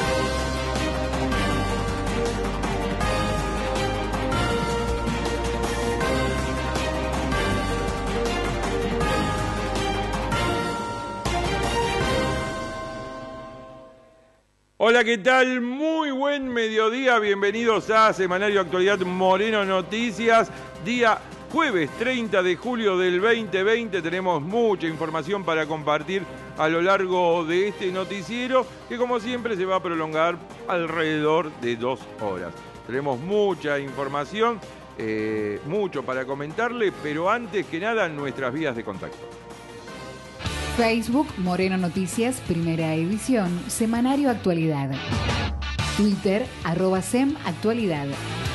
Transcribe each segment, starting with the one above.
Hola, ¿qué tal? Muy buen mediodía, bienvenidos a Semanario Actualidad Moreno Noticias, día jueves 30 de julio del 2020. Tenemos mucha información para compartir a lo largo de este noticiero, que como siempre se va a prolongar alrededor de 2 horas. Tenemos mucha información, mucho para comentarle, pero antes que nada nuestras vías de contacto. Facebook, Moreno Noticias, primera edición, Semanario Actualidad. Twitter, @SEMActualidad.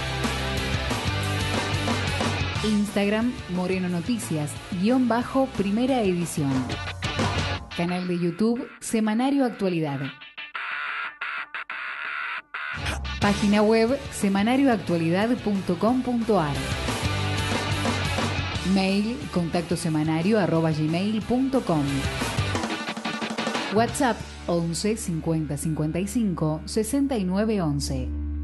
Instagram, Moreno Noticias, _ primera edición. Canal de YouTube, Semanario Actualidad. Página web, semanarioactualidad.com.ar. Mail, contactosemanario@gmail.com. WhatsApp, 11 50 55 69 11.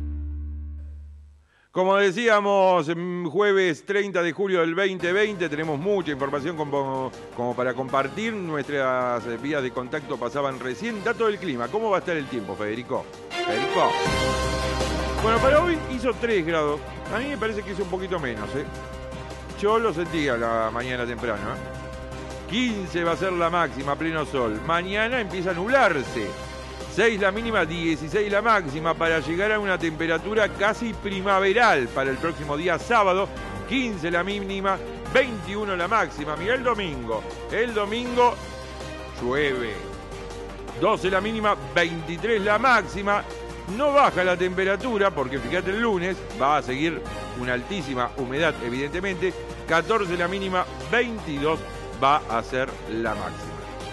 Como decíamos, jueves 30 de julio del 2020, tenemos mucha información como para compartir. Nuestras vías de contacto pasaban recién. Dato del clima, ¿cómo va a estar el tiempo, Federico? Federico. Bueno, para hoy hizo 3 grados. A mí me parece que hizo un poquito menos, ¿eh? Yo lo sentí a la mañana temprano, ¿eh? 15 va a ser la máxima, a pleno sol. Mañana empieza a nublarse. 6 la mínima, 16 la máxima, para llegar a una temperatura casi primaveral para el próximo día sábado. 15 la mínima, 21 la máxima. Mirá el domingo. El domingo llueve. 12 la mínima, 23 la máxima. No baja la temperatura porque fíjate, el lunes va a seguir una altísima humedad, evidentemente. 14 la mínima, 22 va a ser la máxima.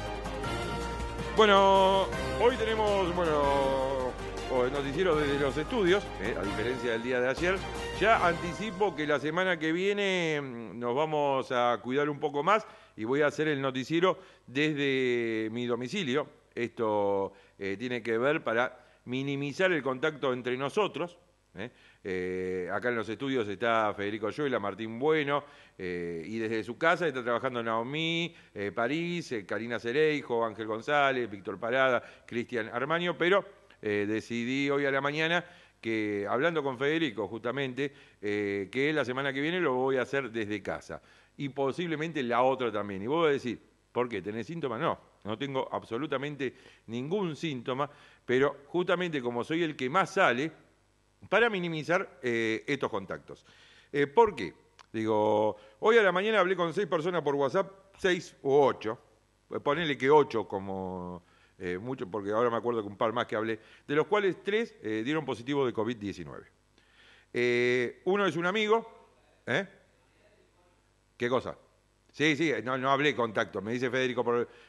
Bueno, hoy tenemos, el noticiero desde los estudios, a diferencia del día de ayer. Ya anticipo que la semana que viene nos vamos a cuidar un poco más y voy a hacer el noticiero desde mi domicilio. Esto tiene que ver para minimizar el contacto entre nosotros. Acá en los estudios está Federico Yoyla, Martín Bueno, y desde su casa está trabajando Naomi, París, Karina Cereijo, Ángel González, Víctor Parada, Cristian Armaño, pero decidí hoy a la mañana que, hablando con Federico justamente, que la semana que viene lo voy a hacer desde casa, y posiblemente la otra también. Y vos vas a decir, ¿por qué? ¿Tenés síntomas? No tengo absolutamente ningún síntoma, pero justamente como soy el que más sale, para minimizar estos contactos. ¿Por qué? Digo, hoy a la mañana hablé con 6 personas por WhatsApp, 6 u 8, ponele que 8 como mucho, porque ahora me acuerdo que un par más que hablé, de los cuales 3 dieron positivo de COVID-19. Uno es un amigo, ¿Qué cosa? Sí, no hablé contacto, me dice Federico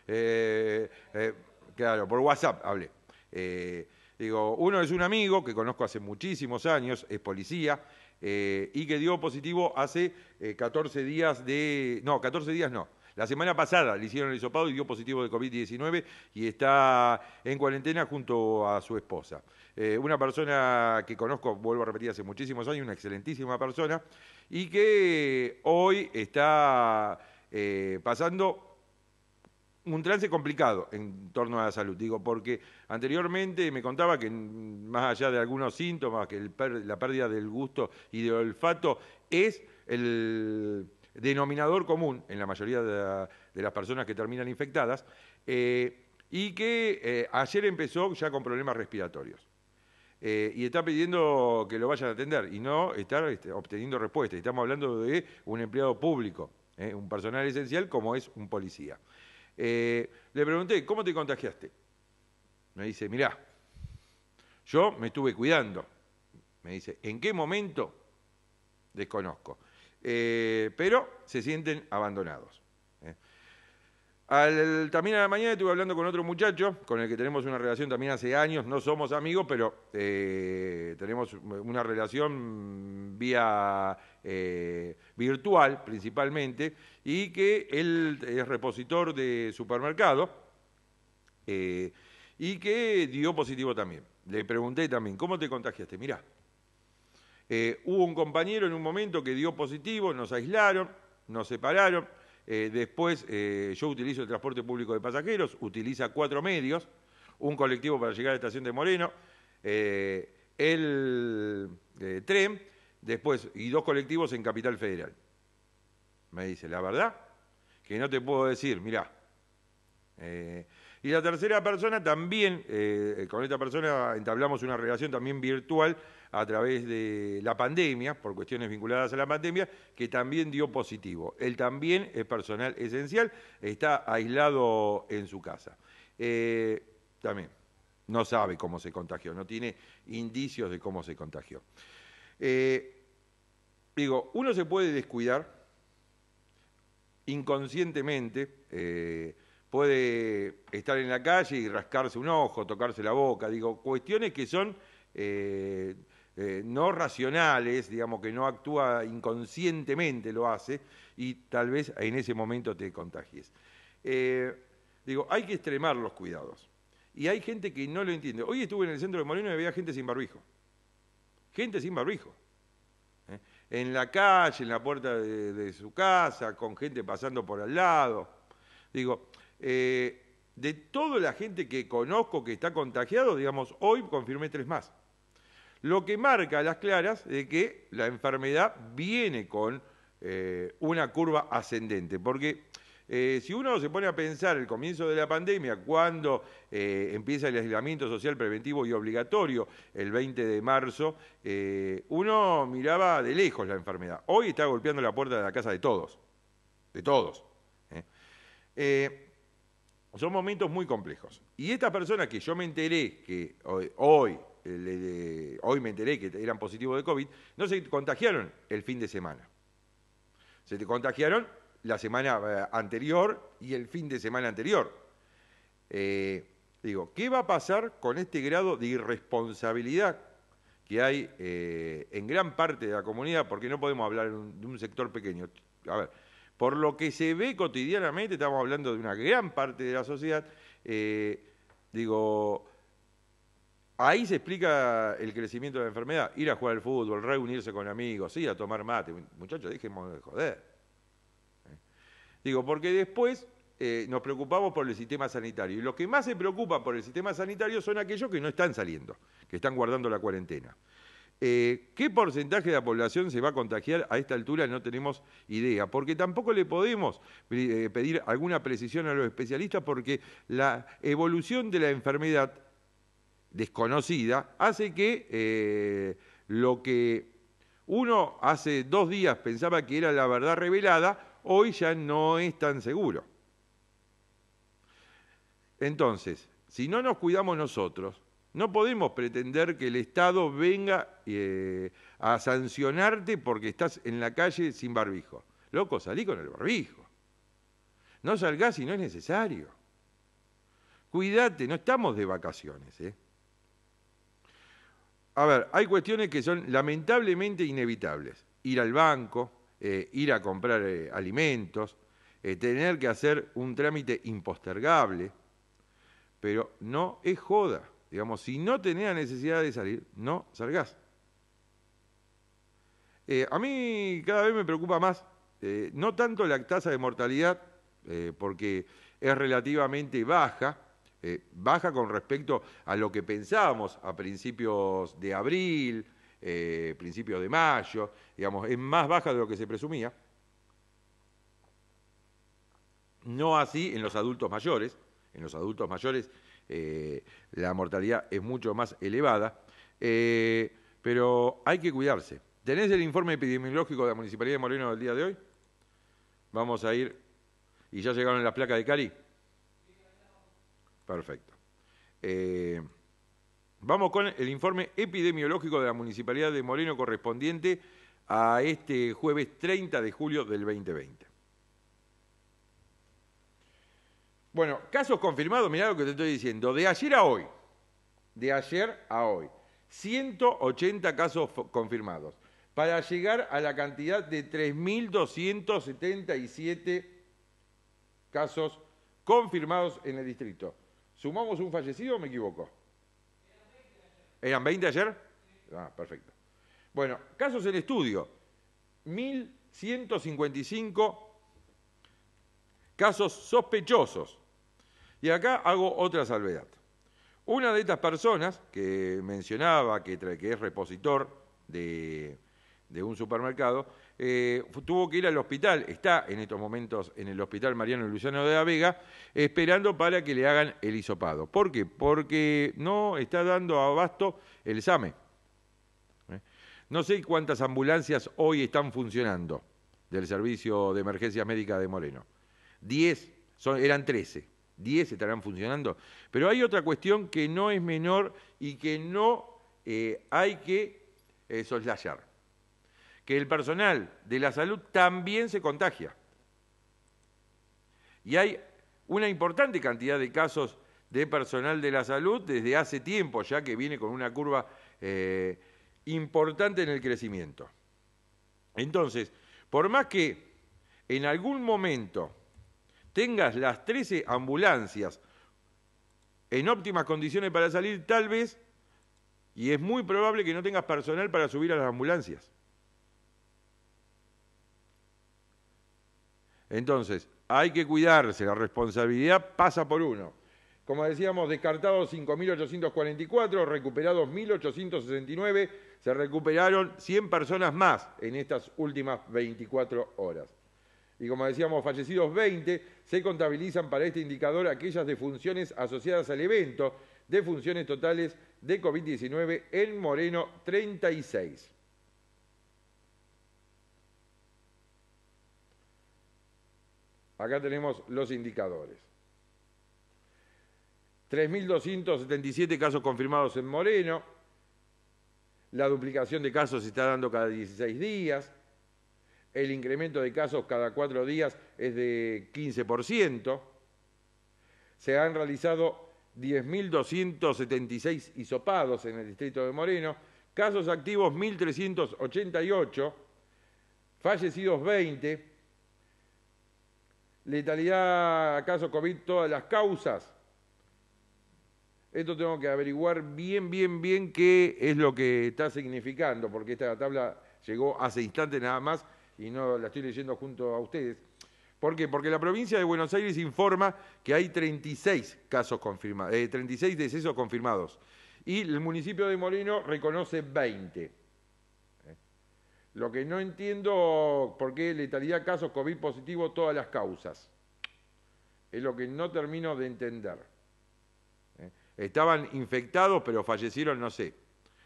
claro, por WhatsApp hablé. Digo, uno es un amigo que conozco hace muchísimos años, es policía, y que dio positivo hace 14 días no, 14 días no. La semana pasada le hicieron el hisopado y dio positivo de COVID-19 y está en cuarentena junto a su esposa. Una persona que conozco, vuelvo a repetir, hace muchísimos años, una excelentísima persona, y que hoy está pasando un trance complicado en torno a la salud. Digo, porque anteriormente me contaba que más allá de algunos síntomas, que la pérdida del gusto y del olfato es el denominador común en la mayoría de las personas que terminan infectadas, y que ayer empezó ya con problemas respiratorios. Y está pidiendo que lo vayan a atender y no estar obteniendo respuestas. Estamos hablando de un empleado público, un personal esencial como es un policía. Le pregunté, ¿cómo te contagiaste? Me dice, mirá, yo me estuve cuidando. Me dice, ¿en qué momento? Desconozco. Pero se sienten abandonados. También a la mañana estuve hablando con otro muchacho, con el que tenemos una relación también hace años, no somos amigos, pero tenemos una relación vía virtual principalmente, y que él es repositor de supermercado, y que dio positivo también. Le pregunté también, ¿cómo te contagiaste? Mirá, hubo un compañero en un momento que dio positivo, nos aislaron, nos separaron, después yo utilizo el transporte público de pasajeros, utiliza 4 medios, un colectivo para llegar a la estación de Moreno, el tren, después, y 2 colectivos en Capital Federal. Me dice, la verdad, que no te puedo decir, mirá. Y la tercera persona también, con esta persona entablamos una relación también virtual a través de la pandemia, por cuestiones vinculadas a la pandemia, que también dio positivo. Él también es personal esencial, está aislado en su casa. También no sabe cómo se contagió, no tiene indicios de cómo se contagió. Digo, uno se puede descuidar inconscientemente, puede estar en la calle y rascarse un ojo, tocarse la boca, digo, cuestiones que son no racionales, digamos, que no actúa inconscientemente, lo hace, y tal vez en ese momento te contagies. Digo, hay que extremar los cuidados. Y hay gente que no lo entiende. Hoy estuve en el centro de Moreno y veía gente sin barbijo. Gente sin barbijo. En la calle, en la puerta de su casa, con gente pasando por al lado. Digo, de toda la gente que conozco que está contagiado, digamos, hoy confirmé 3 más. Lo que marca a las claras de que la enfermedad viene con una curva ascendente, porque si uno se pone a pensar el comienzo de la pandemia, cuando empieza el aislamiento social preventivo y obligatorio, el 20 de marzo, uno miraba de lejos la enfermedad. Hoy está golpeando la puerta de la casa de todos, de todos. Son momentos muy complejos. Y estas personas que yo me enteré que hoy me enteré que eran positivos de COVID, no se contagiaron el fin de semana. Se contagiaron la semana anterior y el fin de semana anterior. Digo, ¿qué va a pasar con este grado de irresponsabilidad que hay en gran parte de la comunidad? Porque no podemos hablar de un sector pequeño. A ver, por lo que se ve cotidianamente, estamos hablando de una gran parte de la sociedad, digo, ahí se explica el crecimiento de la enfermedad. Ir a jugar al fútbol, reunirse con amigos, sí, a tomar mate. Muchachos, dejemos de joder. Digo, porque después nos preocupamos por el sistema sanitario. Y los que más se preocupan por el sistema sanitario son aquellos que no están saliendo, que están guardando la cuarentena. ¿Qué porcentaje de la población se va a contagiar a esta altura? No tenemos idea, porque tampoco le podemos pedir alguna precisión a los especialistas, porque la evolución de la enfermedad desconocida hace que lo que uno hace 2 días pensaba que era la verdad revelada, hoy ya no es tan seguro. Entonces, si no nos cuidamos nosotros, no podemos pretender que el Estado venga a sancionarte porque estás en la calle sin barbijo. Loco, salí con el barbijo. No salgás si no es necesario. Cuídate, no estamos de vacaciones. A ver, hay cuestiones que son lamentablemente inevitables. Ir al banco, ir a comprar alimentos, tener que hacer un trámite impostergable, pero no es joda. Digamos, si no tenés la necesidad de salir, no salgás. A mí cada vez me preocupa más, no tanto la tasa de mortalidad, porque es relativamente baja, baja con respecto a lo que pensábamos a principios de abril, principios de mayo, digamos, es más baja de lo que se presumía. No así en los adultos mayores. En los adultos mayores la mortalidad es mucho más elevada, pero hay que cuidarse. ¿Tenés el informe epidemiológico de la Municipalidad de Moreno del día de hoy? Vamos a ir. ¿Y ya llegaron las placas de Cari? Perfecto. Vamos con el informe epidemiológico de la Municipalidad de Moreno correspondiente a este jueves 30 de julio del 2020. Bueno, casos confirmados, mirá lo que te estoy diciendo, de ayer a hoy, 180 casos confirmados, para llegar a la cantidad de 3.277 casos confirmados en el distrito. ¿Sumamos un fallecido o me equivoco? ¿Eran 20 ayer? Ah, perfecto. Bueno, casos en estudio. 1.155 casos sospechosos. Y acá hago otra salvedad. Una de estas personas que mencionaba, que es repositor de un supermercado, tuvo que ir al hospital, está en estos momentos en el Hospital Mariano Luciano de la Vega, esperando para que le hagan el hisopado. ¿Por qué? Porque no está dando abasto el SAME. No sé cuántas ambulancias hoy están funcionando del Servicio de Emergencias Médicas de Moreno. 10, eran 13. 10 estarán funcionando. Pero hay otra cuestión que no es menor y que no hay que soslayar. Que el personal de la salud también se contagia. Y hay una importante cantidad de casos de personal de la salud desde hace tiempo, ya que viene con una curva importante en el crecimiento. Entonces, por más que en algún momento tengas las 13 ambulancias en óptimas condiciones para salir, tal vez, y es muy probable que no tengas personal para subir a las ambulancias. Entonces, hay que cuidarse, la responsabilidad pasa por uno. Como decíamos, descartados 5.844, recuperados 1.869, se recuperaron 100 personas más en estas últimas 24 horas. Y como decíamos, fallecidos 20, se contabilizan para este indicador aquellas defunciones asociadas al evento, defunciones totales de COVID-19 en Moreno 36. Acá tenemos los indicadores. 3.277 casos confirmados en Moreno. La duplicación de casos se está dando cada 16 días. El incremento de casos cada 4 días es de 15%. Se han realizado 10.276 hisopados en el distrito de Moreno. Casos activos 1.388. Fallecidos 20. Letalidad, caso COVID, todas las causas. Esto tengo que averiguar bien qué es lo que está significando, porque esta tabla llegó hace instantes nada más y no la estoy leyendo junto a ustedes. ¿Por qué? Porque la provincia de Buenos Aires informa que hay 36 casos confirmados, 36 decesos confirmados, y el municipio de Moreno reconoce 20. Lo que no entiendo, por qué letalidad, casos COVID positivo, todas las causas. Es lo que no termino de entender. Estaban infectados, pero fallecieron, no sé,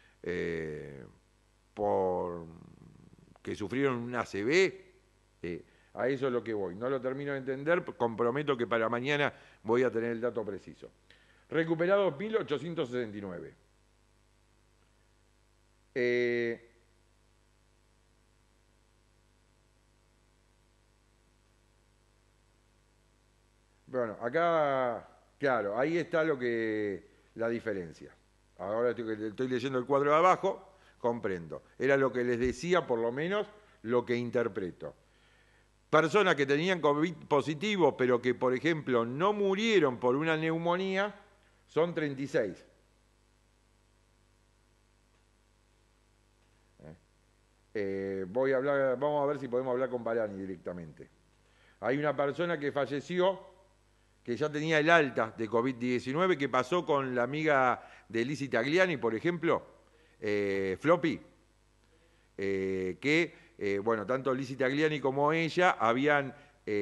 por que sufrieron un ACV. A eso es lo que voy. No lo termino de entender, comprometo que para mañana voy a tener el dato preciso. Recuperados 1.869. Bueno, acá, claro, ahí está la diferencia. Ahora estoy leyendo el cuadro de abajo, comprendo. Era lo que les decía, por lo menos, lo que interpreto. Personas que tenían COVID positivo, pero que, por ejemplo, no murieron por una neumonía, son 36. Vamos a ver si podemos hablar con Barani directamente. Hay una persona que falleció, que ya tenía el alta de COVID-19, que pasó con la amiga de Lizzy Tagliani, por ejemplo, Floppy, bueno, tanto Lizzy Tagliani como ella habían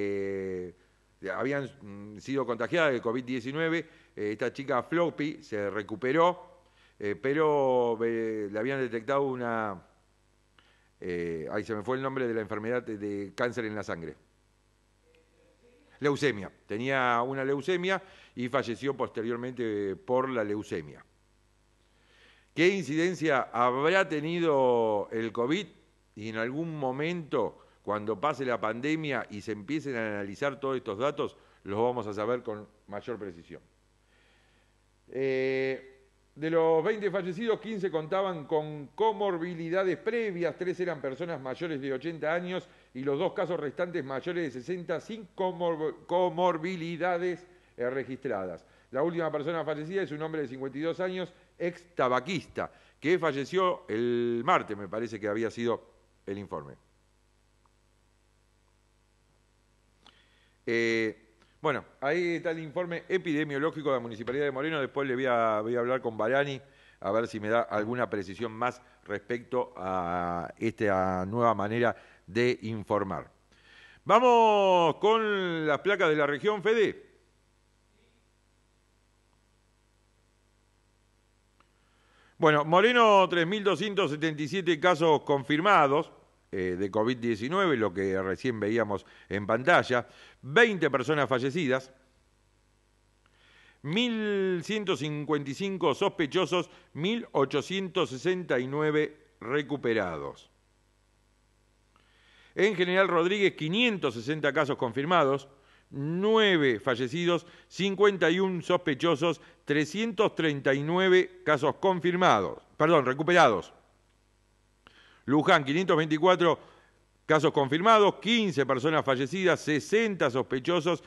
sido contagiadas de COVID-19. Esta chica Floppy se recuperó, pero le habían detectado ahí se me fue el nombre de la enfermedad de cáncer en la sangre. Leucemia. Tenía una leucemia y falleció posteriormente por la leucemia. ¿Qué incidencia habrá tenido el COVID? Y en algún momento, cuando pase la pandemia y se empiecen a analizar todos estos datos, los vamos a saber con mayor precisión. De los 20 fallecidos, 15 contaban con comorbilidades previas, 3 eran personas mayores de 80 años y los 2 casos restantes mayores de 60 sin comorbilidades registradas. La última persona fallecida es un hombre de 52 años, ex tabaquista, que falleció el martes, me parece que había sido el informe. Bueno, ahí está el informe epidemiológico de la Municipalidad de Moreno. Después le voy a hablar con Barani a ver si me da alguna precisión más respecto a esta nueva manera de informar. Vamos con las placas de la región, Fede. Bueno, Moreno, 3.277 casos confirmados de COVID-19, lo que recién veíamos en pantalla, 20 personas fallecidas, 1.155 sospechosos, 1.869 recuperados. En General Rodríguez, 560 casos confirmados, 9 fallecidos, 51 sospechosos, 339 casos recuperados. Luján, 524 casos confirmados, 15 personas fallecidas, 60 sospechosos,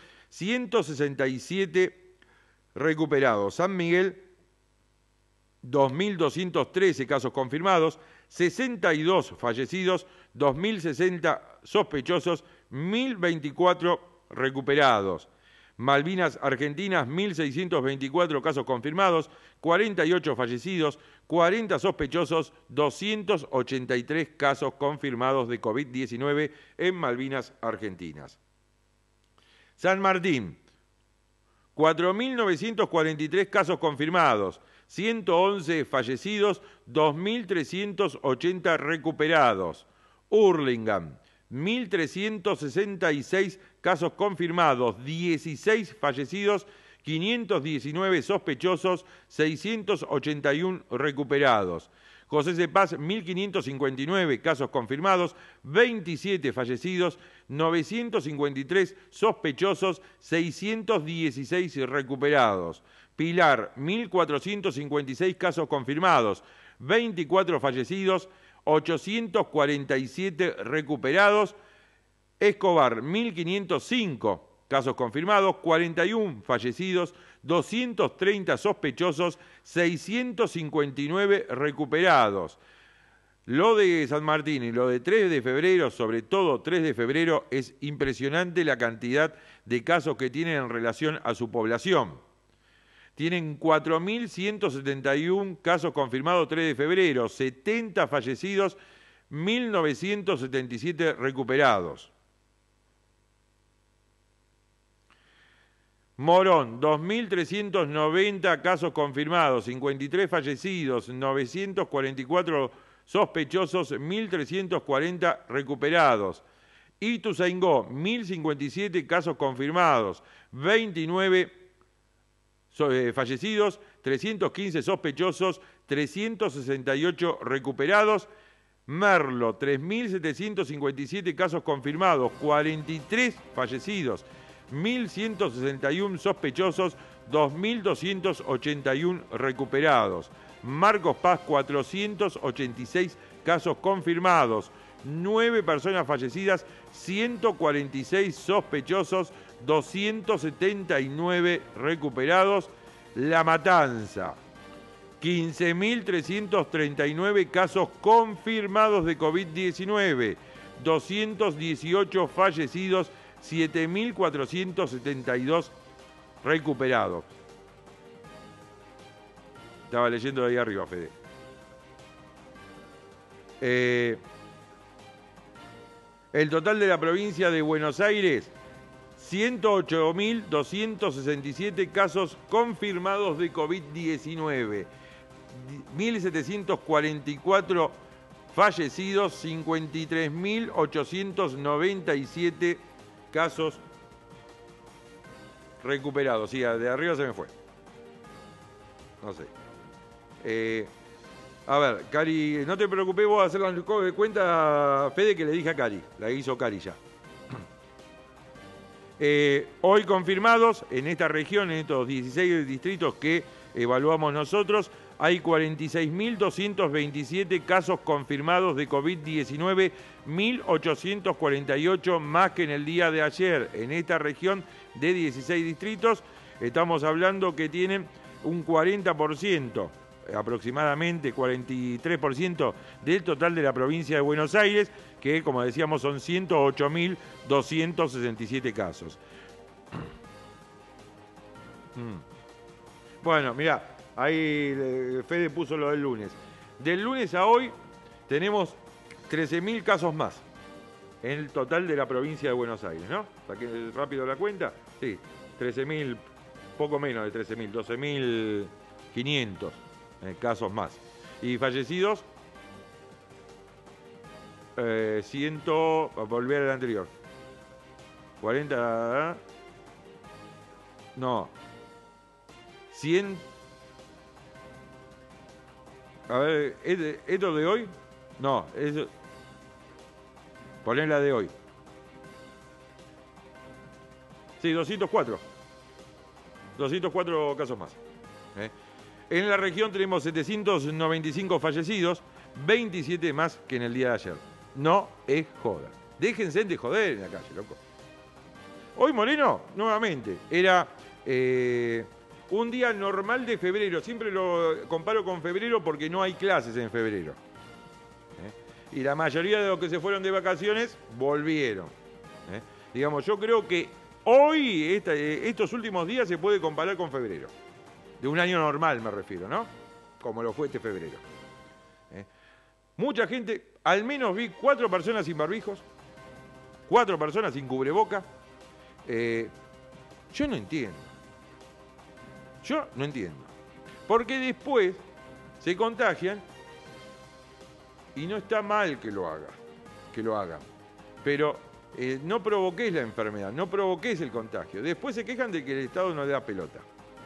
167 recuperados. San Miguel, 2.213 casos confirmados, 62 fallecidos, 2.060 sospechosos, 1.024 recuperados. Malvinas Argentinas, 1.624 casos confirmados, 48 fallecidos, 40 sospechosos, 283 casos confirmados de COVID-19 en Malvinas Argentinas. San Martín, 4.943 casos confirmados, 111 fallecidos, 2.380 recuperados. Hurlingham, 1.366 casos confirmados, 16 fallecidos, 519 sospechosos, 681 recuperados. José de Paz, 1.559 casos confirmados, 27 fallecidos, 953 sospechosos, 616 recuperados. Pilar, 1.456 casos confirmados, 24 fallecidos, 847 recuperados. Escobar, 1.505 casos confirmados, 41 fallecidos, 230 sospechosos, 659 recuperados. Lo de San Martín y lo de 3 de febrero, sobre todo 3 de febrero, es impresionante la cantidad de casos que tienen en relación a su población. Tienen 4.171 casos confirmados 3 de febrero, 70 fallecidos, 1.977 recuperados. Morón, 2.390 casos confirmados, 53 fallecidos, 944 sospechosos, 1.340 recuperados. Ituzaingó, 1.057 casos confirmados, 29 fallecidos, 315 sospechosos, 368 recuperados. Merlo, 3.757 casos confirmados, 43 fallecidos, 1.161 sospechosos, 2.281 recuperados. Marcos Paz, 486 casos confirmados, 9 personas fallecidas, 146 sospechosos, 279 recuperados. La Matanza, 15.339 casos confirmados de COVID-19, 218 fallecidos, 7.472 recuperados. Estaba leyendo de ahí arriba, Fede. El total de la provincia de Buenos Aires, 108.267 casos confirmados de COVID-19, 1.744 fallecidos, 53.897 casos recuperados. Sí, de arriba se me fue. No sé. A ver, Cari, no te preocupes, vos a hacer la cuenta, Fede, que le dije a Cari. La hizo Cari ya. Hoy confirmados en esta región, en estos 16 distritos que evaluamos nosotros, hay 46.227 casos confirmados de COVID-19, 1.848 más que en el día de ayer. En esta región de 16 distritos, estamos hablando que tienen un 40%, aproximadamente 43% del total de la provincia de Buenos Aires, que como decíamos son 108.267 casos. Bueno, mirá, ahí Fede puso lo del lunes. Del lunes a hoy tenemos 13.000 casos más en el total de la provincia de Buenos Aires, ¿no? Saqué rápido la cuenta. Sí, 13.000, poco menos de 13.000, 12.500 casos más. Y fallecidos, volver al anterior. 40, no, 100. A ver, ¿esto de hoy? No, eso. Poné la de hoy. Sí, 204. 204 casos más. En la región tenemos 795 fallecidos, 27 más que en el día de ayer. No es joda. Déjense de joder en la calle, loco. Hoy, Moreno, nuevamente, era un día normal de febrero. Siempre lo comparo con febrero porque no hay clases en febrero. Y la mayoría de los que se fueron de vacaciones volvieron. Digamos, yo creo que hoy, estos últimos días, se puede comparar con febrero. De un año normal me refiero, ¿no? Como lo fue este febrero. Mucha gente, al menos vi 4 personas sin barbijos, 4 personas sin cubreboca. Yo no entiendo. Porque después se contagian y no está mal que lo hagan. Pero no provoqués la enfermedad, no provoqués el contagio. Después se quejan de que el Estado no le da pelota.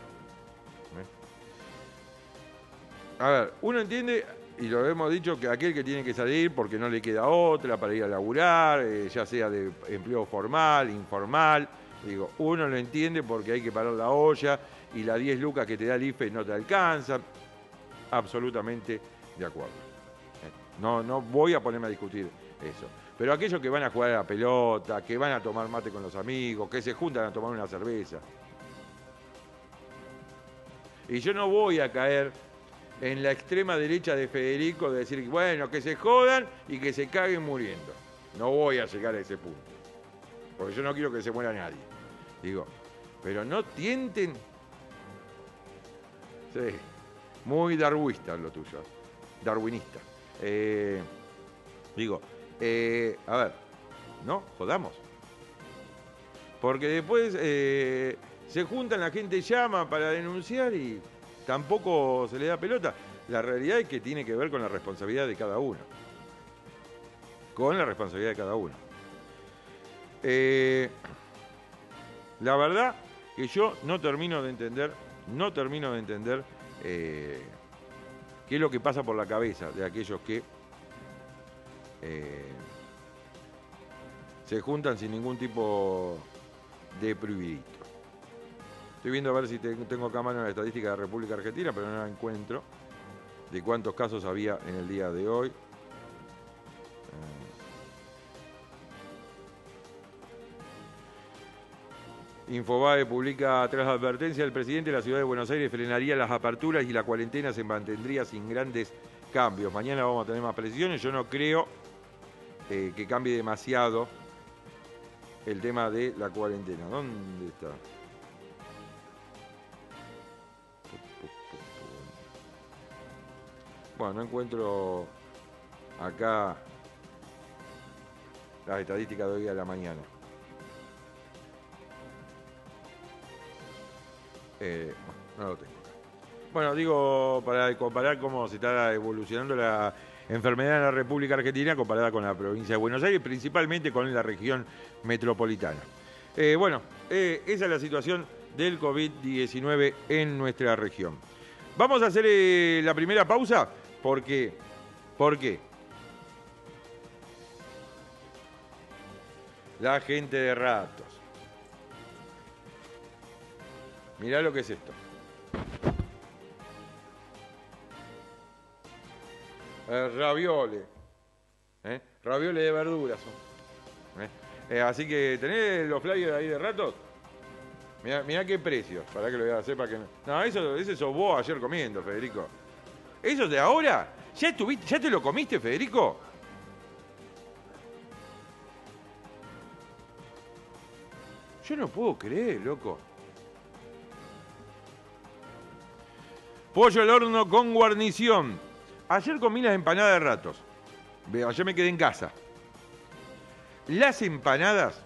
A ver, uno entiende, y lo hemos dicho, que aquel que tiene que salir porque no le queda otra para ir a laburar, ya sea de empleo formal, informal, digo, uno lo entiende porque hay que parar la olla y las 10 lucas que te da el IFE no te alcanzan. Absolutamente de acuerdo. No voy a ponerme a discutir eso. Pero aquellos que van a jugar a la pelota, que van a tomar mate con los amigos, que se juntan a tomar una cerveza. Y yo no voy a caer en la extrema derecha de Federico de decir, bueno, que se jodan y que se caguen muriendo. No voy a llegar a ese punto. Porque yo no quiero que se muera nadie. Digo, pero no tienten. Sí, muy darwinista lo tuyo. Darwinista. A ver, no, jodamos. Porque después se juntan, la gente llama para denunciar y tampoco se le da pelota. La realidad es que tiene que ver con la responsabilidad de cada uno. La verdad que yo no termino de entender qué es lo que pasa por la cabeza de aquellos que se juntan sin ningún tipo de privilegio. Estoy viendo a ver si tengo acá a mano la estadística de la República Argentina, pero no la encuentro, de cuántos casos había en el día de hoy. Infobae publica, tras la advertencia del presidente, la ciudad de Buenos Aires frenaría las aperturas y la cuarentena se mantendría sin grandes cambios. Mañana vamos a tener más precisiones. Yo no creo que cambie demasiado el tema de la cuarentena. ¿Dónde está? Bueno, no encuentro acá las estadísticas de hoy a la mañana. No lo tengo acá. Bueno, digo, para comparar cómo se está evolucionando la enfermedad en la República Argentina comparada con la provincia de Buenos Aires, principalmente con la región metropolitana. Esa es la situación del COVID-19 en nuestra región. Vamos a hacer la primera pausa. ¿Por qué? La gente de Ratos. Mirá lo que es esto. Ravioles. Ravioles de verduras son. Así que, ¿tenés los flyers ahí de Ratos? Mirá qué precios. ¿Para qué lo voy a hacer? Para que no. No, eso sos vos ayer comiendo, Federico. ¿Eso de ahora? ¿Ya te lo comiste, Federico? Yo no puedo creer, loco. Pollo al horno con guarnición. Ayer comí las empanadas de ratos. Ayer me quedé en casa. Las empanadas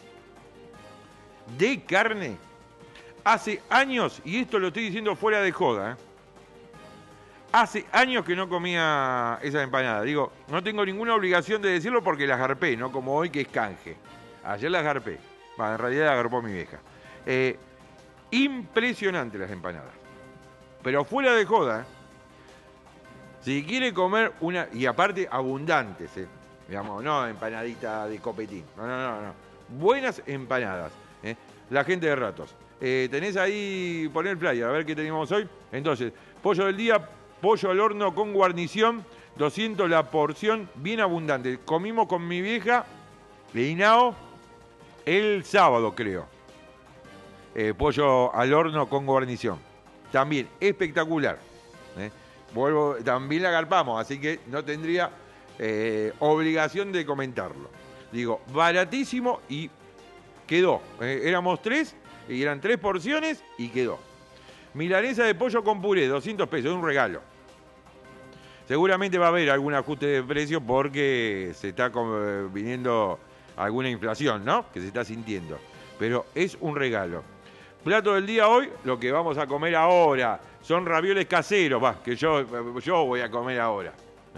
de carne, hace años, y esto lo estoy diciendo fuera de joda, hace años que no comía esas empanadas. Digo, no tengo ninguna obligación de decirlo porque las garpé, no como hoy que es canje. Ayer las garpé. Bueno, en realidad las garpó mi vieja. Impresionante las empanadas. Pero fuera de joda, si quiere comer una, y aparte abundantes, digamos, no empanadita de copetín, no. Buenas empanadas, la gente de ratos. Tenés ahí, poner el flyer, a ver qué tenemos hoy. Entonces, pollo del día, pollo al horno con guarnición, 200 la porción, bien abundante. Comimos con mi vieja, Leinao, el sábado creo. Pollo al horno con guarnición. También espectacular. También la agarpamos, así que no tendría obligación de comentarlo. Digo, baratísimo y quedó. Éramos 3 y eran 3 porciones y quedó. Milanesa de pollo con puré, 200 pesos, es un regalo. Seguramente va a haber algún ajuste de precio porque se está viniendo alguna inflación, ¿no? Que se está sintiendo. Pero es un regalo. Plato del día hoy, lo que vamos a comer ahora, son ravioles caseros, que yo voy a comer ahora.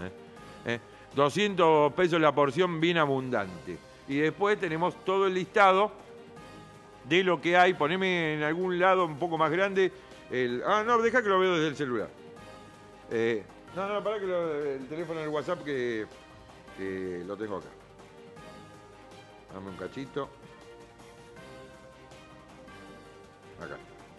200 pesos la porción, bien abundante. Y después tenemos todo el listado de lo que hay. Poneme en algún lado un poco más grande. No, deja que lo veo desde el celular. Pará que el teléfono del WhatsApp que lo tengo acá. Dame un cachito. Acá.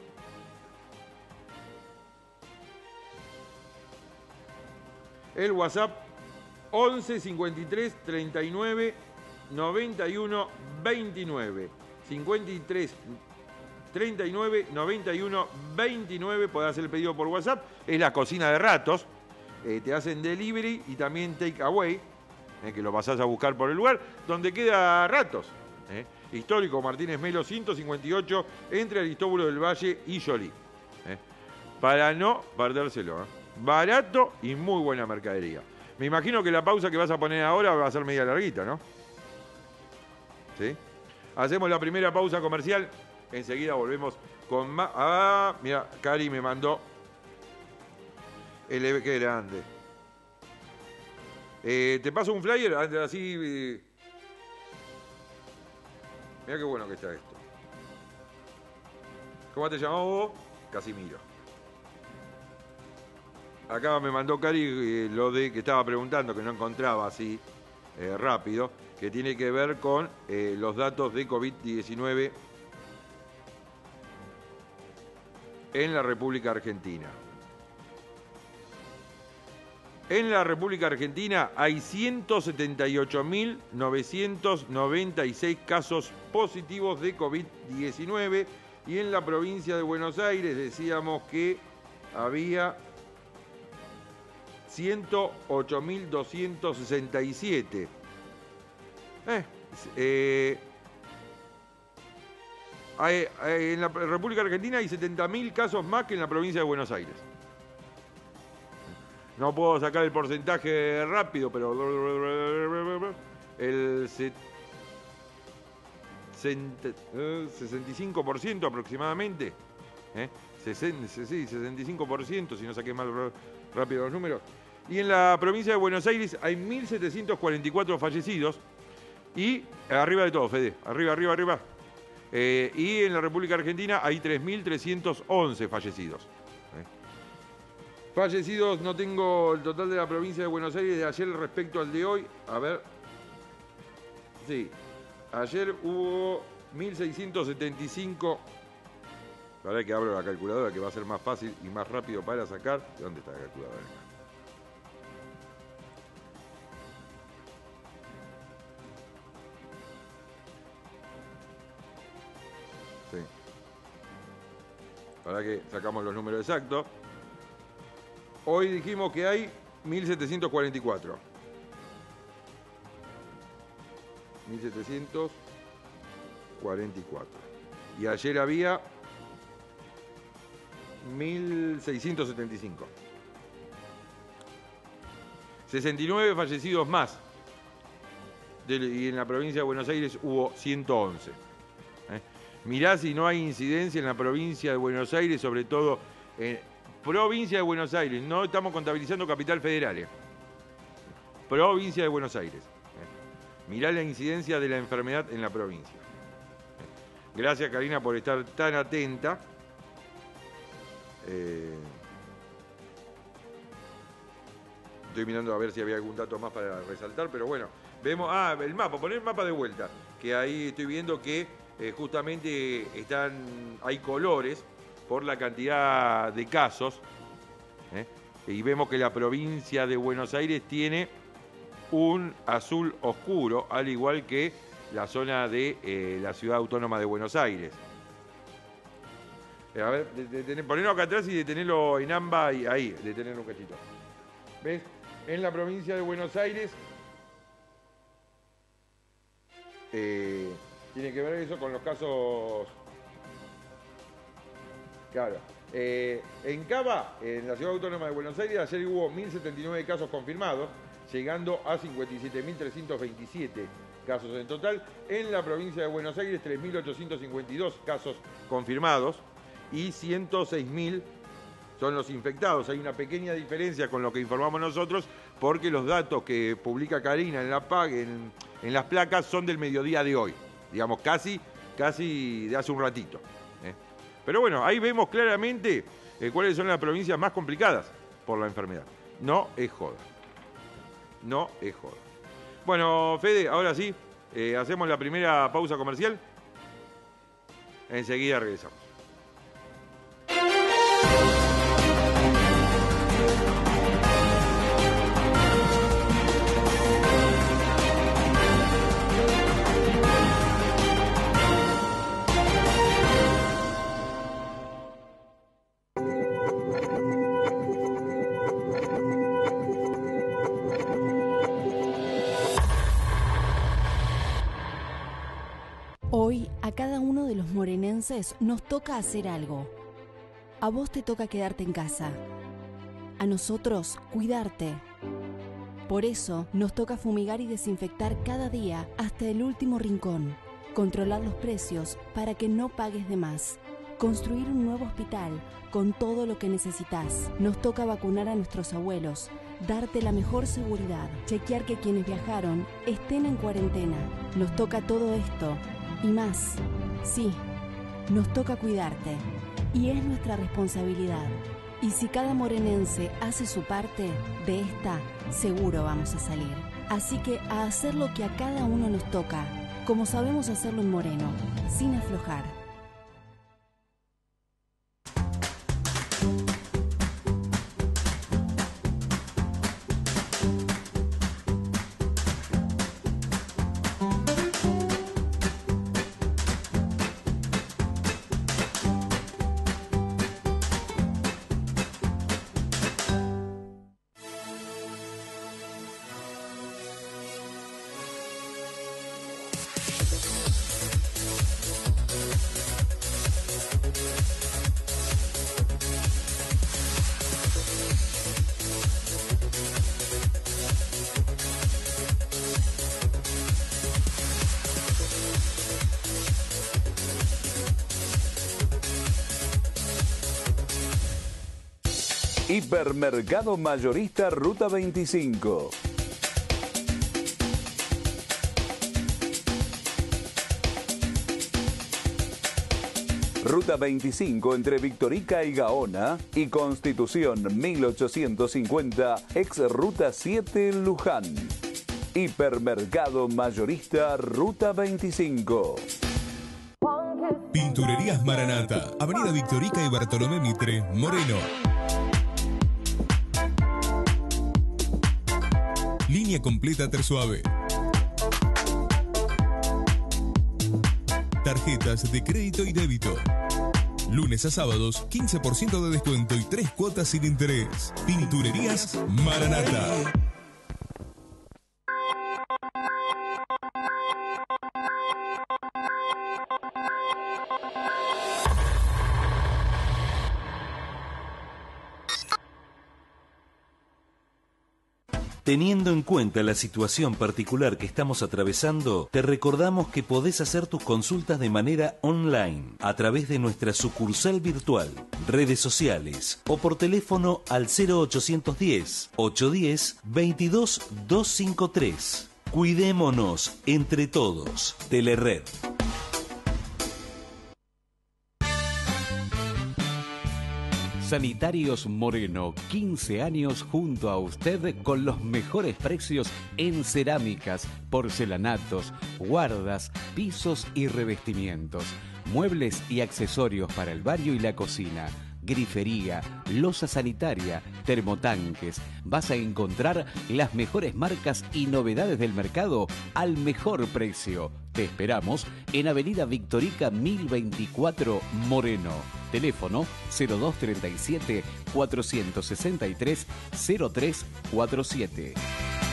El WhatsApp 11 53 39 91 29. 53 39 91 29. Podés hacer el pedido por WhatsApp. Es la cocina de ratos. Te hacen delivery y también take away. Que lo pasás a buscar por el lugar. Donde queda Ratos. Histórico Martínez Melo 158 entre Aristóbulo del Valle y Jolie. Para no perdérselo. Barato y muy buena mercadería. Me imagino que la pausa que vas a poner ahora va a ser media larguita, ¿no? ¿Sí? Hacemos la primera pausa comercial. Enseguida volvemos con más. Mira, Cari me mandó el qué grande. Te paso un flyer así. Mirá qué bueno que está esto. ¿Cómo te llamás vos? Casimiro. Acá me mandó Cari lo de que estaba preguntando, que no encontraba así rápido, que tiene que ver con los datos de COVID-19 en la República Argentina. En la República Argentina hay 178.996 casos positivos de COVID-19 y en la provincia de Buenos Aires decíamos que había 108.267. En la República Argentina hay 70.000 casos más que en la provincia de Buenos Aires. No puedo sacar el porcentaje rápido, pero el 65% aproximadamente. Sí, 65%, si no saqué mal rápido los números. Y en la provincia de Buenos Aires hay 1.744 fallecidos. Y arriba de todo, Fede, arriba. Y en la República Argentina hay 3.311 fallecidos. Fallecidos, no tengo el total de la provincia de Buenos Aires de ayer respecto al de hoy. A ver. Sí, ayer hubo 1.675. Para que abro la calculadora, que va a ser más fácil y más rápido para sacar. ¿Dónde está la calculadora? Sí. para que sacamos los números exactos. Hoy dijimos que hay 1.744. 1.744. Y ayer había 1.675. 69 fallecidos más. Y en la provincia de Buenos Aires hubo 111. Mirá si no hay incidencia en la provincia de Buenos Aires, sobre todo en provincia de Buenos Aires. No estamos contabilizando Capital Federal. Provincia de Buenos Aires. Mirá la incidencia de la enfermedad en la provincia. Gracias, Karina, por estar tan atenta. Estoy mirando a ver si había algún dato más para resaltar, pero bueno, vemos, el mapa, poner el mapa de vuelta, que ahí estoy viendo que justamente hay colores por la cantidad de casos, y vemos que la provincia de Buenos Aires tiene un azul oscuro, al igual que la zona de la Ciudad Autónoma de Buenos Aires. A ver, ponerlo acá atrás y detenerlo en AMBA, y ahí, detenerlo un cachito. ¿Ves? En la provincia de Buenos Aires tiene que ver eso con los casos. Claro. En Cava, en la Ciudad Autónoma de Buenos Aires, ayer hubo 1.079 casos confirmados, llegando a 57.327 casos en total. En la provincia de Buenos Aires, 3.852 casos confirmados y 106.000 son los infectados. Hay una pequeña diferencia con lo que informamos nosotros, porque los datos que publica Karina en las placas son del mediodía de hoy, digamos, casi de hace un ratito. Pero bueno, ahí vemos claramente cuáles son las provincias más complicadas por la enfermedad. No es joda. No es joda. Bueno, Fede, ahora sí, hacemos la primera pausa comercial. Enseguida regresamos. Hoy a cada uno de los morenenses nos toca hacer algo. A vos te toca quedarte en casa. A nosotros, cuidarte. Por eso nos toca fumigar y desinfectar cada día hasta el último rincón. Controlar los precios para que no pagues de más. Construir un nuevo hospital con todo lo que necesitas. Nos toca vacunar a nuestros abuelos, darte la mejor seguridad, chequear que quienes viajaron estén en cuarentena. Nos toca todo esto y más. Sí, nos toca cuidarte y es nuestra responsabilidad. Y si cada morenense hace su parte, de esta seguro vamos a salir. Así que a hacer lo que a cada uno nos toca, como sabemos hacerlo en Moreno, sin aflojar. Hipermercado Mayorista Ruta 25. Ruta 25 entre Victorica y Gaona y Constitución 1850, ex Ruta 7 Luján. Hipermercado Mayorista Ruta 25. Pinturerías Maranata, Avenida Victorica y Bartolomé Mitre, Moreno. Línea completa Tersuave. Tarjetas de crédito y débito. Lunes a sábados, 15% de descuento y 3 cuotas sin interés. Pinturerías Maranata. Teniendo en cuenta la situación particular que estamos atravesando, te recordamos que podés hacer tus consultas de manera online, a través de nuestra sucursal virtual, redes sociales o por teléfono al 0810-810-22253. Cuidémonos entre todos. Telered. Sanitarios Moreno, 15 años junto a usted con los mejores precios en cerámicas, porcelanatos, guardas, pisos y revestimientos, muebles y accesorios para el baño y la cocina, grifería, loza sanitaria, termotanques. Vas a encontrar las mejores marcas y novedades del mercado al mejor precio. Te esperamos en Avenida Victorica 1024 Moreno. Teléfono 0237 463 0347.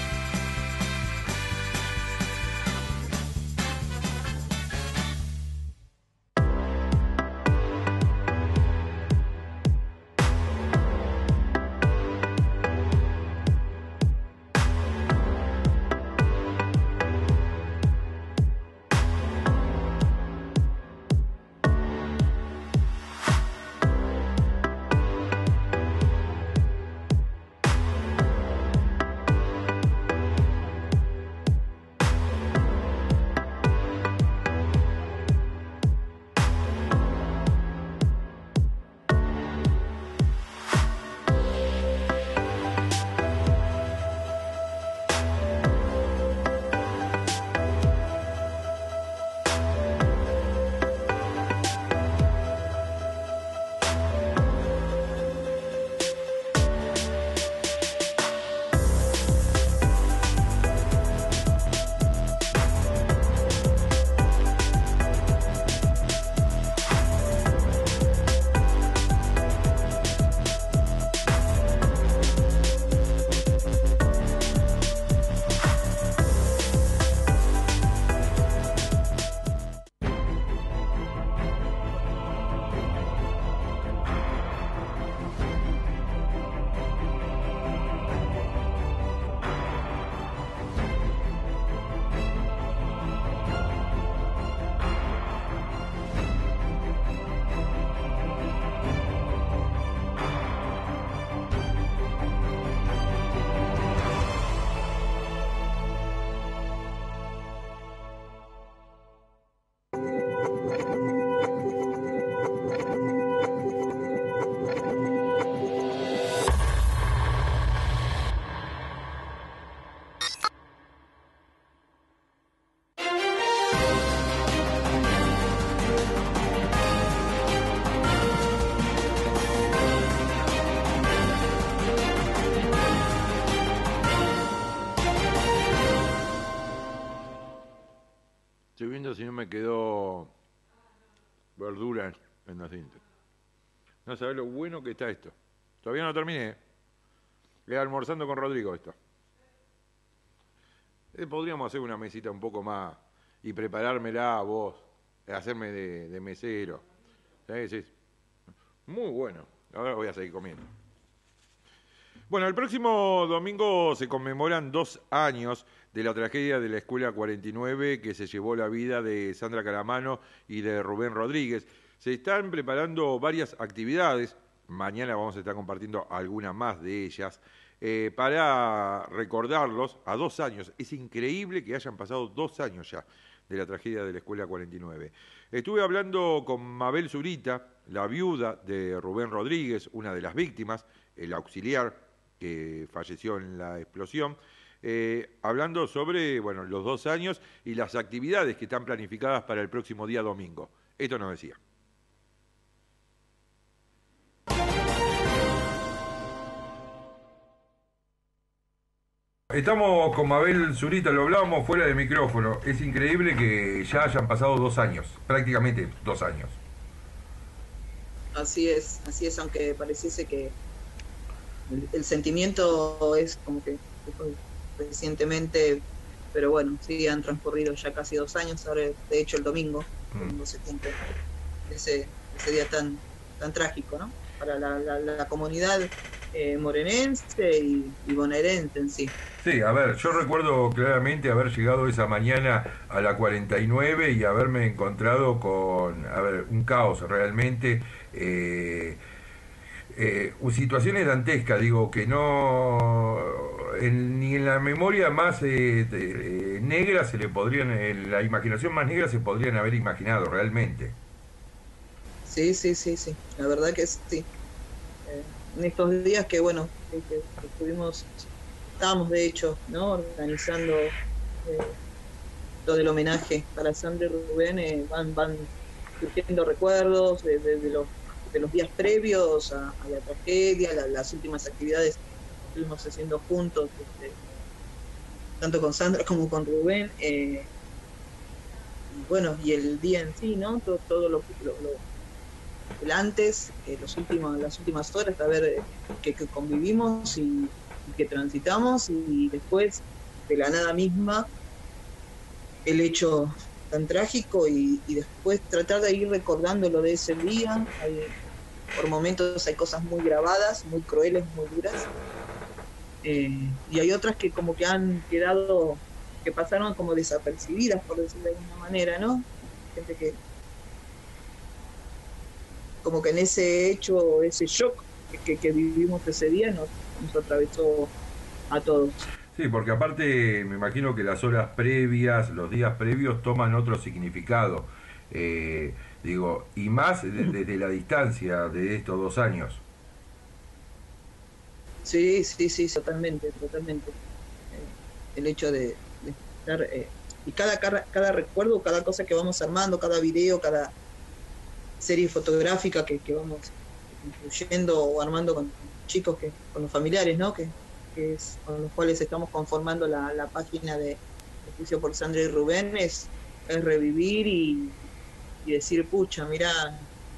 Estoy viendo si no me quedó verdura en la cinta. No sabés lo bueno que está esto. Todavía no terminé. Voy almorzando con Rodrigo esto. Podríamos hacer una mesita un poco más y preparármela a vos, hacerme de mesero. ¿Sabés? Sí. Muy bueno. Ahora voy a seguir comiendo. Bueno, el próximo domingo se conmemoran 2 años de la tragedia de la Escuela 49 que se llevó la vida de Sandra Calamano y de Rubén Rodríguez. Se están preparando varias actividades, mañana vamos a estar compartiendo algunas más de ellas, para recordarlos a 2 años. Es increíble que hayan pasado 2 años ya de la tragedia de la Escuela 49. Estuve hablando con Mabel Zurita, la viuda de Rubén Rodríguez, una de las víctimas, el auxiliar que falleció en la explosión, hablando sobre los 2 años y las actividades que están planificadas para el próximo día domingo. Esto nos decía. Estamos con Mabel Zurita, lo hablábamos fuera de micrófono. Es increíble que ya hayan pasado 2 años, prácticamente 2 años. así es, aunque pareciese que el sentimiento es como que fue recientemente, pero bueno, sí, han transcurrido ya casi 2 años, ahora de hecho el domingo se cumple ese día tan trágico, ¿no? Para la comunidad morenense y bonaerense en sí. Sí, a ver, yo recuerdo claramente haber llegado esa mañana a la 49 y haberme encontrado con, a ver, un caos realmente, situaciones dantescas, digo, que no, ni en la memoria más negra se le podrían, en la imaginación más negra se podrían haber imaginado realmente. Sí, la verdad que sí. En estos días que, bueno, que estábamos de hecho, ¿no? Organizando lo del homenaje para Sandra y Rubén, van surgiendo recuerdos de los días previos a la tragedia, las últimas actividades que estuvimos haciendo juntos, tanto con Sandra como con Rubén, y bueno, y el día en sí, ¿no? Todo el antes, las últimas horas, a ver que convivimos y que transitamos, y después de la nada misma el hecho tan trágico, y después tratar de ir recordando lo de ese día. Por momentos hay cosas muy grabadas, muy crueles, muy duras, y hay otras que como que han quedado, que pasaron como desapercibidas, por decirlo de alguna manera, ¿no? Gente que como que en ese hecho, ese shock que vivimos ese día nos atravesó a todos. Sí, porque aparte me imagino que las horas previas, los días previos toman otro significado, digo, y más desde la distancia de estos 2 años. Sí, totalmente. El hecho de estar, y cada recuerdo, cada cosa que vamos armando, cada video, cada serie fotográfica que vamos incluyendo o armando con chicos, con los familiares, ¿no? Que es con los cuales estamos conformando la página de Juicio por Sandra y Rubén, es revivir y decir, pucha, mira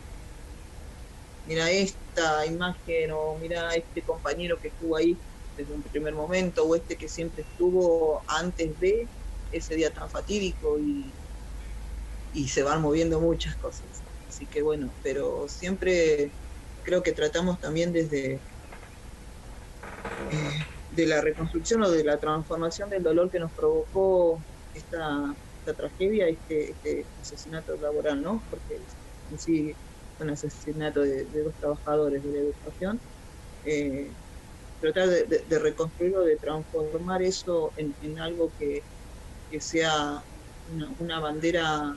esta imagen, o mira este compañero que estuvo ahí desde un primer momento, o este que siempre estuvo antes de ese día tan fatídico, y se van moviendo muchas cosas. Así que bueno, pero siempre creo que tratamos también desde de la reconstrucción o de la transformación del dolor que nos provocó esta tragedia, este asesinato laboral, ¿no? Porque en sí fue un asesinato de 2 trabajadores de la educación. Tratar de reconstruirlo, de transformar eso en algo que sea una bandera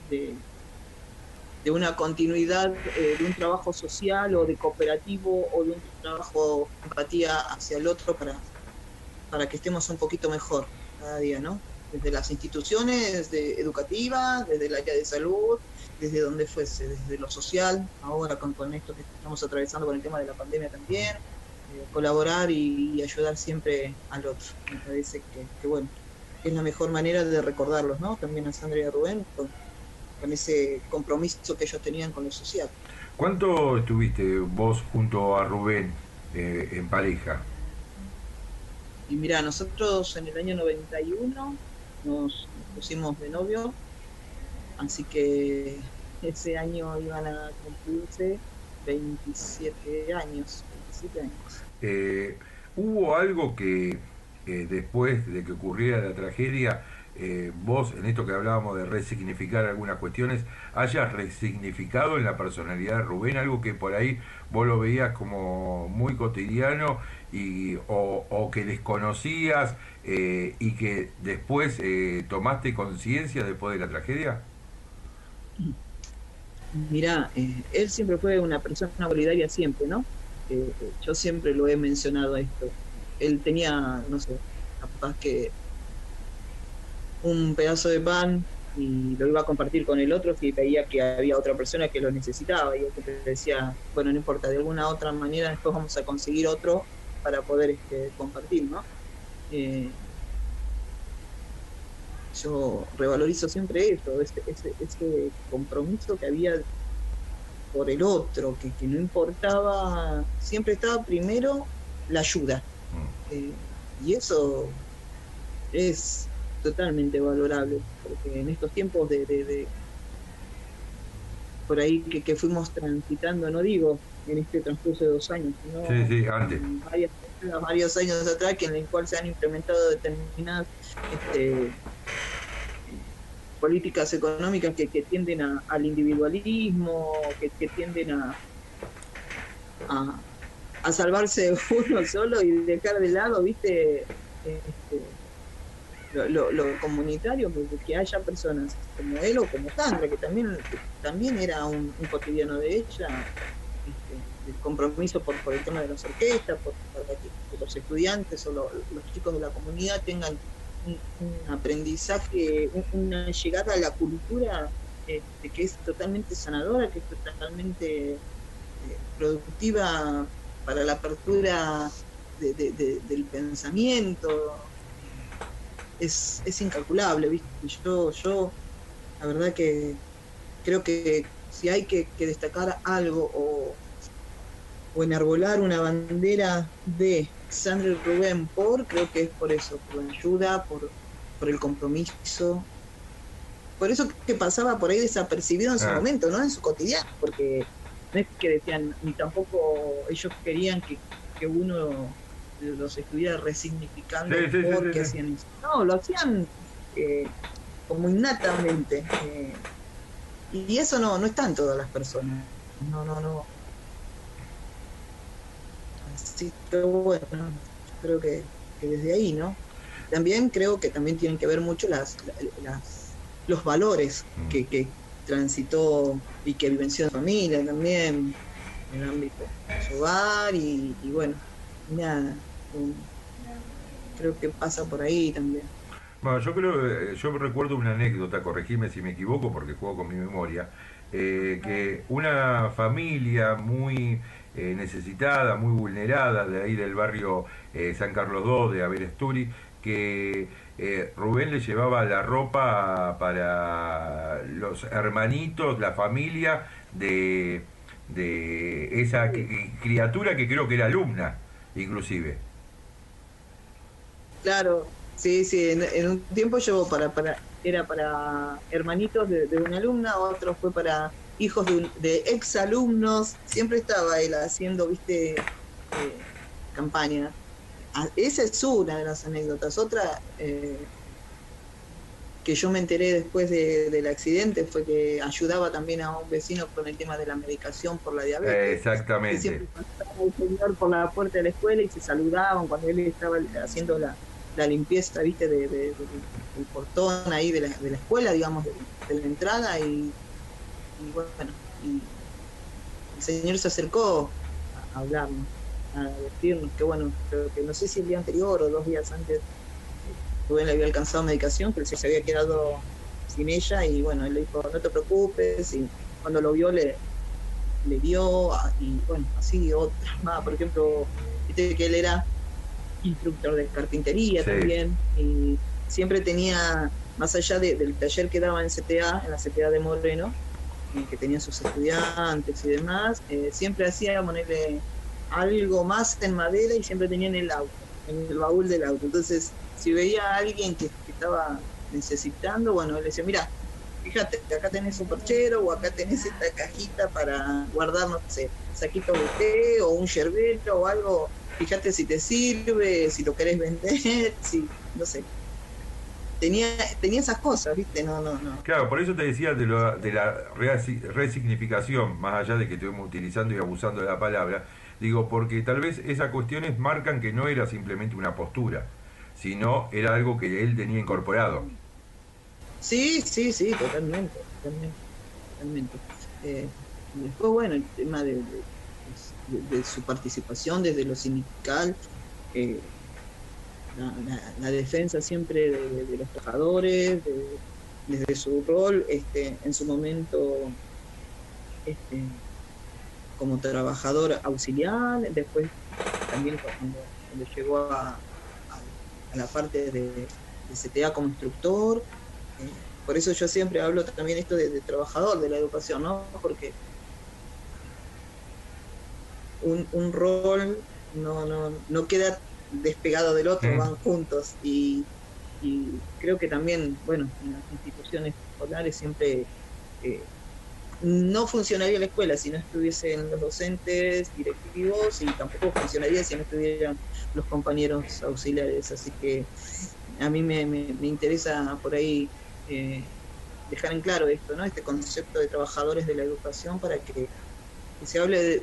de una continuidad, de un trabajo social o de cooperativo, o de un trabajo de empatía hacia el otro, para que estemos un poquito mejor cada día, ¿no? Desde las instituciones educativas, desde el área de salud, desde donde fuese, desde lo social, ahora con esto que estamos atravesando con el tema de la pandemia también, colaborar y ayudar siempre al otro. Me parece que bueno, es la mejor manera de recordarlos, ¿no? También a Sandra y a Rubén, con ese compromiso que ellos tenían con lo social. ¿Cuánto estuviste vos junto a Rubén en pareja? Y mira, nosotros en el año 91 nos pusimos de novio, así que ese año iban a cumplirse 27 años. ¿Hubo algo que después de que ocurriera la tragedia, vos, en esto que hablábamos de resignificar algunas cuestiones, hayas resignificado en la personalidad de Rubén algo que por ahí vos lo veías como muy cotidiano o que desconocías, y que después tomaste conciencia después de la tragedia? Mirá, él siempre fue una persona solidaria, siempre, ¿no? Yo siempre lo he mencionado esto. Él tenía, no sé, capaz que un pedazo de pan y lo iba a compartir con el otro si veía que había otra persona que lo necesitaba, y él decía, bueno, no importa, de alguna otra manera después vamos a conseguir otro para poder compartir, ¿no? Yo revalorizo siempre esto, ese compromiso que había por el otro, que no importaba, siempre estaba primero la ayuda. Y eso es totalmente valorable, porque en estos tiempos de por ahí que fuimos transitando, no digo en este transcurso de 2 años, sino antes. Varios años atrás, que en el cual se han implementado determinadas políticas económicas que tienden al individualismo, que tienden a salvarse uno solo y dejar de lado, viste, lo comunitario, que haya personas como él o como Sandra, que también era un cotidiano de ella, el compromiso por el tema de las orquestas, para que los estudiantes o los chicos de la comunidad tengan un aprendizaje, una llegada a la cultura que es totalmente sanadora, que es totalmente productiva para la apertura del pensamiento. Es incalculable, ¿viste? Yo la verdad que creo que si hay que destacar algo o enarbolar una bandera de Sandra y Rubén creo que es por eso, por la ayuda, por el compromiso, por eso que pasaba por ahí desapercibido en su momento, ¿no? En su cotidiano, porque no es que decían, ni tampoco ellos querían que uno los estuviera resignificando porque hacían eso. No, lo hacían como innatamente. Y eso no está en todas las personas. No. Así que bueno, creo que desde ahí, ¿no? También creo que también tienen que ver mucho los valores que transitó y que vivenció en familia también, en el ámbito de su hogar y bueno, nada, creo que pasa por ahí también. Bueno, yo recuerdo una anécdota, corregime si me equivoco porque juego con mi memoria, que una familia muy necesitada, muy vulnerada, de ahí del barrio San Carlos II, de Aberasturi, que Rubén le llevaba la ropa para los hermanitos, la familia de esa criatura que creo que era alumna, inclusive. Claro, sí, en un tiempo llevó era para hermanitos de una alumna, otro fue para hijos de exalumnos, siempre estaba él haciendo, viste, campaña. Esa es una de las anécdotas. Otra que yo me enteré después del accidente fue que ayudaba también a un vecino con el tema de la medicación por la diabetes. Exactamente. Que siempre pasaba el señor por la puerta de la escuela y se saludaban cuando él estaba haciendo la limpieza, viste, del portón ahí de la escuela, digamos, de la entrada y bueno, y el señor se acercó a hablarnos, a decirnos que bueno, creo que no sé si el día anterior o 2 días antes Rubén le había alcanzado medicación, pero se había quedado sin ella y bueno, él le dijo, no te preocupes, y cuando lo vio le dio, y bueno, así otras más, por ejemplo, viste que él era instructor de carpintería también, y siempre tenía, más allá del taller que daba en la CTA de Moreno, que tenía sus estudiantes y demás, siempre hacía ponerle algo más en madera y siempre tenía en el auto, en el baúl del auto. Entonces, si veía a alguien que estaba necesitando, bueno, él le decía, mira, fíjate, acá tenés un perchero o acá tenés esta cajita para guardar, no sé, saquito de té o un yerbero o algo, fíjate si te sirve, si lo querés vender, si, no sé. Tenía esas cosas, ¿viste? No. Claro, por eso te decía de la resignificación, más allá de que estuvimos utilizando y abusando de la palabra, digo, porque tal vez esas cuestiones marcan que no era simplemente una postura, sino era algo que él tenía incorporado. Sí, totalmente. Después, bueno, el tema de su participación desde lo sindical, la defensa siempre de los trabajadores, desde su rol, en su momento como trabajador auxiliar, después también cuando llegó a la parte de CTA como instructor. Por eso yo siempre hablo también esto de trabajador de la educación, ¿no? Porque un rol no queda despegado del otro, van juntos y creo que también, bueno, en las instituciones escolares siempre no funcionaría la escuela si no estuviesen los docentes, directivos, y tampoco funcionaría si no estuvieran los compañeros auxiliares, así que a mí me interesa por ahí dejar en claro esto, ¿no? Este concepto de trabajadores de la educación para que se hable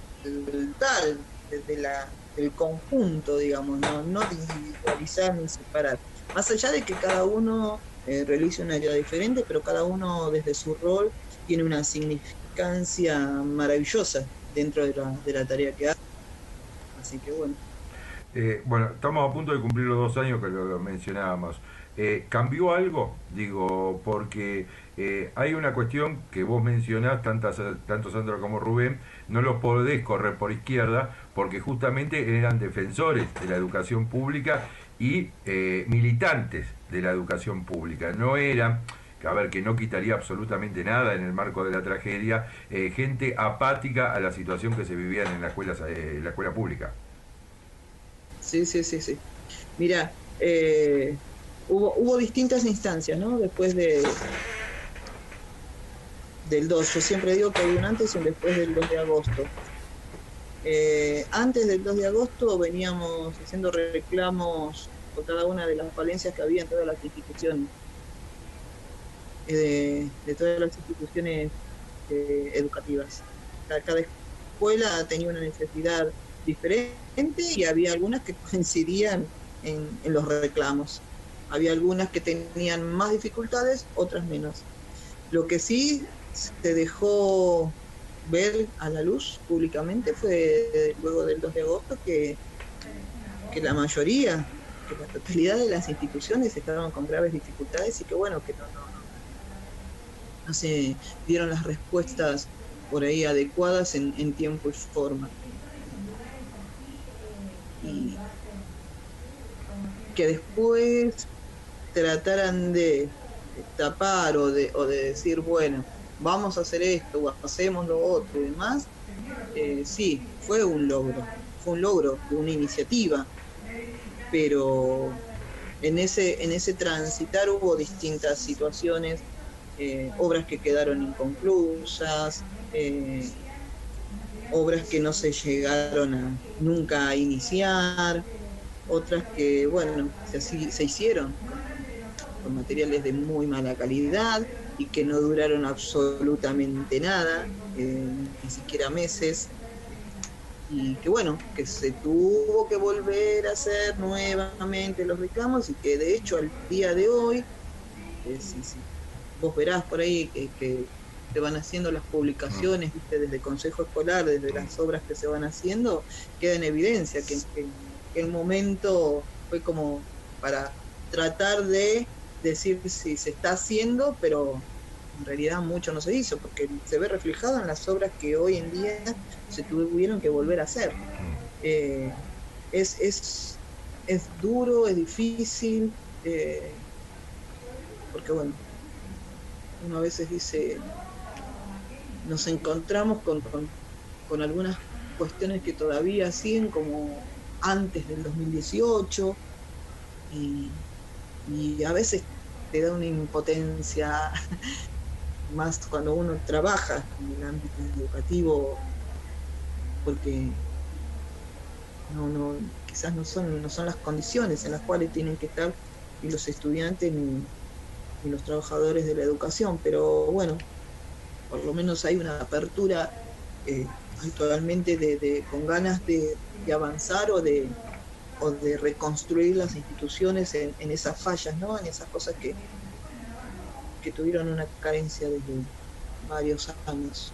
del conjunto, digamos, no de individualizar ni separar. Más allá de que cada uno realice una tarea diferente, pero cada uno desde su rol tiene una significancia maravillosa dentro de la tarea que hace. Así que bueno. Bueno, estamos a punto de cumplir los 2 años que lo mencionábamos. ¿Cambió algo? Digo, porque hay una cuestión que vos mencionás, tanto Sandra como Rubén, no los podés correr por izquierda, porque justamente eran defensores de la educación pública y militantes de la educación pública. No eran, a ver, que no quitaría absolutamente nada en el marco de la tragedia, gente apática a la situación que se vivía en la escuela pública. Sí. Mira, hubo distintas instancias, ¿no? Después del 2, yo siempre digo que hay un antes y un después del 2 de agosto. Antes del 2 de agosto veníamos haciendo reclamos por cada una de las falencias que había en todas las instituciones, de todas las instituciones educativas. Cada escuela tenía una necesidad diferente y había algunas que coincidían en los reclamos. Había algunas que tenían más dificultades, otras menos. Lo que sí se dejó ver a la luz públicamente fue luego del 2 de agosto que la mayoría, que la totalidad de las instituciones estaban con graves dificultades y que bueno, que no se dieron las respuestas por ahí adecuadas en tiempo y forma. Y que después trataran de tapar o de decir, bueno, vamos a hacer esto o hacemos lo otro y demás, sí, fue un logro de una iniciativa, pero en ese transitar hubo distintas situaciones, obras que quedaron inconclusas, obras que no se llegaron nunca a iniciar, otras que, bueno, se hicieron con materiales de muy mala calidad y que no duraron absolutamente nada, ni siquiera meses, y que bueno, que se tuvo que volver a hacer nuevamente los reclamos y que de hecho al día de hoy, si vos verás por ahí que se van haciendo las publicaciones, ¿viste? Desde el Consejo Escolar, desde las obras que se van haciendo, queda en evidencia que el momento fue como para tratar de decir si se está haciendo, pero en realidad mucho no se hizo, porque se ve reflejado en las obras que hoy en día se tuvieron que volver a hacer. Es duro, es difícil, porque bueno, uno a veces dice, nos encontramos con algunas cuestiones que todavía siguen como antes del 2018 y a veces te da una impotencia más cuando uno trabaja en el ámbito educativo, porque quizás no son las condiciones en las cuales tienen que estar ni los estudiantes ni los trabajadores de la educación, pero bueno, por lo menos hay una apertura actualmente con ganas de avanzar o de reconstruir las instituciones en esas fallas, ¿no? En esas cosas que tuvieron una carencia desde varios años.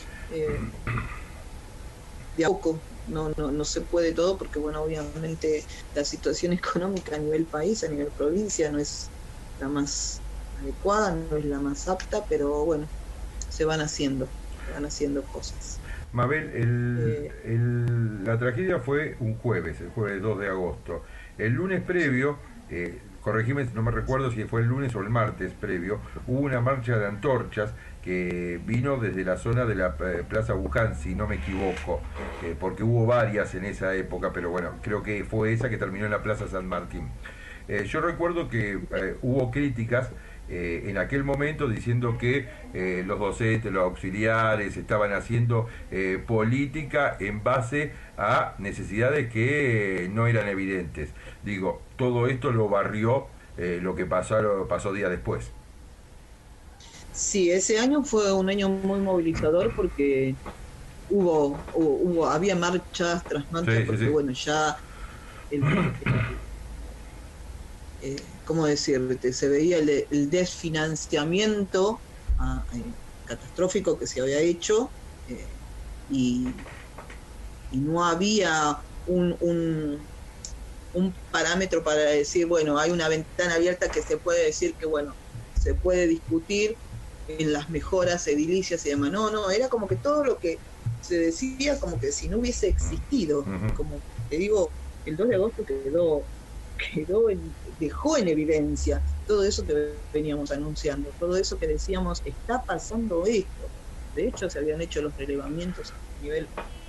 De a poco, no se puede todo porque, bueno, obviamente la situación económica a nivel país, a nivel provincia, no es la más adecuada, no es la más apta, pero bueno, se van haciendo cosas. Mabel, la tragedia fue un jueves, el jueves 2 de agosto. El lunes previo, corregime, no me recuerdo si fue el lunes o el martes previo, hubo una marcha de antorchas que vino desde la zona de la Plaza Buján, si no me equivoco, porque hubo varias en esa época, pero bueno, creo que fue esa que terminó en la Plaza San Martín. Yo recuerdo que hubo críticas en aquel momento diciendo que los docentes, los auxiliares estaban haciendo política en base a necesidades que no eran evidentes. Digo, todo esto lo barrió lo que pasó días después. Sí, ese año fue un año muy movilizador porque había marchas tras marchas, Sí, porque sí. bueno, ya ¿cómo decirte? Se veía el desfinanciamiento catastrófico que se había hecho y no había un parámetro para decir, bueno, hay una ventana abierta que se puede decir que, bueno, se puede discutir en las mejoras edilicias y demás. No, era como que todo lo que se decía como que si no hubiese existido. Como te digo, el 2 de agosto dejó en evidencia todo eso que veníamos anunciando, todo eso que decíamos, está pasando esto. De hecho, se habían hecho los relevamientos a nivel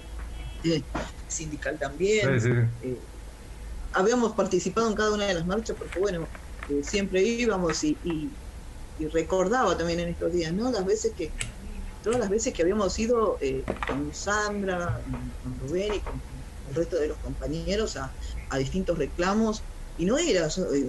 sindical también. Sí. Habíamos participado en cada una de las marchas porque, bueno, siempre íbamos y recordaba también en estos días, ¿no? Todas las veces que habíamos ido con Sandra, con Rubén y con el resto de los compañeros a distintos reclamos, y no era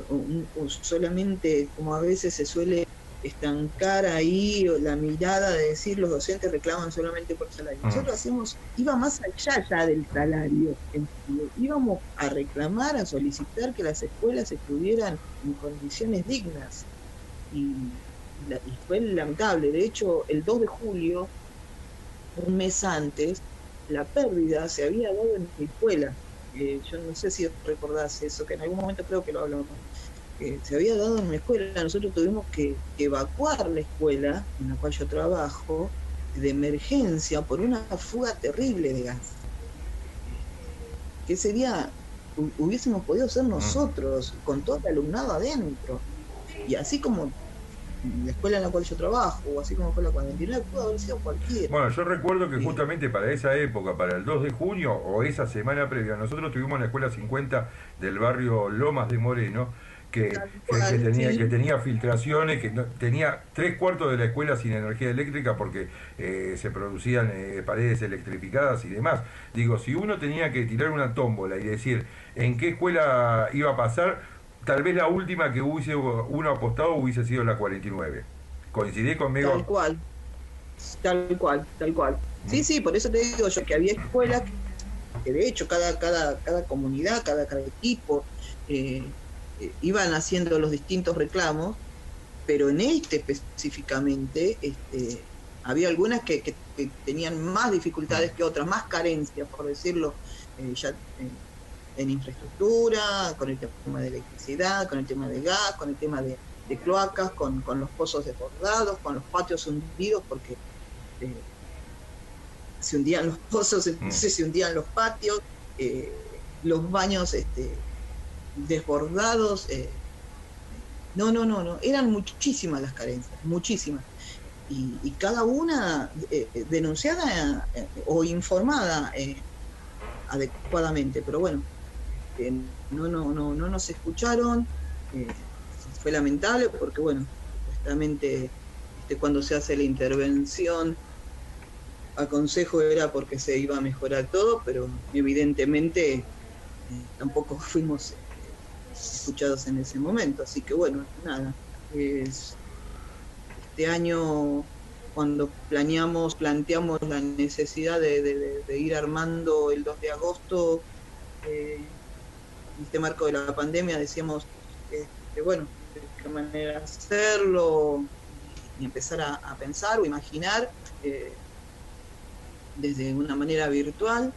solamente como a veces se suele estancar ahí la mirada de decir los docentes reclaman solamente por salario. Nosotros iba más allá ya del salario, íbamos a reclamar, a solicitar que las escuelas estuvieran en condiciones dignas. Y fue lamentable. De hecho, el 2 de julio, un mes antes, la pérdida se había dado en mi escuela. Yo no sé si recordás eso, que en algún momento creo que lo hablamos. Se había dado en mi escuela. Nosotros tuvimos que evacuar la escuela en la cual yo trabajo de emergencia por una fuga terrible de gas. Que ese día hubiésemos podido ser nosotros, con todo el alumnado adentro. Y así como la escuela en la cual yo trabajo, o así como fue la 49, pudo haber sido cualquiera. Bueno, yo recuerdo que justamente para esa época, para el 2 de junio o esa semana previa, nosotros tuvimos la escuela 50 del barrio Lomas de Moreno, que tenía filtraciones, que tenía 3/4 de la escuela sin energía eléctrica porque se producían paredes electrificadas y demás. Digo, si uno tenía que tirar una tómbola y decir en qué escuela iba a pasar, tal vez la última que uno apostado hubiese sido la 49. ¿Coincidís conmigo? Tal cual. Sí, por eso te digo yo que había escuelas que de hecho cada comunidad, cada equipo iban haciendo los distintos reclamos, pero en específicamente había algunas que tenían más dificultades que otras, más carencias, por decirlo, en infraestructura, con el tema de electricidad, con el tema de gas, con el tema de cloacas, con los pozos desbordados, con los patios hundidos, porque se hundían los pozos, entonces se hundían los patios, los baños desbordados. No, eran muchísimas las carencias, muchísimas. Y cada una denunciada o informada adecuadamente, pero bueno, no nos escucharon. Fue lamentable porque, bueno, supuestamente cuando se hace la intervención a consejo era porque se iba a mejorar todo, pero evidentemente tampoco fuimos escuchados en ese momento. Así que bueno, nada, este año cuando planteamos la necesidad de ir armando el 2 de agosto, en este marco de la pandemia, decíamos bueno, de qué manera hacerlo y empezar a pensar o imaginar desde una manera virtual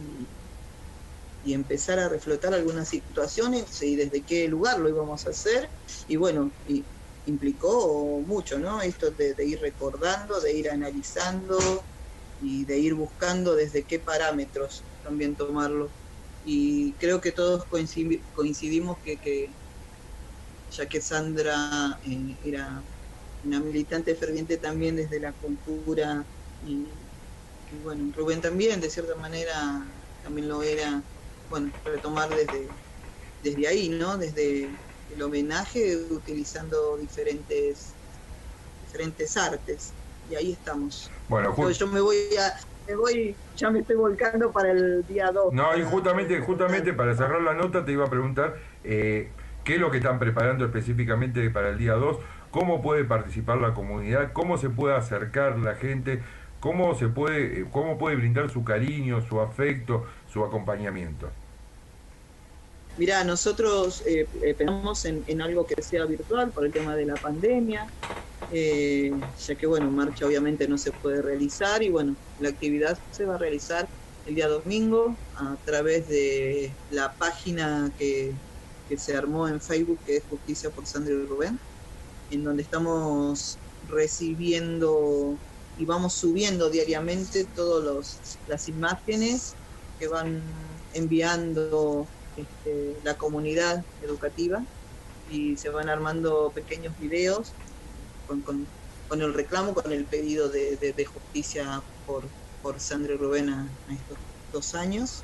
y empezar a reflotar algunas situaciones y desde qué lugar lo íbamos a hacer. Y bueno, implicó mucho, ¿no? Esto de ir recordando, de ir analizando y de ir buscando desde qué parámetros también tomarlo. Y creo que todos coincidimos que ya que Sandra era una militante ferviente también desde la cultura y bueno, Rubén también, de cierta manera, también lo era, bueno, retomar desde ahí, ¿no? Desde el homenaje, utilizando diferentes artes, y ahí estamos. Bueno, yo ya me estoy volcando para el día 2. No, y justamente para cerrar la nota te iba a preguntar qué es lo que están preparando específicamente para el día 2, cómo puede participar la comunidad, cómo se puede acercar la gente, cómo puede brindar su cariño, su afecto, su acompañamiento. Mirá, nosotros pensamos en algo que sea virtual por el tema de la pandemia, ya que bueno, marcha obviamente no se puede realizar y bueno, la actividad se va a realizar el día domingo a través de la página que se armó en Facebook, que es Justicia por Sandra y Rubén, en donde estamos recibiendo y vamos subiendo diariamente todas las imágenes que van enviando la comunidad educativa, y se van armando pequeños videos con el reclamo, con el pedido de justicia por Sandra y Rubén a estos 2 años.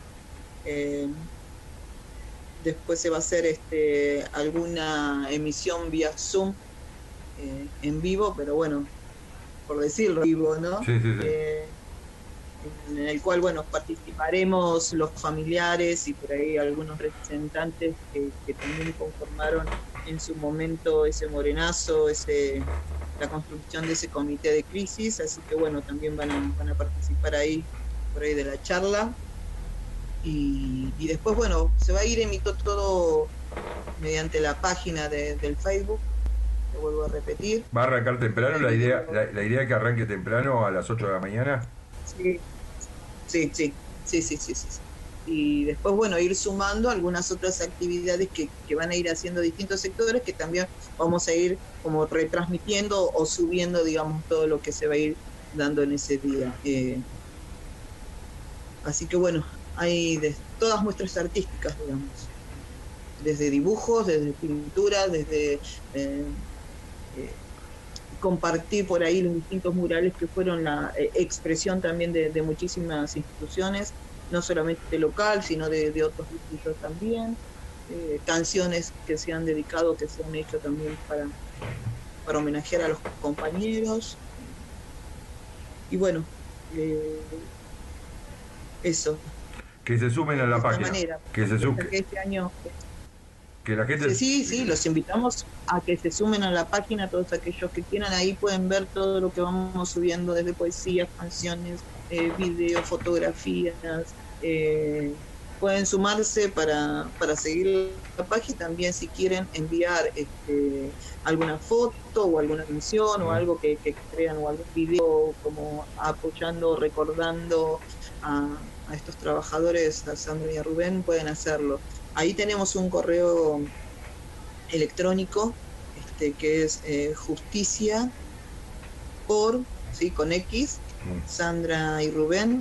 Después se va a hacer alguna emisión vía Zoom en vivo, pero bueno, por decirlo vivo, ¿no? Sí. En el cual, bueno, participaremos los familiares y por ahí algunos representantes que también conformaron en su momento ese morenazo, la construcción de ese comité de crisis, así que bueno, también van a participar ahí, por ahí de la charla. Y después, bueno, se va a ir emitiendo todo mediante la página del Facebook, lo vuelvo a repetir. ¿Va a arrancar temprano? ¿La idea es que arranque temprano a las 8 de la mañana? Sí. Y después, bueno, ir sumando algunas otras actividades que van a ir haciendo distintos sectores, que también vamos a ir como retransmitiendo o subiendo, digamos, todo lo que se va a ir dando en ese día. Así que bueno, hay de todas muestras artísticas, digamos, desde dibujos, desde pintura, desde compartir por ahí los distintos murales que fueron la expresión también de muchísimas instituciones, no solamente local, sino de otros distritos también, canciones que se han dedicado, que se han hecho también para homenajear a los compañeros, y bueno, eso. Que se sumen a la página. Que este año... Que la gente... Sí, los invitamos a que se sumen a la página, todos aquellos que quieran. Ahí pueden ver todo lo que vamos subiendo, desde poesías, canciones, videos, fotografías. Pueden sumarse para seguir la página. También, si quieren enviar alguna foto o alguna canción o algo que crean, o algún video como apoyando, recordando a estos trabajadores, a Sandra y a Rubén, pueden hacerlo. Ahí tenemos un correo electrónico que es justicia por, ¿sí? Con X, Sandra y Rubén,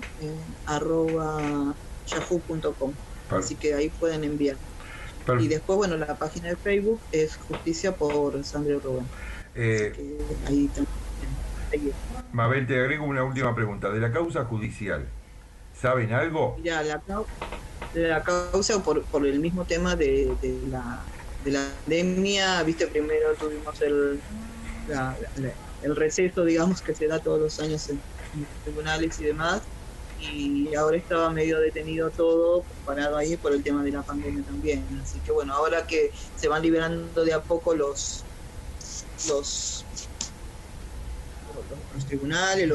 @yahoo.com. Así que ahí pueden enviar. Y después, bueno, la página de Facebook es Justicia por Sandra y Rubén. Ahí también. Mabel, te agrego una última pregunta. De la causa judicial, ¿saben algo? Ya, la causa por el mismo tema de la pandemia, viste, primero tuvimos el receso, digamos, que se da todos los años en los tribunales y demás, y ahora estaba medio detenido todo, parado ahí por el tema de la pandemia también. Así que bueno, ahora que se van liberando de a poco los tribunales,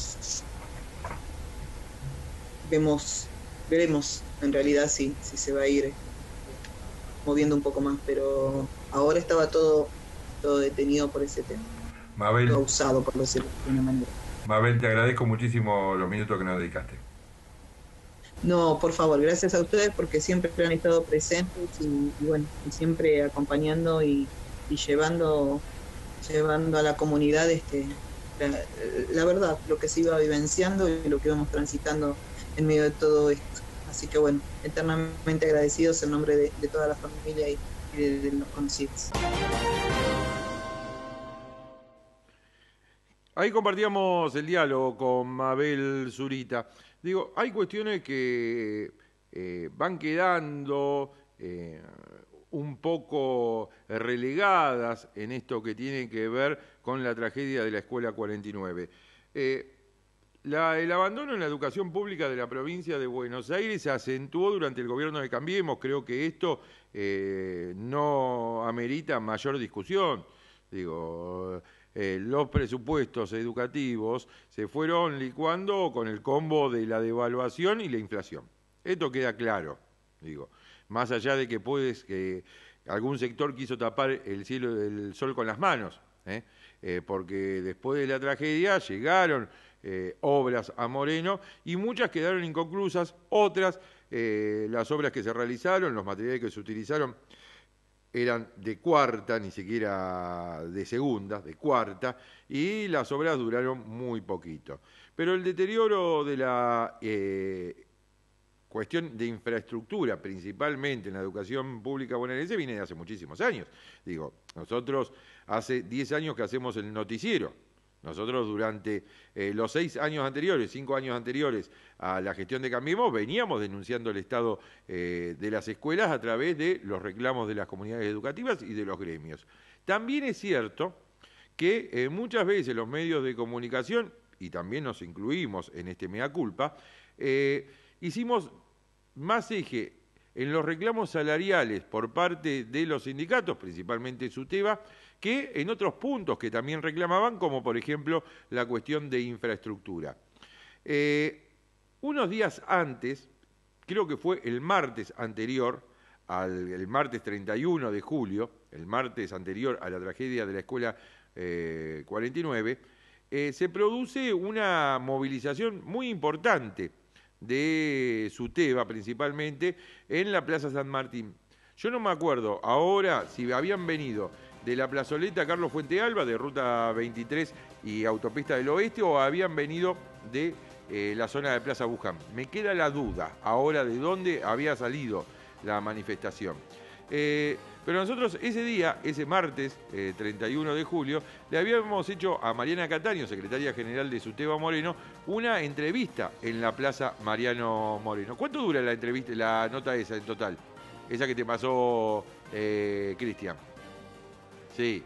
veremos en realidad si se va a ir moviendo un poco más, pero ahora estaba todo detenido por ese tema. Mabel, todo usado, por decirlo de una manera. Mabel, te agradezco muchísimo los minutos que nos dedicaste. No, por favor, gracias a ustedes, porque siempre han estado presentes y bueno, y siempre acompañando y llevando a la comunidad la verdad, lo que se iba vivenciando y lo que íbamos transitando en medio de todo esto. Así que bueno, eternamente agradecidos en nombre de toda la familia y de los conocidos. Ahí compartíamos el diálogo con Mabel Zurita. Digo, hay cuestiones que van quedando un poco relegadas en esto que tiene que ver con la tragedia de la Escuela 49. El abandono en la educación pública de la provincia de Buenos Aires se acentuó durante el gobierno de Cambiemos. Creo que esto no amerita mayor discusión. Digo, los presupuestos educativos se fueron licuando con el combo de la devaluación y la inflación. Esto queda claro, digo. Más allá de que algún sector quiso tapar el sol con las manos, porque después de la tragedia llegaron obras a Moreno y muchas quedaron inconclusas, otras, las obras que se realizaron, los materiales que se utilizaron eran de cuarta, ni siquiera de segunda, de cuarta, y las obras duraron muy poquito. Pero el deterioro de la cuestión de infraestructura, principalmente en la educación pública bonaerense, viene de hace muchísimos años. Digo, nosotros hace 10 años que hacemos el noticiero. Nosotros durante los 5 años anteriores a la gestión de Cambiemos, veníamos denunciando el estado de las escuelas a través de los reclamos de las comunidades educativas y de los gremios. También es cierto que muchas veces los medios de comunicación, y también nos incluimos en este mea culpa, hicimos más eje en los reclamos salariales por parte de los sindicatos, principalmente SUTEBA, que en otros puntos que también reclamaban, como por ejemplo la cuestión de infraestructura. Unos días antes, creo que fue el martes anterior, el martes 31 de julio, el martes anterior a la tragedia de la Escuela 49, se produce una movilización muy importante de SUTEBA principalmente en la Plaza San Martín. Yo no me acuerdo ahora si habían venido de la plazoleta Carlos Fuentealba, de Ruta 23 y Autopista del Oeste, o habían venido de la zona de Plaza Buján. Me queda la duda ahora de dónde había salido la manifestación. Pero nosotros ese día, ese martes 31 de julio, le habíamos hecho a Mariana Cataño, secretaria general de SUTEBA Moreno, una entrevista en la Plaza Mariano Moreno. ¿Cuánto dura la entrevista, la nota esa en total? Esa que te pasó Cristian. Sí.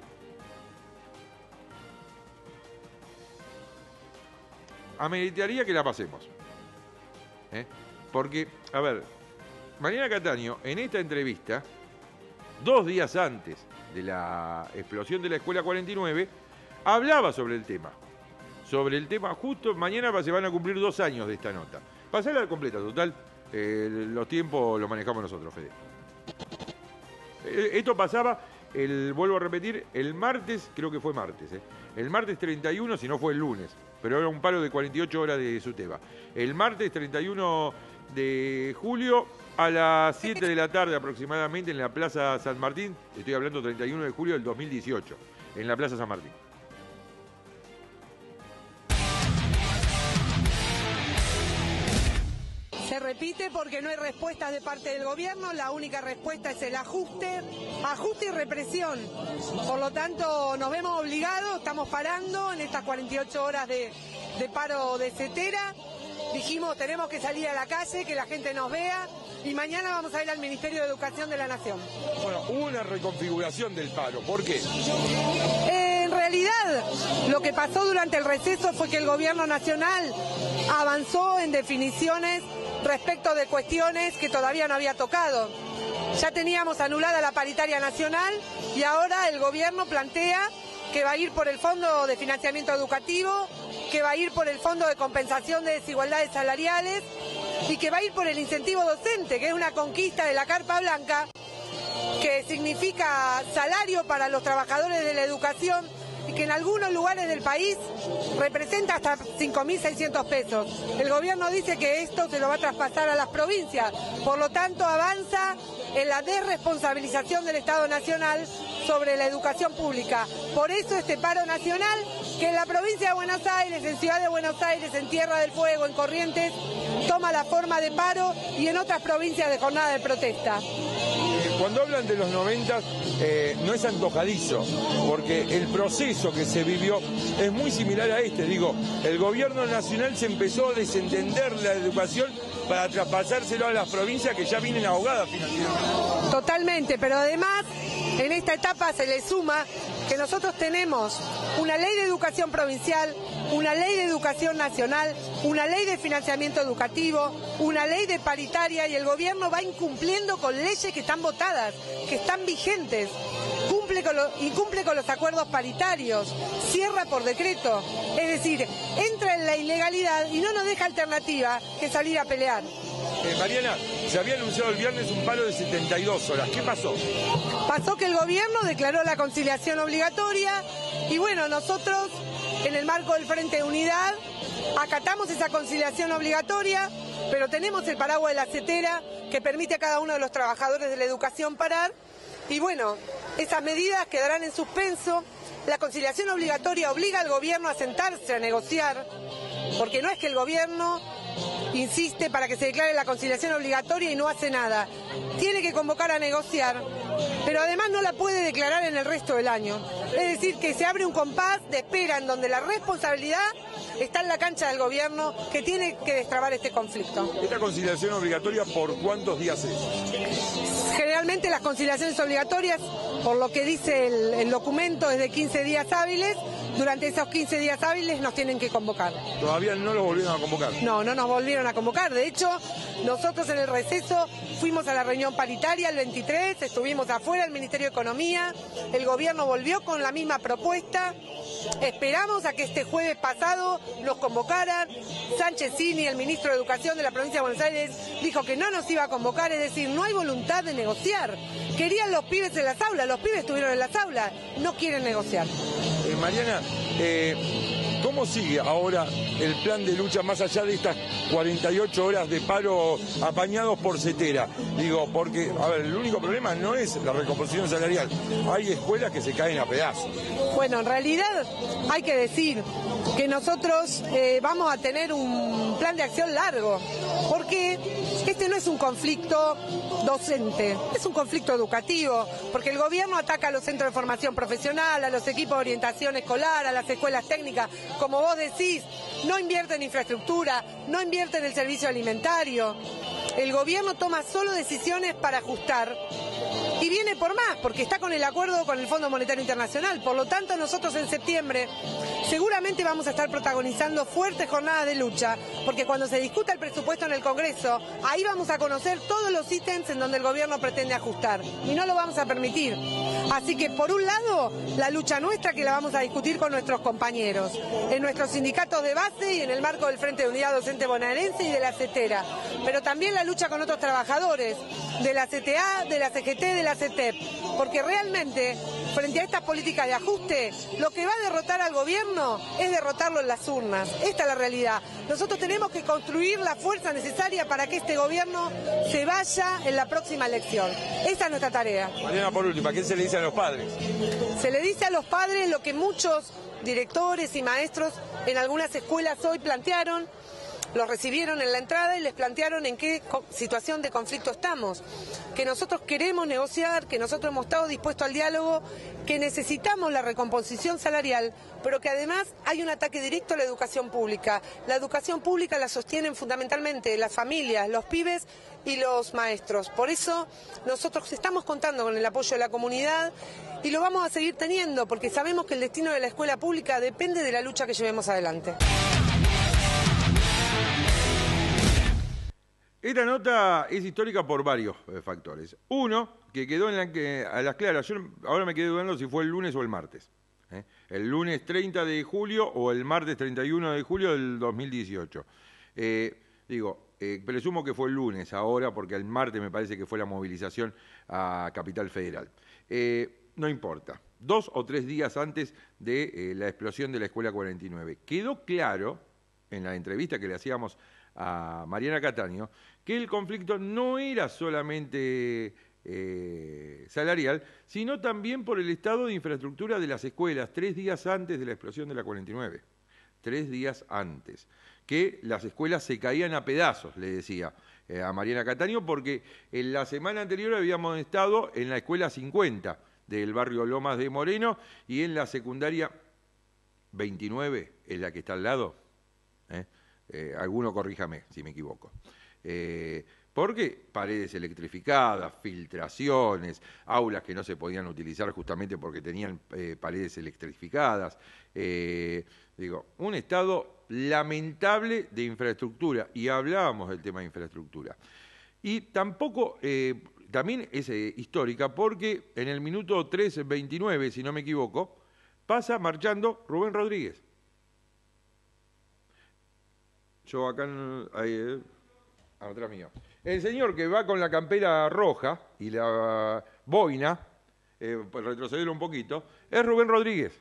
Ameritaría que la pasemos. Porque, a ver, Mariana Cataño, en esta entrevista, 2 días antes de la explosión de la Escuela 49, hablaba sobre el tema. Sobre el tema, justo mañana se van a cumplir 2 años de esta nota. Pasala completa, total. Los tiempos los manejamos nosotros, Fede. Esto pasaba, vuelvo a repetir, el martes, creo que fue martes, el martes 31, si no fue el lunes, pero era un paro de 48 horas de SUTEBA. El martes 31 de julio a las 7 de la tarde aproximadamente en la Plaza San Martín, estoy hablando 31 de julio del 2018, en la Plaza San Martín. Se repite porque no hay respuestas de parte del gobierno, la única respuesta es el ajuste y represión. Por lo tanto, nos vemos obligados, estamos parando en estas 48 horas de paro de CETERA. Dijimos, tenemos que salir a la calle, que la gente nos vea, y mañana vamos a ir al Ministerio de Educación de la Nación. Bueno, hubo una reconfiguración del paro, ¿por qué? En realidad, lo que pasó durante el receso fue que el gobierno nacional avanzó en definiciones respecto de cuestiones que todavía no había tocado. Ya teníamos anulada la paritaria nacional y ahora el gobierno plantea que va a ir por el Fondo de Financiamiento Educativo, que va a ir por el Fondo de Compensación de Desigualdades Salariales y que va a ir por el incentivo docente, que es una conquista de la Carpa Blanca, que significa salario para los trabajadores de la educación y que en algunos lugares del país representa hasta 5.600 pesos. El gobierno dice que esto se lo va a traspasar a las provincias, por lo tanto avanza en la desresponsabilización del Estado Nacional sobre la educación pública. Por eso este paro nacional, que en la provincia de Buenos Aires, en Ciudad de Buenos Aires, en Tierra del Fuego, en Corrientes, toma la forma de paro y en otras provincias de jornada de protesta. cuando hablan de los 90 no es antojadizo, porque el proceso que se vivió es muy similar a este. Digo, el gobierno nacional se empezó a desentender la educación para traspasárselo a las provincias que ya vienen ahogadas financieramente. Totalmente, pero además en esta etapa se le suma que nosotros tenemos una ley de educación provincial, una ley de educación nacional, una ley de financiamiento educativo, una ley de paritaria, y el gobierno va incumpliendo con leyes que están votadas, que están vigentes, incumple con los acuerdos paritarios, cierra por decreto, es decir, entra en la ilegalidad y no nos deja alternativa que salir a pelear. Mariana, se había anunciado el viernes un paro de 72 horas. ¿Qué pasó? Pasó que el gobierno declaró la conciliación obligatoria y bueno, nosotros en el marco del Frente de Unidad acatamos esa conciliación obligatoria, pero tenemos el paraguas de la CETERA que permite a cada uno de los trabajadores de la educación parar y bueno, esas medidas quedarán en suspenso. La conciliación obligatoria obliga al gobierno a sentarse a negociar, porque no es que el gobierno insiste para que se declare la conciliación obligatoria y no hace nada. Tiene que convocar a negociar, pero además no la puede declarar en el resto del año. Es decir, que se abre un compás de espera en donde la responsabilidad está en la cancha del gobierno que tiene que destrabar este conflicto. ¿Esta conciliación obligatoria por cuántos días es? Generalmente las conciliaciones obligatorias, por lo que dice el documento, es de 15 días hábiles. Durante esos 15 días hábiles nos tienen que convocar. ¿Todavía no los volvieron a convocar? No, no nos volvieron a convocar. De hecho, nosotros en el receso fuimos a la reunión paritaria el 23, estuvimos afuera del Ministerio de Economía, el gobierno volvió con la misma propuesta, esperamos a que este jueves pasado nos convocaran. Sánchez Cini, el ministro de Educación de la provincia de Buenos Aires, dijo que no nos iba a convocar, es decir, no hay voluntad de negociar. Querían los pibes en las aulas, los pibes estuvieron en las aulas, no quieren negociar. Mariana, ¿cómo sigue ahora el plan de lucha más allá de estas 48 horas de paro apañados por CETERA? Digo, porque, a ver, el único problema no es la recomposición salarial. Hay escuelas que se caen a pedazos. Bueno, en realidad hay que decir que nosotros vamos a tener un plan de acción largo, porque este no es un conflicto docente, es un conflicto educativo, porque el gobierno ataca a los centros de formación profesional, a los equipos de orientación escolar, a las escuelas técnicas, como vos decís, no invierte en infraestructura, no invierte en el servicio alimentario. El gobierno toma solo decisiones para ajustar y viene por más, porque está con el acuerdo con el Fondo Monetario Internacional. Por lo tanto, nosotros en septiembre seguramente vamos a estar protagonizando fuertes jornadas de lucha, porque cuando se discuta el presupuesto en el Congreso, ahí vamos a conocer todos los ítems en donde el gobierno pretende ajustar, y no lo vamos a permitir. Así que, por un lado, la lucha nuestra, que la vamos a discutir con nuestros compañeros, en nuestros sindicatos de base y en el marco del Frente de Unidad Docente Bonaerense y de la CETERA, pero también la lucha con otros trabajadores, de la CTA, de la CGT, de la CETEP, porque realmente, frente a estas políticas de ajuste, lo que va a derrotar al gobierno es derrotarlo en las urnas. Esta es la realidad. Nosotros tenemos que construir la fuerza necesaria para que este gobierno se vaya en la próxima elección. Esa es nuestra tarea. Mariana, por último, ¿qué se le dice a los padres? Se le dice a los padres lo que muchos directores y maestros en algunas escuelas hoy plantearon. Los recibieron en la entrada y les plantearon en qué situación de conflicto estamos, que nosotros queremos negociar, que nosotros hemos estado dispuestos al diálogo, que necesitamos la recomposición salarial, pero que además hay un ataque directo a la educación pública. La educación pública la sostienen fundamentalmente las familias, los pibes y los maestros. Por eso nosotros estamos contando con el apoyo de la comunidad y lo vamos a seguir teniendo, porque sabemos que el destino de la escuela pública depende de la lucha que llevemos adelante. Esta nota es histórica por varios factores. Uno, que quedó a las claras. Yo ahora me quedé dudando si fue el lunes o el martes. El lunes 30 de julio o el martes 31 de julio del 2018. Presumo que fue el lunes ahora, porque el martes me parece que fue la movilización a Capital Federal. No importa. 2 o 3 días antes de la explosión de la Escuela 49. Quedó claro, en la entrevista que le hacíamos a Mariana Cataño, que el conflicto no era solamente salarial, sino también por el estado de infraestructura de las escuelas, 3 días antes de la explosión de la 49. 3 días antes. Que las escuelas se caían a pedazos, le decía a Mariana Cataño, porque en la semana anterior habíamos estado en la escuela 50 del barrio Lomas de Moreno y en la secundaria 29, es la que está al lado. Alguno corríjame si me equivoco. Porque paredes electrificadas, filtraciones, aulas que no se podían utilizar justamente porque tenían paredes electrificadas. Digo, un estado lamentable de infraestructura, y hablábamos del tema de infraestructura. Y tampoco, también es histórica, porque en el minuto 3:29, si no me equivoco, pasa marchando Rubén Rodríguez. Yo acá, atrás mío. El señor que va con la campera roja y la boina, por retroceder un poquito, es Rubén Rodríguez.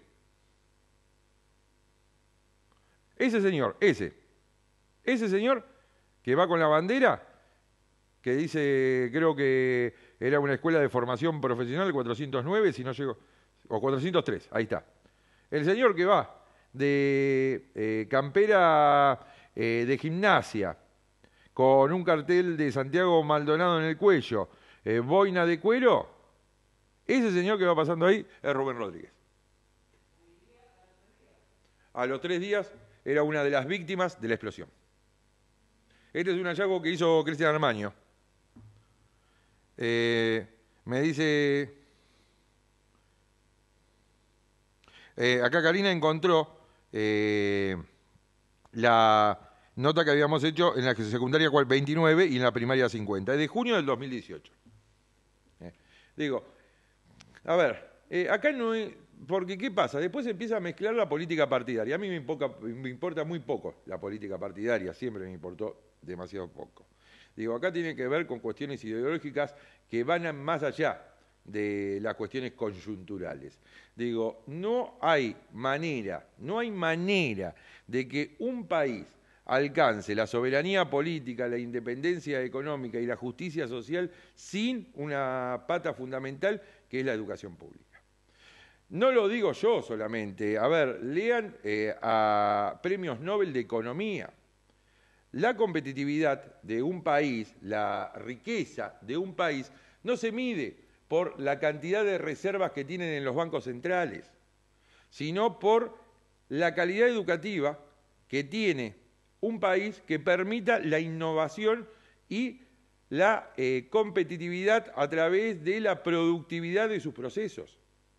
Ese señor, ese señor que va con la bandera, que dice, creo que era una escuela de formación profesional, 409, si no llego, o 403, ahí está. El señor que va de campera de gimnasia, con un cartel de Santiago Maldonado en el cuello, boina de cuero, ese señor que va pasando ahí es Rubén Rodríguez. A los 3 días era una de las víctimas de la explosión. Este es un hallazgo que hizo Cristian Armaño. Me dice... acá Karina encontró la nota que habíamos hecho en la secundaria 29 y en la primaria 50. Es de junio del 2018. Digo, a ver, acá no es... Porque, ¿qué pasa? Después se empieza a mezclar la política partidaria. A mí me importa muy poco la política partidaria, siempre me importó demasiado poco. Digo, acá tiene que ver con cuestiones ideológicas que van más allá de las cuestiones coyunturales. Digo, no hay manera de que un país alcance la soberanía política, la independencia económica y la justicia social sin una pata fundamental que es la educación pública. No lo digo yo solamente. A ver, lean a premios Nobel de Economía. La competitividad de un país, la riqueza de un país, no se mide por la cantidad de reservas que tienen en los bancos centrales, sino por la calidad educativa que tiene un país que permita la innovación y la competitividad a través de la productividad de sus procesos.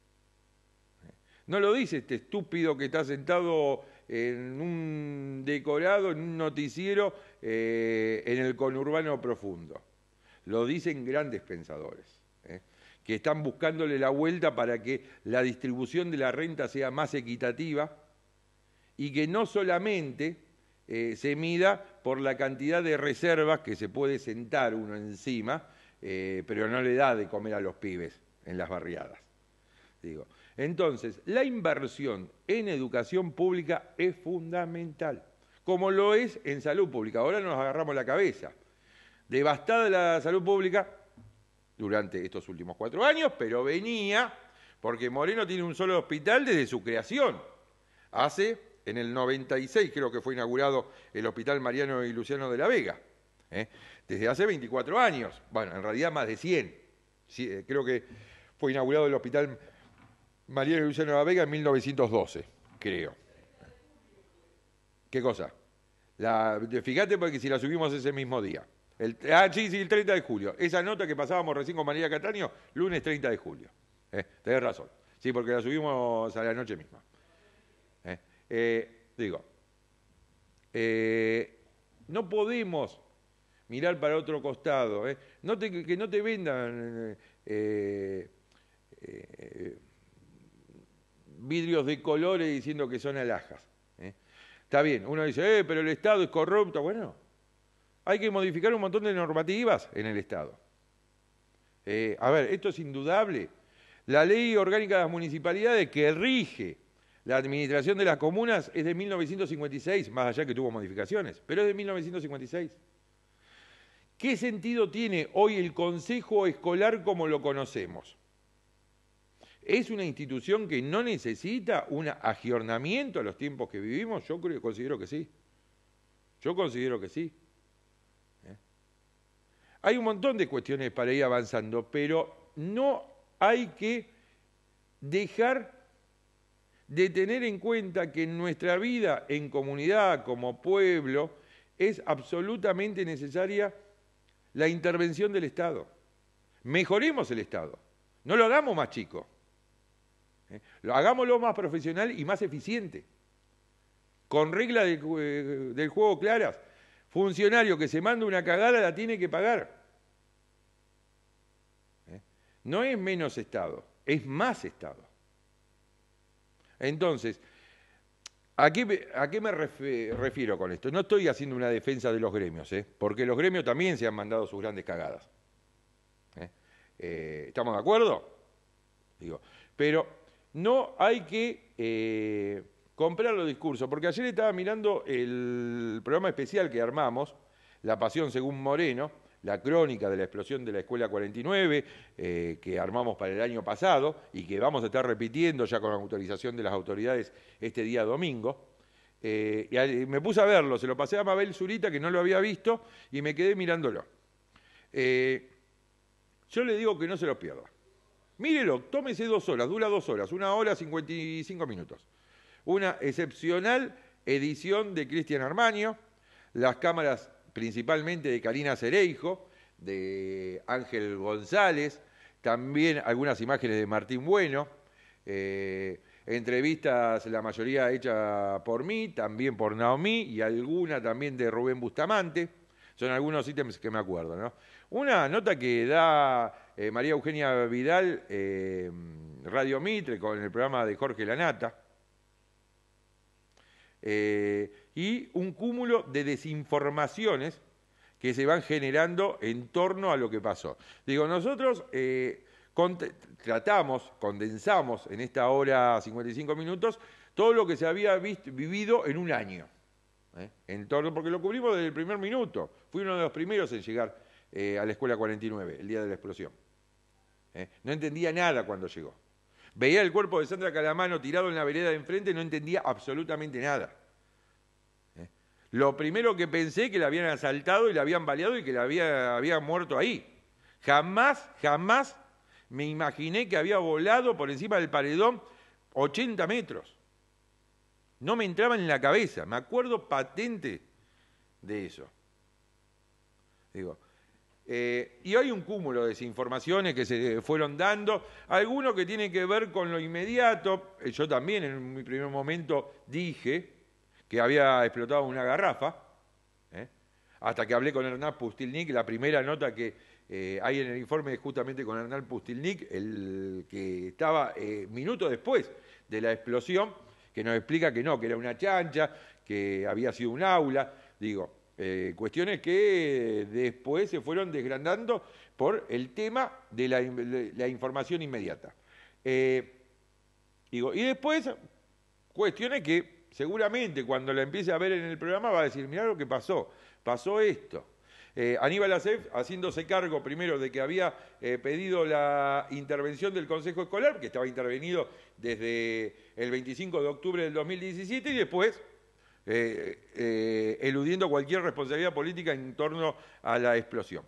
No lo dice este estúpido que está sentado en un decorado, en un noticiero, en el conurbano profundo. Lo dicen grandes pensadores, que están buscándole la vuelta para que la distribución de la renta sea más equitativa y que no solamente se mida por la cantidad de reservas que se puede sentar uno encima, pero no le da de comer a los pibes en las barriadas. Digo, entonces, la inversión en educación pública es fundamental, como lo es en salud pública. Ahora nos agarramos la cabeza. Devastada la salud pública durante estos últimos 4 años, pero venía, porque Moreno tiene un solo hospital desde su creación. En el 96 creo que fue inaugurado el Hospital Mariano y Luciano de la Vega. Desde hace 24 años, bueno, en realidad más de 100. Sí, creo que fue inaugurado el Hospital Mariano y Luciano de la Vega en 1912, creo. ¿Qué cosa? Fíjate porque si la subimos ese mismo día. El 30 de julio. Esa nota que pasábamos recién con María Cataño, lunes 30 de julio. Tenés razón. Sí, porque la subimos a la noche misma. No podemos mirar para otro costado. Que no te vendan vidrios de colores diciendo que son alhajas. Está bien, uno dice, pero el Estado es corrupto. Bueno, hay que modificar un montón de normativas en el Estado. A ver, esto es indudable. La Ley Orgánica de las Municipalidades que rige la administración de las comunas es de 1956, más allá que tuvo modificaciones, pero es de 1956. ¿Qué sentido tiene hoy el Consejo Escolar como lo conocemos? ¿Es una institución que no necesita un agiornamiento a los tiempos que vivimos? Considero que sí. Yo considero que sí. Hay un montón de cuestiones para ir avanzando, pero no hay que dejar de tener en cuenta que en nuestra vida en comunidad, como pueblo, es absolutamente necesaria la intervención del Estado. Mejoremos el Estado, no lo hagamos más chico, hagámoslo más profesional y más eficiente, con reglas del juego claras. Funcionario que se manda una cagada la tiene que pagar. No es menos Estado, es más Estado. Entonces, ¿a qué me refiero con esto? No estoy haciendo una defensa de los gremios, porque los gremios también se han mandado sus grandes cagadas. ¿Estamos de acuerdo? Digo, pero no hay que comprar los discursos, porque ayer estaba mirando el programa especial que armamos, La Pasión según Moreno, la crónica de la explosión de la Escuela 49, que armamos para el año pasado y que vamos a estar repitiendo ya con la autorización de las autoridades este día domingo. Y me puse a verlo, se lo pasé a Mabel Zurita, que no lo había visto, y me quedé mirándolo. Yo le digo que no se lo pierda. Mírelo, tómese 2 horas, dura 2 horas, 1 hora 55 minutos. Una excepcional edición de Cristian Armaño, las cámaras principalmente de Karina Cereijo, de Ángel González, también algunas imágenes de Martín Bueno, entrevistas la mayoría hechas por mí, también por Naomi y alguna también de Rubén Bustamante. Son algunos ítems que me acuerdo, ¿no? Una nota que da María Eugenia Vidal, Radio Mitre, con el programa de Jorge Lanata, y un cúmulo de desinformaciones que se van generando en torno a lo que pasó. Digo, nosotros condensamos en esta hora 55 minutos todo lo que se había vivido en un año. En torno, porque lo cubrimos desde el primer minuto. Fui uno de los primeros en llegar a la Escuela 49, el día de la explosión. No entendía nada cuando llegó. Veía el cuerpo de Sandra Calamano tirado en la vereda de enfrente y no entendía absolutamente nada. Lo primero que pensé que la habían asaltado y la habían baleado y que la había muerto ahí. Jamás me imaginé que había volado por encima del paredón 80 metros. No me entraba en la cabeza, me acuerdo patente de eso. Digo, y hay un cúmulo de desinformaciones que se fueron dando, algunos que tienen que ver con lo inmediato. Yo también en mi primer momento dije que había explotado una garrafa, hasta que hablé con Hernán Pustilnik. La primera nota que hay en el informe es justamente con Hernán Pustilnik, el que estaba minutos después de la explosión, que nos explica que no, que era una chancha, que había sido un aula. Digo, cuestiones que después se fueron desgranando por el tema de la información inmediata. Digo, y después, cuestiones que seguramente cuando la empiece a ver en el programa va a decir, mirá lo que pasó esto. Aníbal Acef haciéndose cargo primero de que había pedido la intervención del Consejo Escolar, que estaba intervenido desde el 25 de octubre del 2017, y después eludiendo cualquier responsabilidad política en torno a la explosión.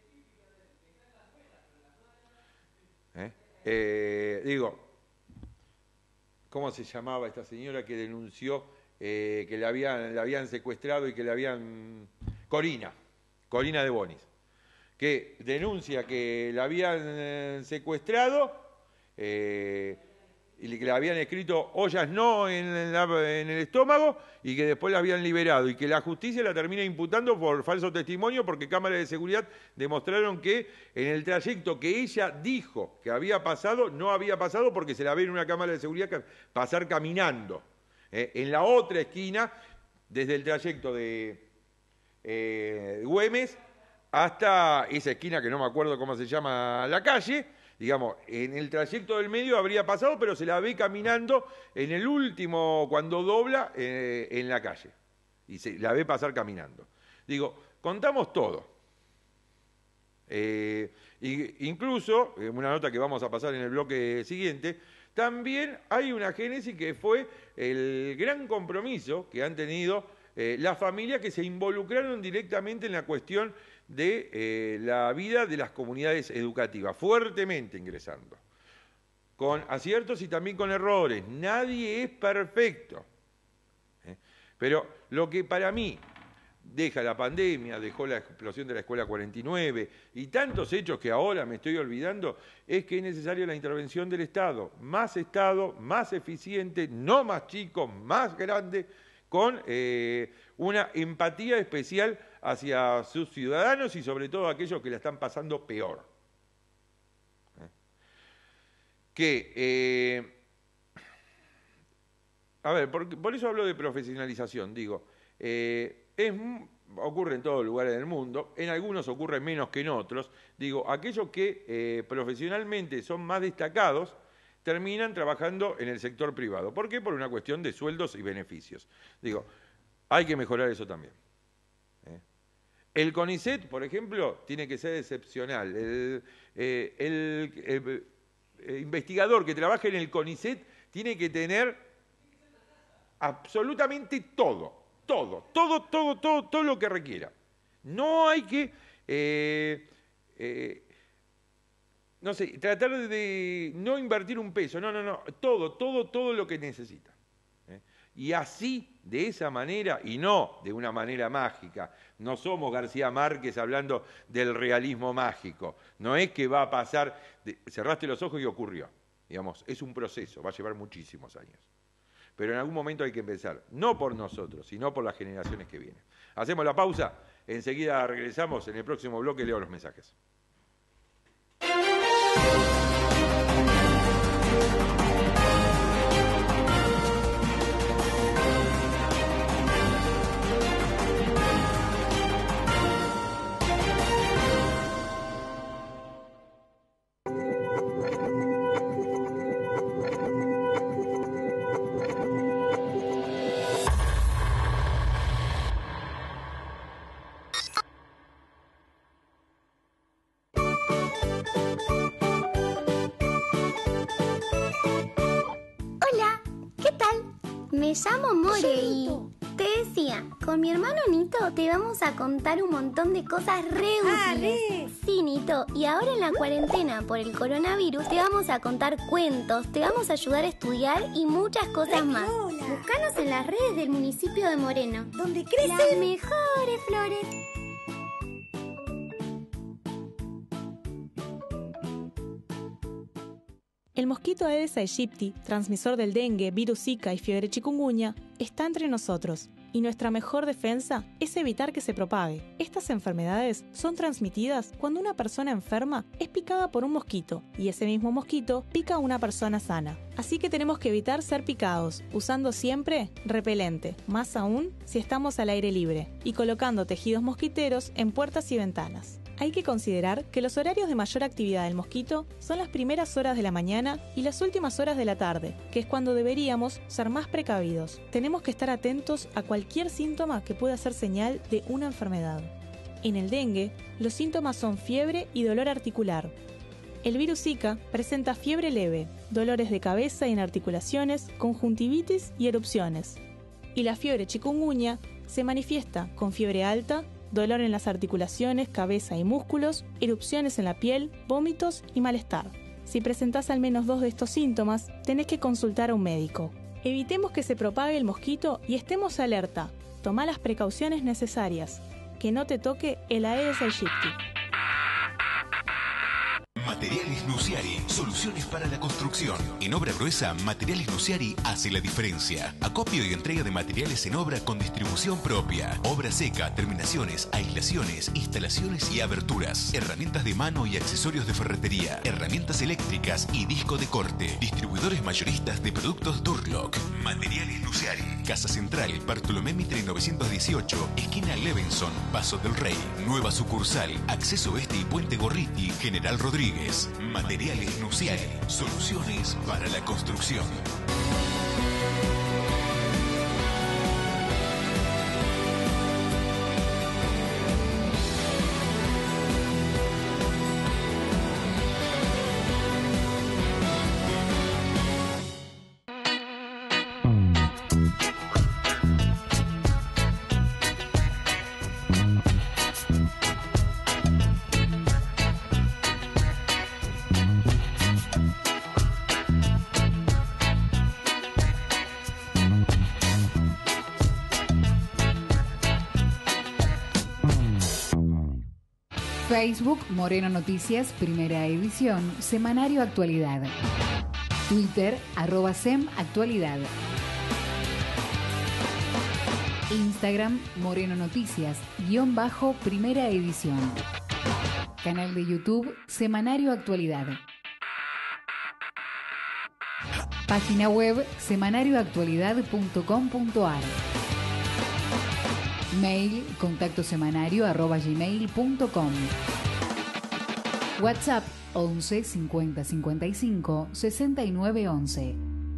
Digo, ¿cómo se llamaba esta señora que denunció que la habían secuestrado y que la habían... Corina de Bonis, que denuncia que la habían secuestrado y que le habían escrito ollas no en el estómago y que después la habían liberado y que la justicia la termina imputando por falso testimonio porque cámaras de seguridad demostraron que en el trayecto que ella dijo que había pasado, no había pasado porque se la ve en una cámara de seguridad pasar caminando. En la otra esquina, desde el trayecto de Güemes hasta esa esquina que no me acuerdo cómo se llama la calle, digamos, en el trayecto del medio habría pasado, pero se la ve caminando en el último, cuando dobla, en la calle, y se la ve pasar caminando. Digo, contamos todo. Incluso, una nota que vamos a pasar en el bloque siguiente, también hay una génesis que fue el gran compromiso que han tenido las familias que se involucraron directamente en la cuestión de la vida de las comunidades educativas, fuertemente ingresando, con aciertos y también con errores. Nadie es perfecto. Pero lo que para mí deja la pandemia, dejó la explosión de la Escuela 49 y tantos hechos que ahora me estoy olvidando, es que es necesaria la intervención del Estado, más eficiente, no más chico, más grande, con una empatía especial hacia sus ciudadanos y sobre todo aquellos que la están pasando peor. A ver, por eso hablo de profesionalización, digo, ocurre en todos los lugares del mundo, en algunos ocurre menos que en otros, digo, aquellos que profesionalmente son más destacados terminan trabajando en el sector privado. ¿Por qué? Por una cuestión de sueldos y beneficios. Digo, hay que mejorar eso también. El CONICET, por ejemplo, tiene que ser excepcional. El investigador que trabaja en el CONICET tiene que tener absolutamente todo lo que requiera. No hay que, no sé, tratar de no invertir un peso, no, todo lo que necesita. Y así, de esa manera, y no de una manera mágica, no somos García Márquez hablando del realismo mágico, no es que va a pasar, cerraste los ojos y ocurrió, digamos, es un proceso, va a llevar muchísimos años. Pero en algún momento hay que empezar, no por nosotros, sino por las generaciones que vienen. Hacemos la pausa, enseguida regresamos, en el próximo bloque leo los mensajes. Me llamo More y te decía, con mi hermano Nito te vamos a contar un montón de cosas re útiles. Sí, Nito, y ahora en la cuarentena por el coronavirus te vamos a contar cuentos, te vamos a ayudar a estudiar y muchas cosas más. Búscanos en las redes del municipio de Moreno, donde crecen las mejores flores. El mosquito Aedes aegypti, transmisor del dengue, virus Zika y fiebre chikungunya, está entre nosotros, y nuestra mejor defensa es evitar que se propague. Estas enfermedades son transmitidas cuando una persona enferma es picada por un mosquito, y ese mismo mosquito pica a una persona sana. Así que tenemos que evitar ser picados, usando siempre repelente, más aún si estamos al aire libre, y colocando tejidos mosquiteros en puertas y ventanas. Hay que considerar que los horarios de mayor actividad del mosquito son las primeras horas de la mañana y las últimas horas de la tarde, que es cuando deberíamos ser más precavidos. Tenemos que estar atentos a cualquier síntoma que pueda ser señal de una enfermedad. En el dengue, los síntomas son fiebre y dolor articular. El virus Zika presenta fiebre leve, dolores de cabeza y en articulaciones, conjuntivitis y erupciones. Y la fiebre chikungunya se manifiesta con fiebre alta, dolor en las articulaciones, cabeza y músculos, erupciones en la piel, vómitos y malestar. Si presentás al menos 2 de estos síntomas, tenés que consultar a un médico. Evitemos que se propague el mosquito y estemos alerta. Tomá las precauciones necesarias. Que no te toque el Aedes aegypti. Materiales Nuciari, soluciones para la construcción. En obra gruesa, Materiales Nuciari hace la diferencia. Acopio y entrega de materiales en obra con distribución propia. Obra seca, terminaciones, aislaciones, instalaciones y aberturas. Herramientas de mano y accesorios de ferretería. Herramientas eléctricas y disco de corte. Distribuidores mayoristas de productos Durlock. Materiales Nuciari. Casa Central, Bartolomé Mitre 918, esquina Levenson, Paso del Rey. Nueva sucursal, Acceso Este y Puente Gorriti, General Rodríguez. Materiales Nuciari, soluciones para la construcción. Facebook, Moreno Noticias, primera edición, Semanario Actualidad. Twitter, @SEM Actualidad. Instagram, Moreno Noticias, _ primera edición. Canal de YouTube, Semanario Actualidad. Página web, semanarioactualidad.com.ar. Mail, contactosemanario@gmail.com. WhatsApp, 11 50 55 69 11.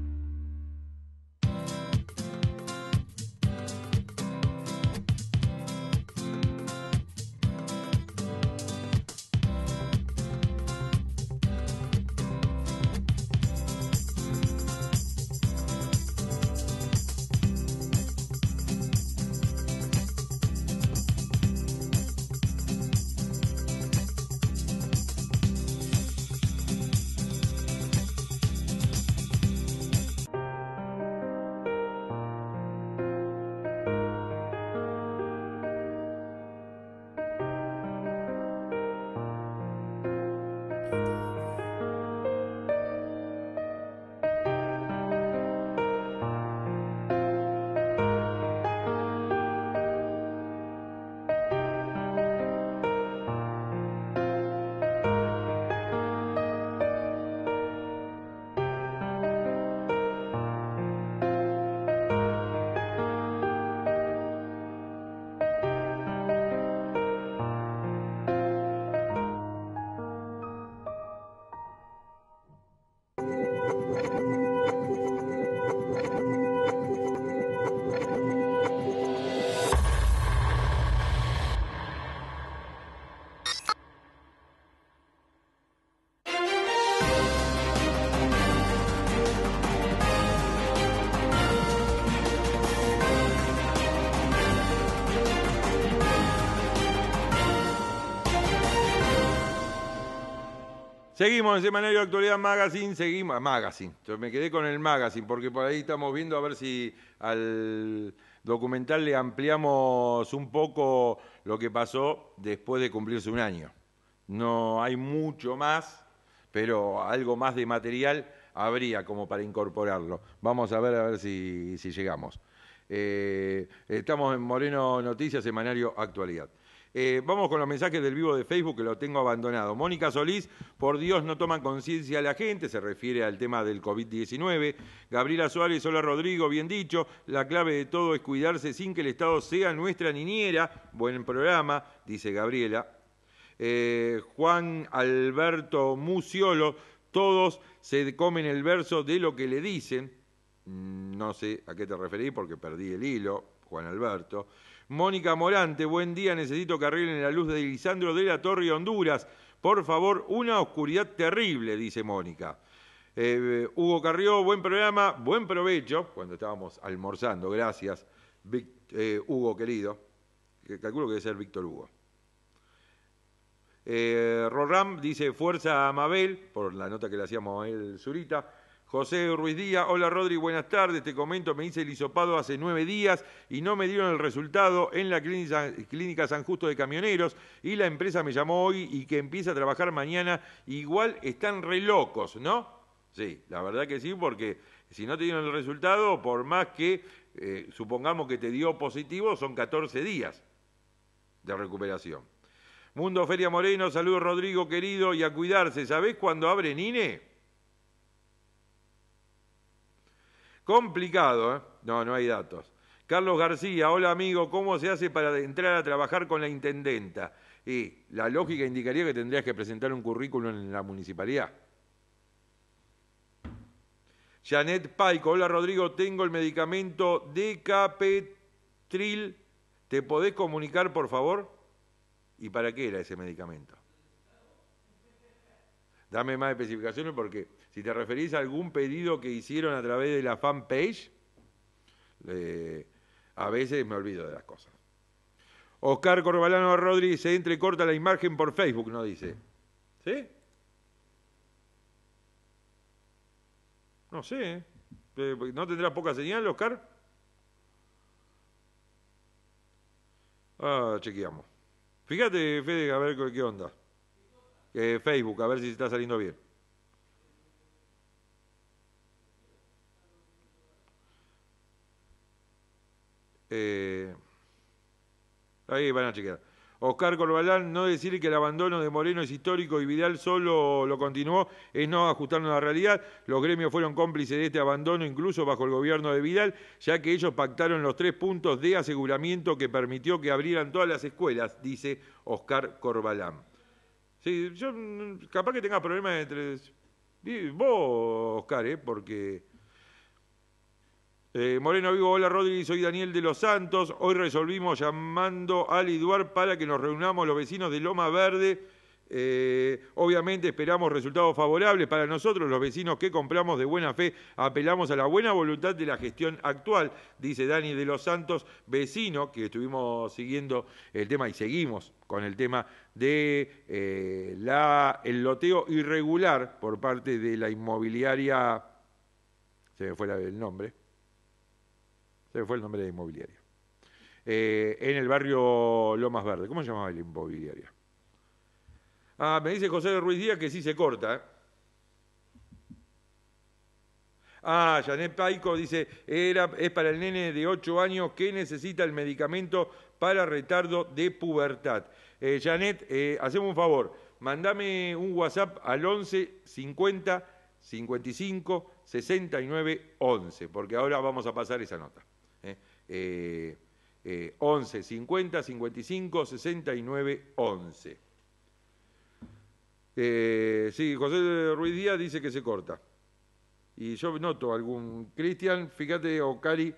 Seguimos en Semanario Actualidad Magazine, seguimos, Magazine. Yo me quedé con el Magazine porque por ahí estamos viendo a ver si al documental le ampliamos un poco lo que pasó después de cumplirse un año. No hay mucho más, pero algo más de material habría como para incorporarlo. Vamos a ver si llegamos. Estamos en Moreno Noticias, Semanario Actualidad. Vamos con los mensajes del vivo de Facebook, que lo tengo abandonado. Mónica Solís, por Dios no toman conciencia la gente, se refiere al tema del COVID-19. Gabriela Suárez, hola Rodrigo, bien dicho, la clave de todo es cuidarse sin que el Estado sea nuestra niñera. Buen programa, dice Gabriela. Juan Alberto Muciolo, todos se comen el verso de lo que le dicen. No sé a qué te referís porque perdí el hilo, Juan Alberto. Mónica Morante, buen día, necesito que arreglen la luz de Lisandro de la Torre, Honduras. Por favor, una oscuridad terrible, dice Mónica. Hugo Carrió, buen programa, buen provecho, cuando estábamos almorzando, gracias, Hugo querido, calculo que debe ser Víctor Hugo. Roram dice, fuerza a Mabel, por la nota que le hacíamos a Mabel Zurita. José Ruiz Díaz, hola Rodri, buenas tardes, te comento, me hice el hisopado hace 9 días y no me dieron el resultado en la clínica San Justo de Camioneros y la empresa me llamó hoy y que empieza a trabajar mañana, igual están re locos, ¿no? Sí, la verdad que sí, porque si no te dieron el resultado, por más que supongamos que te dio positivo, son 14 días de recuperación. Mundo Feria Moreno, saludos Rodrigo querido y a cuidarse, ¿sabés cuándo abre Nine? Complicado, ¿eh? No hay datos. Carlos García, hola amigo, ¿cómo se hace para entrar a trabajar con la intendenta? Y la lógica indicaría que tendrías que presentar un currículum en la municipalidad. Janet Paico, hola Rodrigo, tengo el medicamento Decapetril, ¿te podés comunicar por favor? ¿Y para qué era ese medicamento? Dame más especificaciones porque si te referís a algún pedido que hicieron a través de la fanpage, a veces me olvido de las cosas. Oscar Corbalano Rodríguez, se entrecorta la imagen por Facebook, no dice. ¿Sí? No sé. ¿No tendrás poca señal, Oscar? Chequeamos. Fíjate, Fede, a ver qué onda. Facebook, a ver si está saliendo bien. Ahí van a chequear. Oscar Corbalán, no decir que el abandono de Moreno es histórico y Vidal solo lo continuó, es no ajustarnos a la realidad. Los gremios fueron cómplices de este abandono, incluso bajo el gobierno de Vidal, ya que ellos pactaron los 3 puntos de aseguramiento que permitió que abrieran todas las escuelas, dice Oscar Corbalán. Sí, yo capaz que tenga problemas entre vos, Oscar, porque... Moreno Vigo, hola Rodríguez, soy Daniel de los Santos. Hoy resolvimos llamando a Liduar para que nos reunamos los vecinos de Loma Verde. Obviamente esperamos resultados favorables para nosotros, los vecinos que compramos de buena fe. Apelamos a la buena voluntad de la gestión actual, dice Dani de los Santos, vecino, que estuvimos siguiendo el tema y seguimos con el tema de el loteo irregular por parte de la inmobiliaria, se me fue el nombre. Se me fue el nombre de la inmobiliaria. En el barrio Lomas Verde. ¿Cómo se llamaba la inmobiliaria? Ah, me dice José de Ruiz Díaz que sí se corta. Ah, Janet Paico dice, es para el nene de 8 años que necesita el medicamento para retardo de pubertad. Janet, hacemos un favor. Mandame un WhatsApp al 11 50 55 69 11, porque ahora vamos a pasar esa nota. 11 50 55 69 11. Sí, José Ruiz Díaz dice que se corta. Y yo noto algún... Cristian, fíjate, o Cari,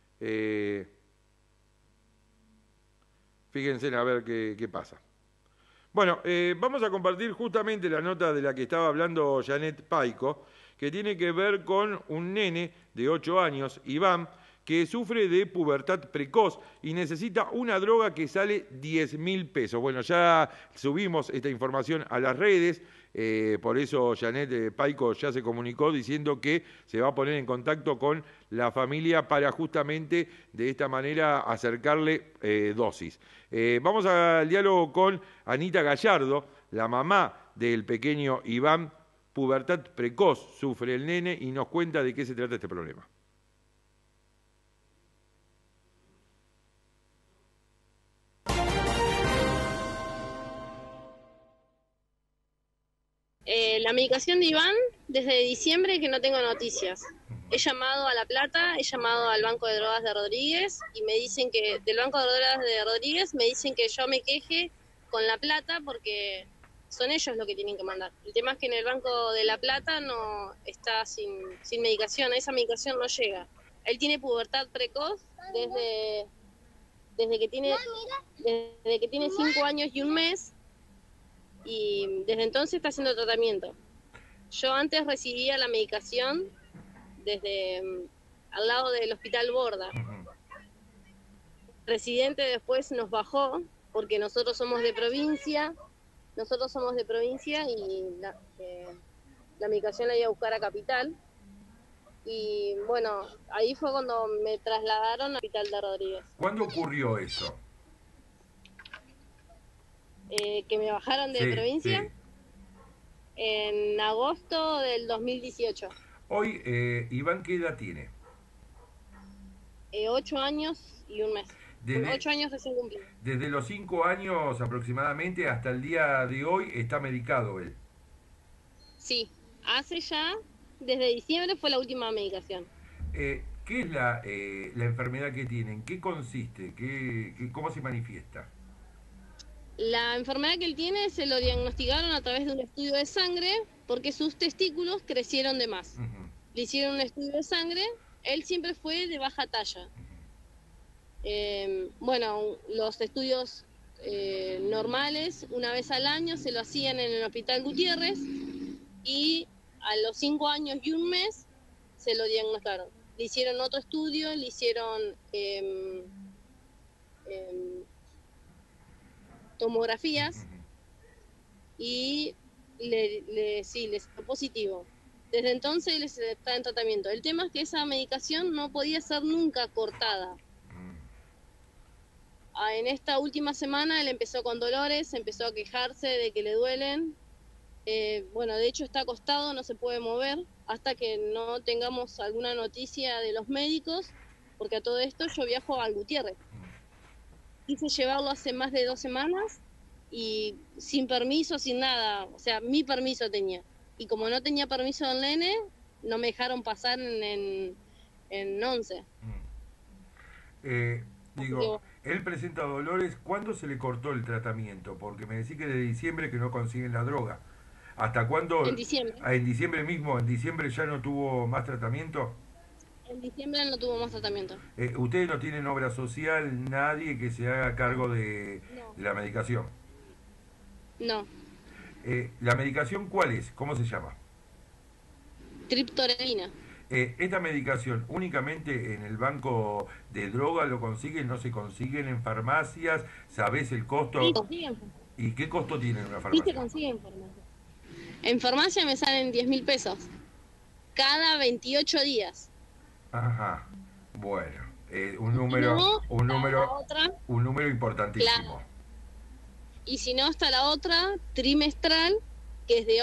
fíjense a ver qué pasa. Bueno, vamos a compartir justamente la nota de la que estaba hablando Janet Paico, que tiene que ver con un nene de 8 años, Iván, que sufre de pubertad precoz y necesita una droga que sale 10.000 pesos. Bueno, ya subimos esta información a las redes, por eso Janet Paico ya se comunicó diciendo que se va a poner en contacto con la familia para justamente de esta manera acercarle dosis. Vamos al diálogo con Anita Gallardo, la mamá del pequeño Iván. Pubertad precoz sufre el nene y nos cuenta de qué se trata este problema. La medicación de Iván, desde diciembre que no tengo noticias. He llamado a La Plata, he llamado al Banco de Drogas de Rodríguez y me dicen que, del Banco de Drogas de Rodríguez, me dicen que yo me queje con La Plata porque son ellos los que tienen que mandar. El tema es que en el Banco de La Plata no está sin medicación, esa medicación no llega. Él tiene pubertad precoz desde que tiene 5 años y 1 mes. Y desde entonces está haciendo tratamiento. Yo antes recibía la medicación desde al lado del Hospital Borda. Residente después nos bajó porque nosotros somos de provincia y la medicación la iba a buscar a Capital. Y bueno, ahí fue cuando me trasladaron al Hospital de Rodríguez. ¿Cuándo ocurrió eso? Que me bajaron de provincia, sí. En agosto del 2018. Hoy, Iván, ¿qué edad tiene? 8 años y 1 mes. 8 años recién cumplidos. Desde los 5 años aproximadamente hasta el día de hoy está medicado él. Sí, hace ya, desde diciembre fue la última medicación. ¿Qué es la enfermedad que tienen? ¿Qué consiste? ¿Cómo se manifiesta? La enfermedad que él tiene se lo diagnosticaron a través de un estudio de sangre porque sus testículos crecieron de más. Le hicieron un estudio de sangre, él siempre fue de baja talla. Bueno, los estudios normales, una vez al año, se lo hacían en el Hospital Gutiérrez y a los 5 años y 1 mes se lo diagnosticaron. Le hicieron otro estudio, le hicieron tomografías y sí, les dio positivo. Desde entonces les está en tratamiento. El tema es que esa medicación no podía ser nunca cortada. En esta última semana él empezó con dolores, empezó a quejarse de que le duelen. Bueno, de hecho está acostado, no se puede mover hasta que no tengamos alguna noticia de los médicos, porque a todo esto yo viajo al Gutiérrez. Quise llevarlo hace más de 2 semanas y sin permiso, sin nada, o sea, mi permiso tenía. Y como no tenía permiso del nene, no me dejaron pasar en 11. Digo, él presenta dolores. ¿Cuándo se le cortó el tratamiento? Porque me decís que de diciembre que no consiguen la droga. ¿Hasta cuándo? En diciembre. En diciembre mismo. ¿En diciembre ya no tuvo más tratamiento? En diciembre no tuvo más tratamiento. ¿Ustedes no tienen obra social, nadie que se haga cargo de la medicación? No. ¿La medicación cuál es? ¿Cómo se llama? Triptorelina. ¿Esta medicación únicamente en el banco de droga lo consiguen? ¿No se consiguen en farmacias? ¿Sabés el costo? Sí, consiguen. ¿Y qué costo tiene una Sí, farmacia? se consigue en farmacia. En farmacia me salen 10.000 pesos. Cada 28 días. Ajá. Bueno, un número importantísimo. Claro. Y si no, está la otra, trimestral, que es de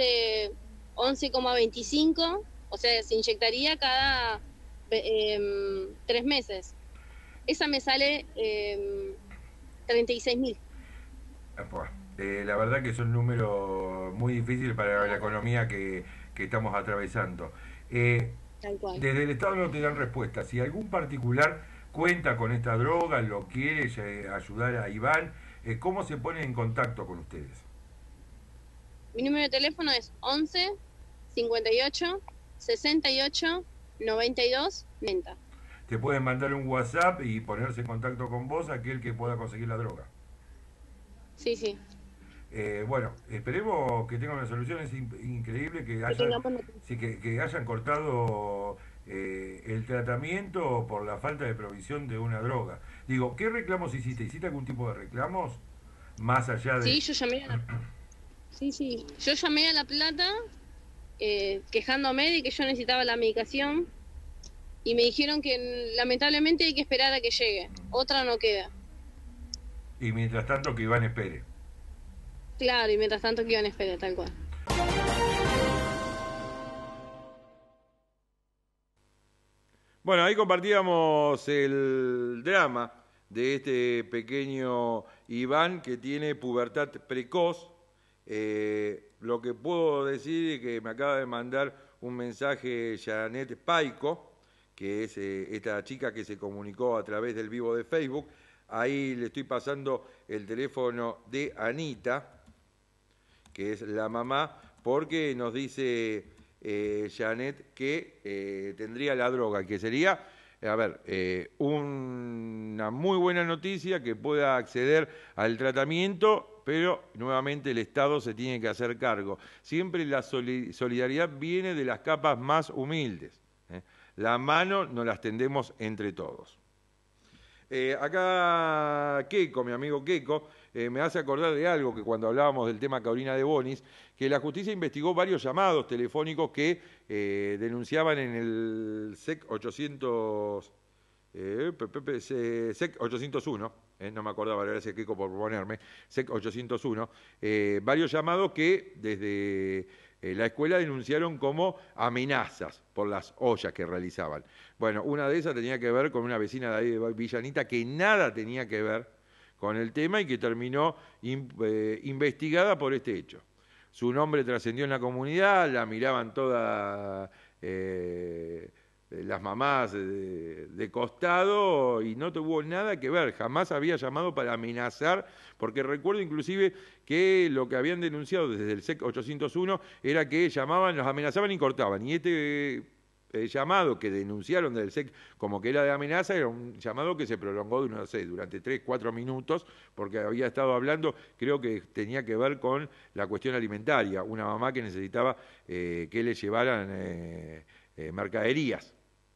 11,25, o sea, se inyectaría cada 3 meses. Esa me sale 36.000. La verdad que son números muy difíciles para la economía que estamos atravesando. Tal cual. Desde el Estado no te dan respuesta. Si algún particular cuenta con esta droga, lo quiere ayudar a Iván, ¿cómo se pone en contacto con ustedes? Mi número de teléfono es 11 58 68 92 90. Te pueden mandar un WhatsApp y ponerse en contacto con vos, aquel que pueda conseguir la droga. Sí, sí. Bueno, esperemos que tengan una solución. Es increíble que hayan cortado el tratamiento por la falta de provisión de una droga. Digo, ¿qué reclamos hiciste? ¿Hiciste algún tipo de reclamos? Más allá de... Sí, yo llamé yo llamé a La Plata quejándome de que yo necesitaba la medicación y me dijeron que lamentablemente hay que esperar a que llegue. Otra no queda. Y mientras tanto que Iván espere. Claro, y mientras tanto que Iván espere, tal cual. Bueno, ahí compartíamos el drama de este pequeño Iván que tiene pubertad precoz. Lo que puedo decir es que me acaba de mandar un mensaje Janet Paico, que es esta chica que se comunicó a través del vivo de Facebook. Ahí le estoy pasando el teléfono de Anita, que es la mamá, porque nos dice Janet que tendría la droga, que sería, una muy buena noticia, que pueda acceder al tratamiento, pero nuevamente el Estado se tiene que hacer cargo. Siempre la solidaridad viene de las capas más humildes. La mano nos las tendemos entre todos. Acá Keiko, mi amigo Keiko, me hace acordar de algo que cuando hablábamos del tema Carolina de Bonis, que la justicia investigó varios llamados telefónicos que denunciaban en el SEC 801, no me acordaba, gracias Keiko por ponerme, SEC 801, varios llamados que desde la escuela denunciaron como amenazas por las ollas que realizaban. Bueno, una de esas tenía que ver con una vecina de ahí de Villanita que nada tenía que ver con el tema y que terminó investigada por este hecho. Su nombre trascendió en la comunidad, la miraban todas las mamás de costado y no tuvo nada que ver, jamás había llamado para amenazar, porque recuerdo inclusive que lo que habían denunciado desde el SEC 801 era que llamaban, los amenazaban y cortaban, y este llamado que denunciaron del SEC como que era de amenaza era un llamado que se prolongó durante 3-4 minutos, porque había estado hablando, creo que tenía que ver con la cuestión alimentaria, una mamá que necesitaba que le llevaran mercaderías.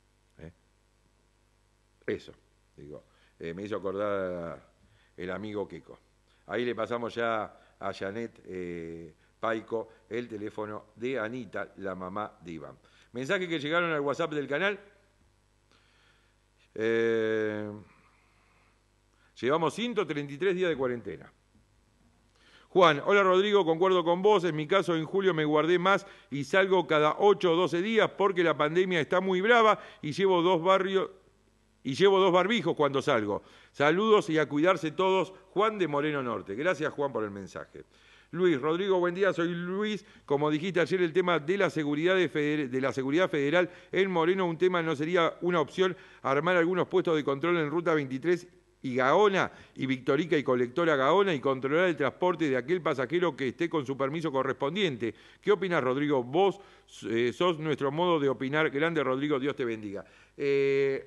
Eso, digo, me hizo acordar el amigo Keiko. Ahí le pasamos ya a Janet Paico el teléfono de Anita, la mamá de Iván. Mensajes que llegaron al WhatsApp del canal. Llevamos 133 días de cuarentena. Juan, hola Rodrigo, concuerdo con vos. En mi caso, en julio me guardé más y salgo cada 8 o 12 días porque la pandemia está muy brava y llevo dos barbijos cuando salgo. Saludos y a cuidarse todos. Juan de Moreno Norte. Gracias, Juan, por el mensaje. Luis, Rodrigo, buen día, soy Luis. Como dijiste ayer, el tema de la seguridad federal en Moreno, un tema no sería una opción armar algunos puestos de control en Ruta 23 y Gaona y Victorica y Colectora Gaona y controlar el transporte de aquel pasajero que esté con su permiso correspondiente. ¿Qué opinas, Rodrigo? Vos sos nuestro modo de opinar. Grande, Rodrigo, Dios te bendiga. Es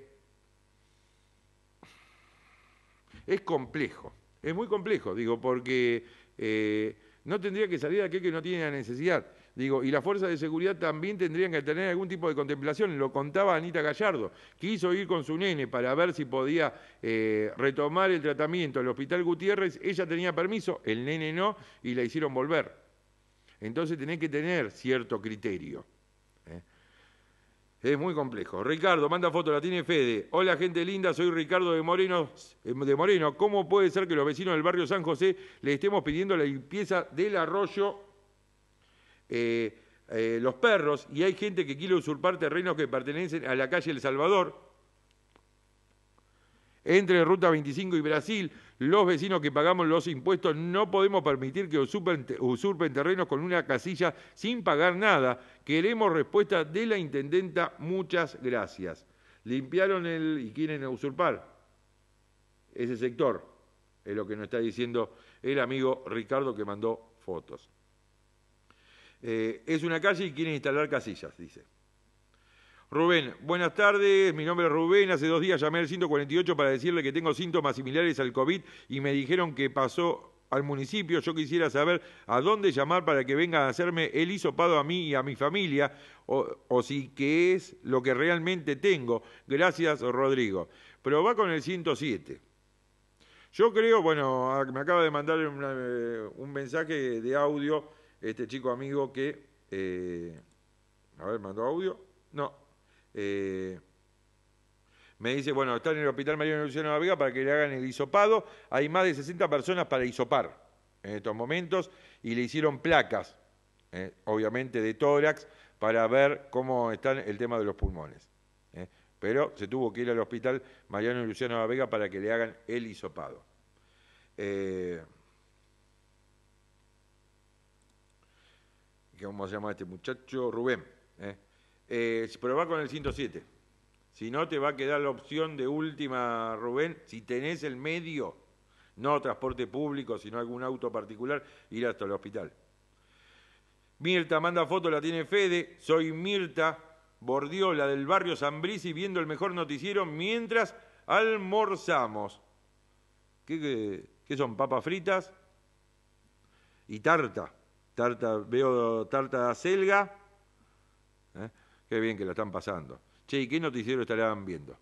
complejo, es muy complejo, digo, porque no tendría que salir aquel que no tiene la necesidad. Digo, y las fuerzas de seguridad también tendrían que tener algún tipo de contemplación. Lo contaba Anita Gallardo. Quiso ir con su nene para ver si podía retomar el tratamiento al Hospital Gutiérrez. Ella tenía permiso, el nene no, y la hicieron volver. Entonces tenés que tener cierto criterio. Es muy complejo. Ricardo, manda foto, la tiene Fede. Hola, gente linda, soy Ricardo de Moreno. ¿Cómo puede ser que los vecinos del barrio San José le estemos pidiendo la limpieza del arroyo Los Perros y hay gente que quiere usurpar terrenos que pertenecen a la calle El Salvador? Entre Ruta 25 y Brasil, los vecinos que pagamos los impuestos no podemos permitir que usurpen terrenos con una casilla sin pagar nada. Queremos respuesta de la intendenta, muchas gracias. Limpiaron y quieren usurpar ese sector, es lo que nos está diciendo el amigo Ricardo que mandó fotos. Es una calle y quieren instalar casillas, dice. Rubén, buenas tardes, mi nombre es Rubén, hace 2 días llamé al 148 para decirle que tengo síntomas similares al COVID y me dijeron que pasó al municipio. Yo quisiera saber a dónde llamar para que vengan a hacerme el hisopado a mí y a mi familia o si qué es lo que realmente tengo. Gracias, Rodrigo. Pero va con el 107. Yo creo, bueno, me acaba de mandar un mensaje de audio este chico amigo que... a ver, ¿mandó audio? No. Me dice, bueno, está en el Hospital Mariano Luciano Vega para que le hagan el hisopado. Hay más de 60 personas para hisopar en estos momentos y le hicieron placas, obviamente de tórax, para ver cómo está el tema de los pulmones. Pero se tuvo que ir al Hospital Mariano Luciano Vega para que le hagan el hisopado. ¿Cómo se llama este muchacho? Rubén. Pero va con el 107. Si no, te va a quedar la opción de última, Rubén, si tenés el medio, no transporte público, sino algún auto particular, ir hasta el hospital. Mirta manda foto, la tiene Fede. Soy Mirta Bordiola del barrio San Brisi, viendo el mejor noticiero mientras almorzamos. ¿Qué son? ¿Papas fritas? Y tarta. Veo tarta de acelga. Qué bien que la están pasando. Che, ¿y qué noticiero estarán viendo?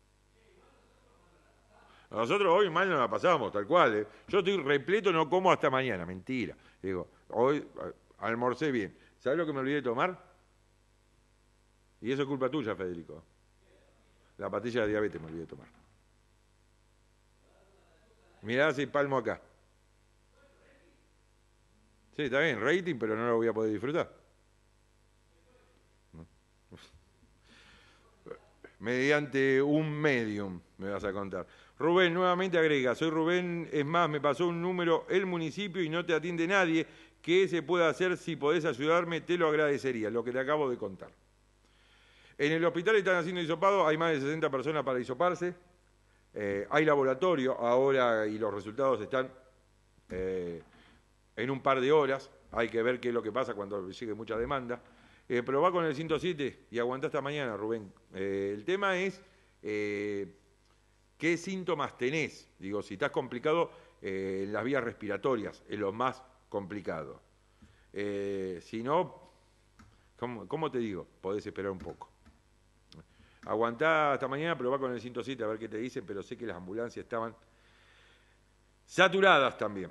Nosotros hoy mal no la pasamos, tal cual. Yo estoy repleto, no como hasta mañana. Mentira. Digo, hoy almorcé bien. ¿Sabes lo que me olvidé de tomar? Y eso es culpa tuya, Federico. La pastilla de diabetes me olvidé de tomar. Mirá si palmo acá. Sí, está bien, rating, pero no lo voy a poder disfrutar. Mediante un medium, me vas a contar. Rubén nuevamente agrega, soy Rubén, es más, me pasó un número el municipio y no te atiende nadie. ¿Qué se puede hacer? Si podés ayudarme, te lo agradecería, lo que te acabo de contar. En el hospital están haciendo hisopado, hay más de 60 personas para hisoparse. Hay laboratorio ahora y los resultados están en un par de horas. Hay que ver qué es lo que pasa cuando llegue mucha demanda. Pero va con el 107 y aguantá hasta mañana, Rubén. El tema es qué síntomas tenés. Digo, si estás complicado en las vías respiratorias, es lo más complicado. Si no, ¿cómo te digo? Podés esperar un poco. Aguantá hasta mañana, pero va con el 107 a ver qué te dicen, pero sé que las ambulancias estaban saturadas también.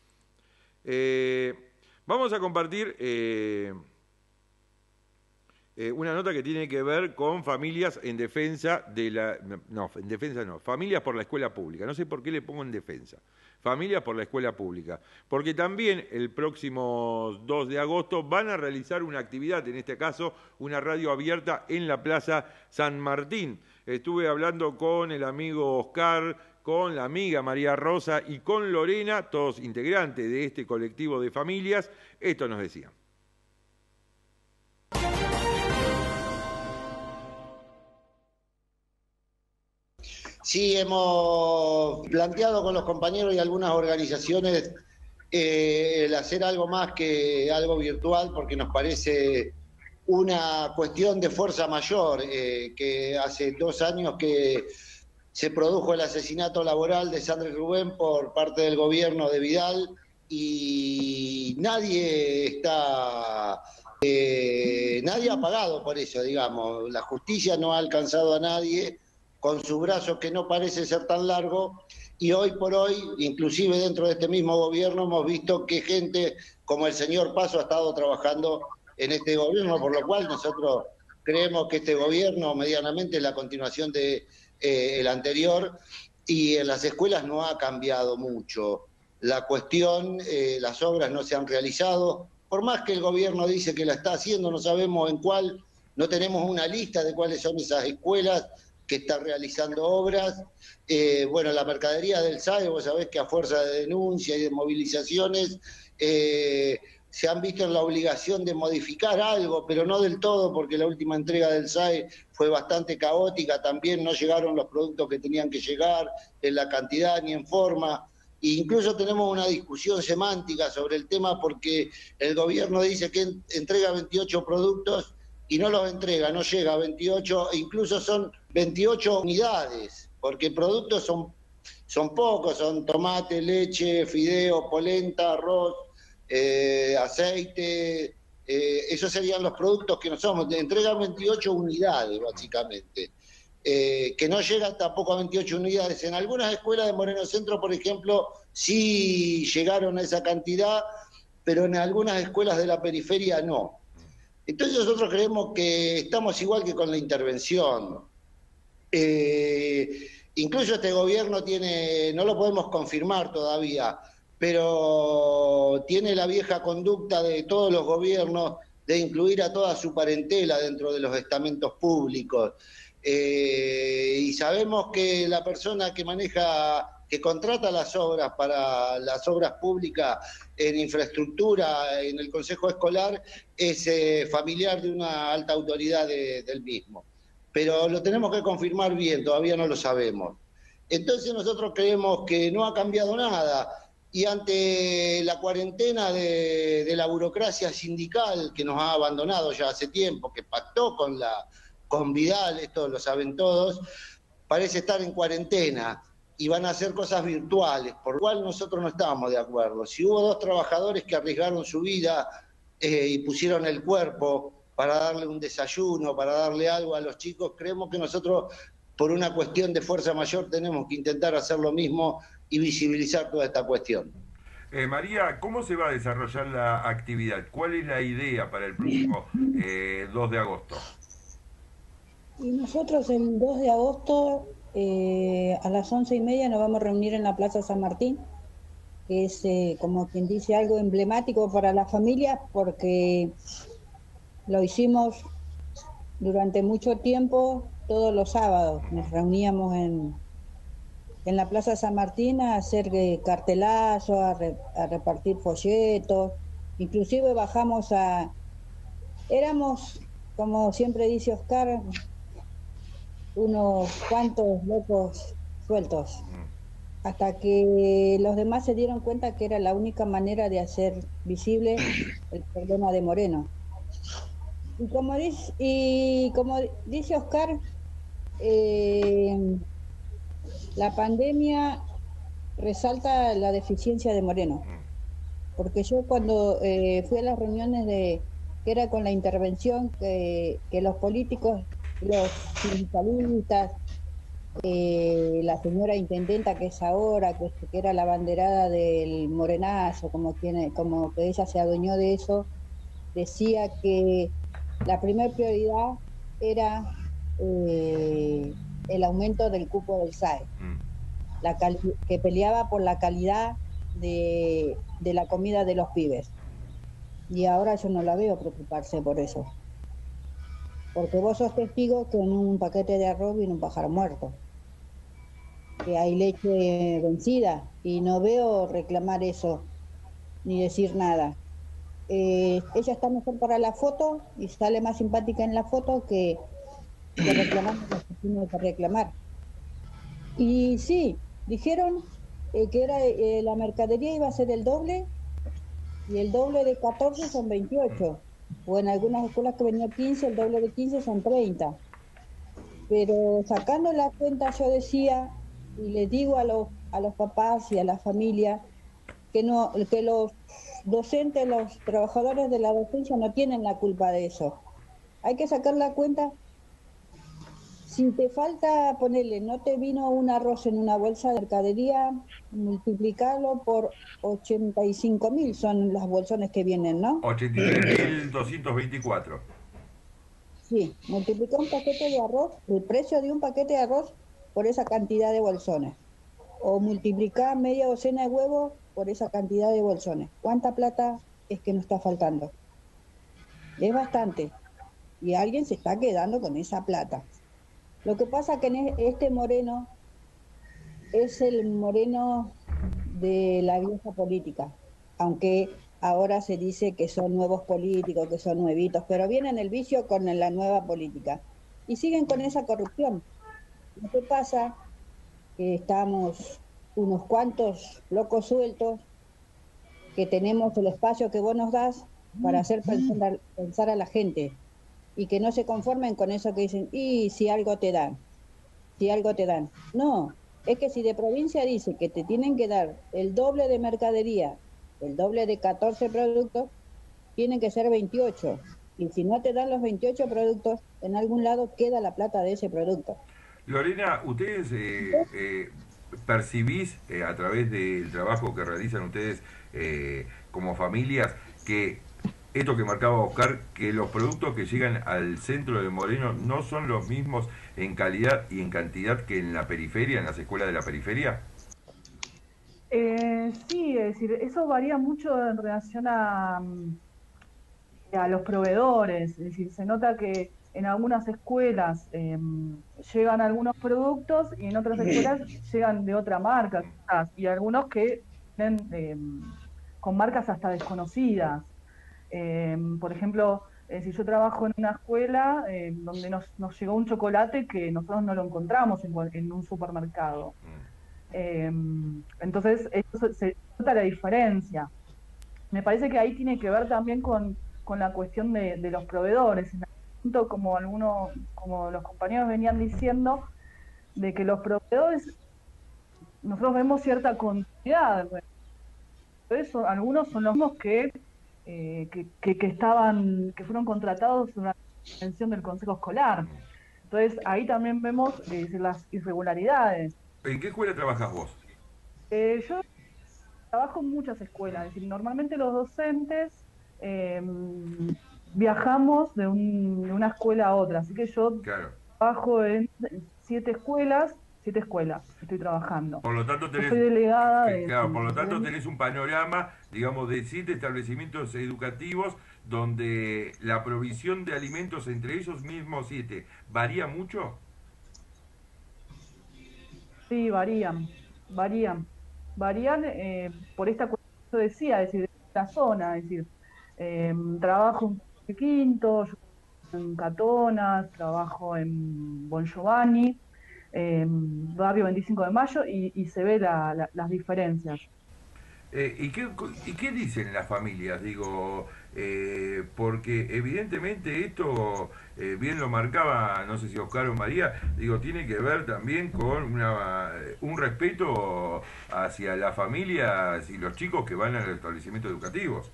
Vamos a compartir... una nota que tiene que ver con familias en defensa de la... No, en defensa no, familias por la escuela pública. No sé por qué le pongo en defensa. Familias por la escuela pública. Porque también el próximo 2 de agosto van a realizar una actividad, en este caso una radio abierta en la Plaza San Martín. Estuve hablando con el amigo Oscar, con la amiga María Rosa y con Lorena, todos integrantes de este colectivo de familias. Esto nos decían. Sí, hemos planteado con los compañeros y algunas organizaciones el hacer algo más que algo virtual, porque nos parece una cuestión de fuerza mayor, que hace 2 años que se produjo el asesinato laboral de Sandra y Rubén por parte del gobierno de Vidal y nadie ha pagado por eso, digamos. La justicia no ha alcanzado a nadie con su brazo que no parece ser tan largo, y hoy por hoy, inclusive dentro de este mismo gobierno, hemos visto que gente como el señor Paso ha estado trabajando en este gobierno, por lo cual nosotros creemos que este gobierno medianamente es la continuación de el anterior, y en las escuelas no ha cambiado mucho. La cuestión, las obras no se han realizado, por más que el gobierno dice que la está haciendo, no sabemos en cuál, no tenemos una lista de cuáles son esas escuelas que está realizando obras. Bueno, la mercadería del SAE, vos sabés que a fuerza de denuncia y de movilizaciones se han visto en la obligación de modificar algo, pero no del todo, porque la última entrega del SAE fue bastante caótica, también no llegaron los productos que tenían que llegar en la cantidad ni en forma. E incluso tenemos una discusión semántica sobre el tema, porque el gobierno dice que entrega 28 productos y no los entrega, no llega a 28, incluso son 28 unidades, porque productos son pocos, son tomate, leche, fideo, polenta, arroz, aceite, esos serían los productos que no somos, entregan 28 unidades básicamente, que no llegan tampoco a 28 unidades. En algunas escuelas de Moreno Centro, por ejemplo, sí llegaron a esa cantidad, pero en algunas escuelas de la periferia no. Entonces nosotros creemos que estamos igual que con la intervención. Incluso este gobierno tiene, no lo podemos confirmar todavía, pero tiene la vieja conducta de todos los gobiernos de incluir a toda su parentela dentro de los estamentos públicos. Y sabemos que la persona que contrata las obras para las obras públicas en infraestructura en el Consejo Escolar es familiar de una alta autoridad del mismo. Pero lo tenemos que confirmar bien, todavía no lo sabemos. Entonces nosotros creemos que no ha cambiado nada, y ante la cuarentena de la burocracia sindical que nos ha abandonado ya hace tiempo, que pactó con Vidal, esto lo saben todos, parece estar en cuarentena y van a hacer cosas virtuales, por lo cual nosotros no estábamos de acuerdo. Si hubo 2 trabajadores que arriesgaron su vida y pusieron el cuerpo para darle un desayuno, para darle algo a los chicos, creemos que nosotros, por una cuestión de fuerza mayor, tenemos que intentar hacer lo mismo y visibilizar toda esta cuestión. María, ¿cómo se va a desarrollar la actividad? ¿Cuál es la idea para el próximo 2 de agosto? Y nosotros el 2 de agosto a las 11:30 nos vamos a reunir en la Plaza San Martín, que es como quien dice algo emblemático para las familias, porque lo hicimos durante mucho tiempo, todos los sábados nos reuníamos en la Plaza San Martín a hacer cartelazos, a repartir folletos, inclusive bajamos éramos, como siempre dice Oscar, unos cuantos locos sueltos, hasta que los demás se dieron cuenta que era la única manera de hacer visible el problema de Moreno. Y como dice Oscar, la pandemia resalta la deficiencia de Moreno, porque yo cuando fui a las reuniones que era con la intervención, que los políticos, los sindicalistas, la señora intendenta que es ahora, que era la abanderada del morenazo, como que ella se adueñó de eso, decía que la primera prioridad era el aumento del cupo del SAE, que peleaba por la calidad de la comida de los pibes. Y ahora yo no la veo preocuparse por eso. Porque vos sos testigo que en un paquete de arroz viene un pájaro muerto, que hay leche vencida, y no veo reclamar eso, ni decir nada. Ella está mejor para la foto y sale más simpática en la foto que reclamar lo que tiene que reclamar. Y sí, dijeron que era la mercadería iba a ser el doble, y el doble de 14 son 28. O en algunas escuelas que venía 15, el doble de 15 son 30. Pero sacando la cuenta, yo decía, y les digo a los papás y a la familia, que los docentes, los trabajadores de la docencia no tienen la culpa de eso. Hay que sacar la cuenta. Si te falta, ponerle, no te vino un arroz en una bolsa de mercadería, multiplicarlo por 85.000, son las bolsones que vienen, ¿no? 83.224. Sí, multiplica un paquete de arroz, el precio de un paquete de arroz por esa cantidad de bolsones. O multiplicar media docena de huevos por esa cantidad de bolsones. ¿Cuánta plata es que nos está faltando? Es bastante. Y alguien se está quedando con esa plata. Lo que pasa es que este Moreno es el Moreno de la vieja política, aunque ahora se dice que son nuevos políticos, que son nuevitos, pero vienen el vicio con la nueva política y siguen con esa corrupción. Lo que pasa que estamos unos cuantos locos sueltos que tenemos el espacio que vos nos das para hacer pensar a la gente, y que no se conformen con eso que dicen, y si algo te dan, si algo te dan. No, es que si de provincia dice que te tienen que dar el doble de mercadería, el doble de 14 productos, tienen que ser 28. Y si no te dan los 28 productos, en algún lado queda la plata de ese producto. Lorena, ustedes percibís a través del trabajo que realizan ustedes como familias que esto que marcaba Oscar, que los productos que llegan al centro de Moreno no son los mismos en calidad y en cantidad que en la periferia, en las escuelas de la periferia? Sí, es decir, eso varía mucho en relación a los proveedores. Es decir, se nota que en algunas escuelas llegan algunos productos y en otras escuelas llegan de otra marca, quizás, y algunos que vienen con marcas hasta desconocidas. Por ejemplo, si yo trabajo en una escuela donde nos llegó un chocolate que nosotros no lo encontramos en un supermercado. Entonces, eso se nota la diferencia. Me parece que ahí tiene que ver también con la cuestión de los proveedores. En algún punto, como los compañeros venían diciendo, de que los proveedores, nosotros vemos cierta continuidad. Eso, algunos son los mismos que fueron contratados en una convención del Consejo Escolar. Entonces ahí también vemos las irregularidades. ¿En qué escuela trabajas vos? Yo trabajo en muchas escuelas, es decir, normalmente los docentes viajamos de una escuela a otra, así que yo trabajo en 7 escuelas estoy trabajando. Por lo tanto tenés, soy delegada por lo tanto tenés un panorama, digamos, de 7 establecimientos educativos donde la provisión de alimentos entre esos mismos 7 varía mucho. Sí, varían por esta cuestión que yo decía, es decir, de la zona, es decir, trabajo en Quinto, en Catonas, trabajo en Bon Giovanni, barrio 25 de Mayo, y se ve las diferencias. ¿Y qué dicen las familias? Digo, porque evidentemente esto, bien lo marcaba, no sé si Oscar o María, digo, tiene que ver también con un respeto hacia las familias y los chicos que van a los establecimientos educativos.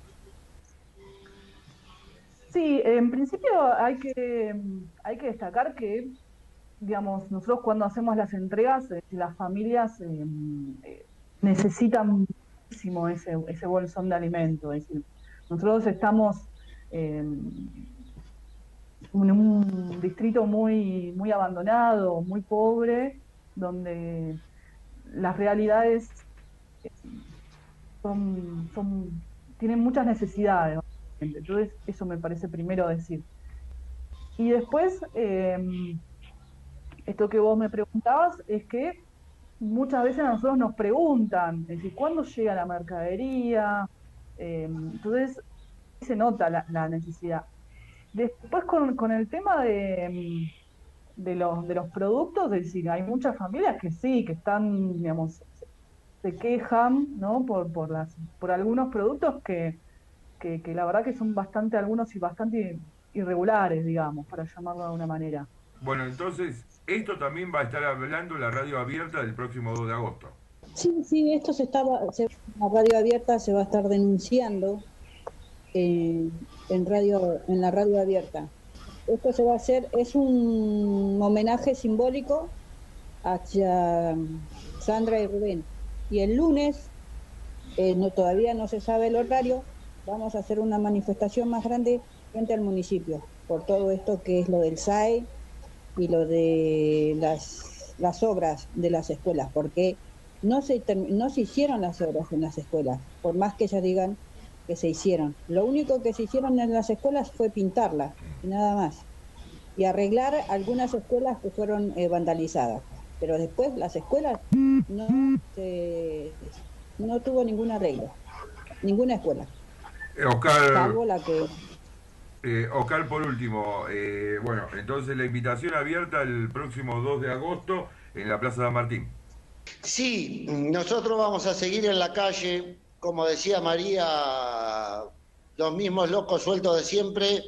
Sí, en principio hay que destacar que, digamos, nosotros cuando hacemos las entregas, las familias necesitan muchísimo ese bolsón de alimento. Es decir, nosotros estamos un distrito muy, muy abandonado, muy pobre, donde las realidades tienen muchas necesidades. Entonces, eso me parece primero decir. Y después, esto que vos me preguntabas es que muchas veces a nosotros nos preguntan, es decir, ¿cuándo llega la mercadería? Entonces, se nota la necesidad. Después, con el tema de los productos, es decir, hay muchas familias que sí, que están, digamos, se quejan, ¿no? por algunos productos que la verdad que son algunos y bastante irregulares, digamos, para llamarlo de alguna manera. Bueno, entonces, esto también va a estar hablando en la radio abierta del próximo 2 de agosto. Sí, esto la radio abierta se va a estar denunciando en la radio abierta. Esto se va a hacer, es un homenaje simbólico hacia Sandra y Rubén. Y el lunes, todavía no se sabe el horario, vamos a hacer una manifestación más grande frente al municipio, por todo esto que es lo del SAE y lo de las obras de las escuelas, porque no se hicieron las obras en las escuelas, por más que ellas digan que se hicieron. Lo único que se hicieron en las escuelas fue pintarlas, y nada más. Y arreglar algunas escuelas que fueron vandalizadas. Pero después las escuelas no tuvo ningún arreglo. Ninguna escuela. Oscar, salvo la que... Oscar, por último, bueno, entonces la invitación abierta el próximo 2 de agosto en la Plaza San Martín. Sí, nosotros vamos a seguir en la calle, como decía María, los mismos locos sueltos de siempre,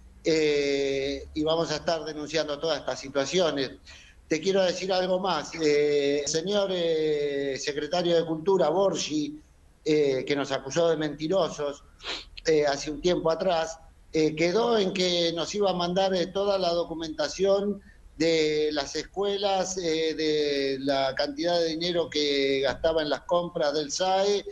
y vamos a estar denunciando todas estas situaciones. Te quiero decir algo más. Señor secretario de Cultura, Borgi, que nos acusó de mentirosos hace un tiempo atrás, quedó en que nos iba a mandar toda la documentación de las escuelas, de la cantidad de dinero que gastaba en las compras del SAE,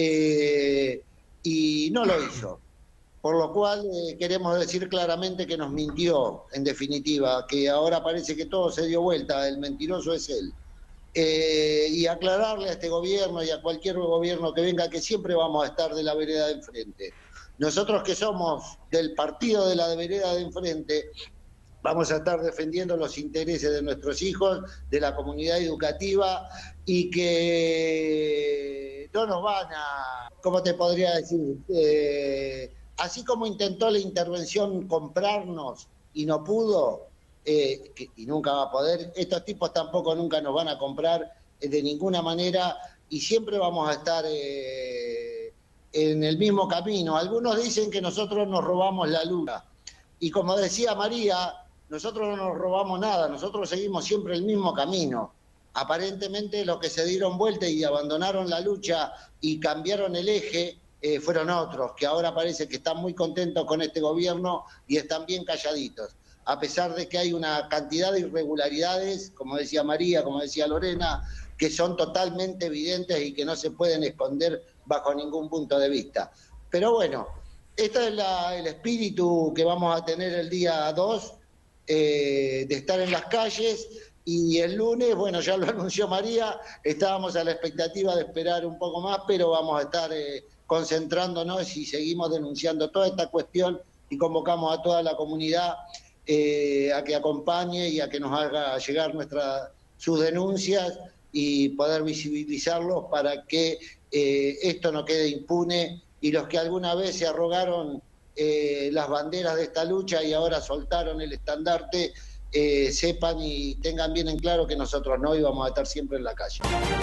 y no lo hizo. Por lo cual queremos decir claramente que nos mintió, en definitiva, que ahora parece que todo se dio vuelta, el mentiroso es él. Y aclararle a este gobierno y a cualquier gobierno que venga que siempre vamos a estar de la vereda de enfrente. Nosotros que somos del partido de la vereda de enfrente, vamos a estar defendiendo los intereses de nuestros hijos, de la comunidad educativa, y que no nos van a, ¿cómo te podría decir? Así como intentó la intervención comprarnos y no pudo, y nunca va a poder, estos tipos tampoco nunca nos van a comprar de ninguna manera, y siempre vamos a estar en el mismo camino. Algunos dicen que nosotros nos robamos la luna, y como decía María, nosotros no nos robamos nada, nosotros seguimos siempre el mismo camino. Aparentemente los que se dieron vuelta y abandonaron la lucha y cambiaron el eje fueron otros, que ahora parece que están muy contentos con este gobierno y están bien calladitos, a pesar de que hay una cantidad de irregularidades, como decía María, como decía Lorena, que son totalmente evidentes y que no se pueden esconder bajo ningún punto de vista. Pero bueno, este es el espíritu que vamos a tener el día 2, de estar en las calles, y el lunes, bueno, ya lo anunció María, estábamos a la expectativa de esperar un poco más, pero vamos a estar concentrándonos y seguimos denunciando toda esta cuestión y convocamos a toda la comunidad a que acompañe y a que nos haga llegar sus denuncias y poder visibilizarlos para que esto no quede impune, y los que alguna vez se arrogaron las banderas de esta lucha y ahora soltaron el estandarte, sepan y tengan bien en claro que nosotros no íbamos a estar siempre en la calle.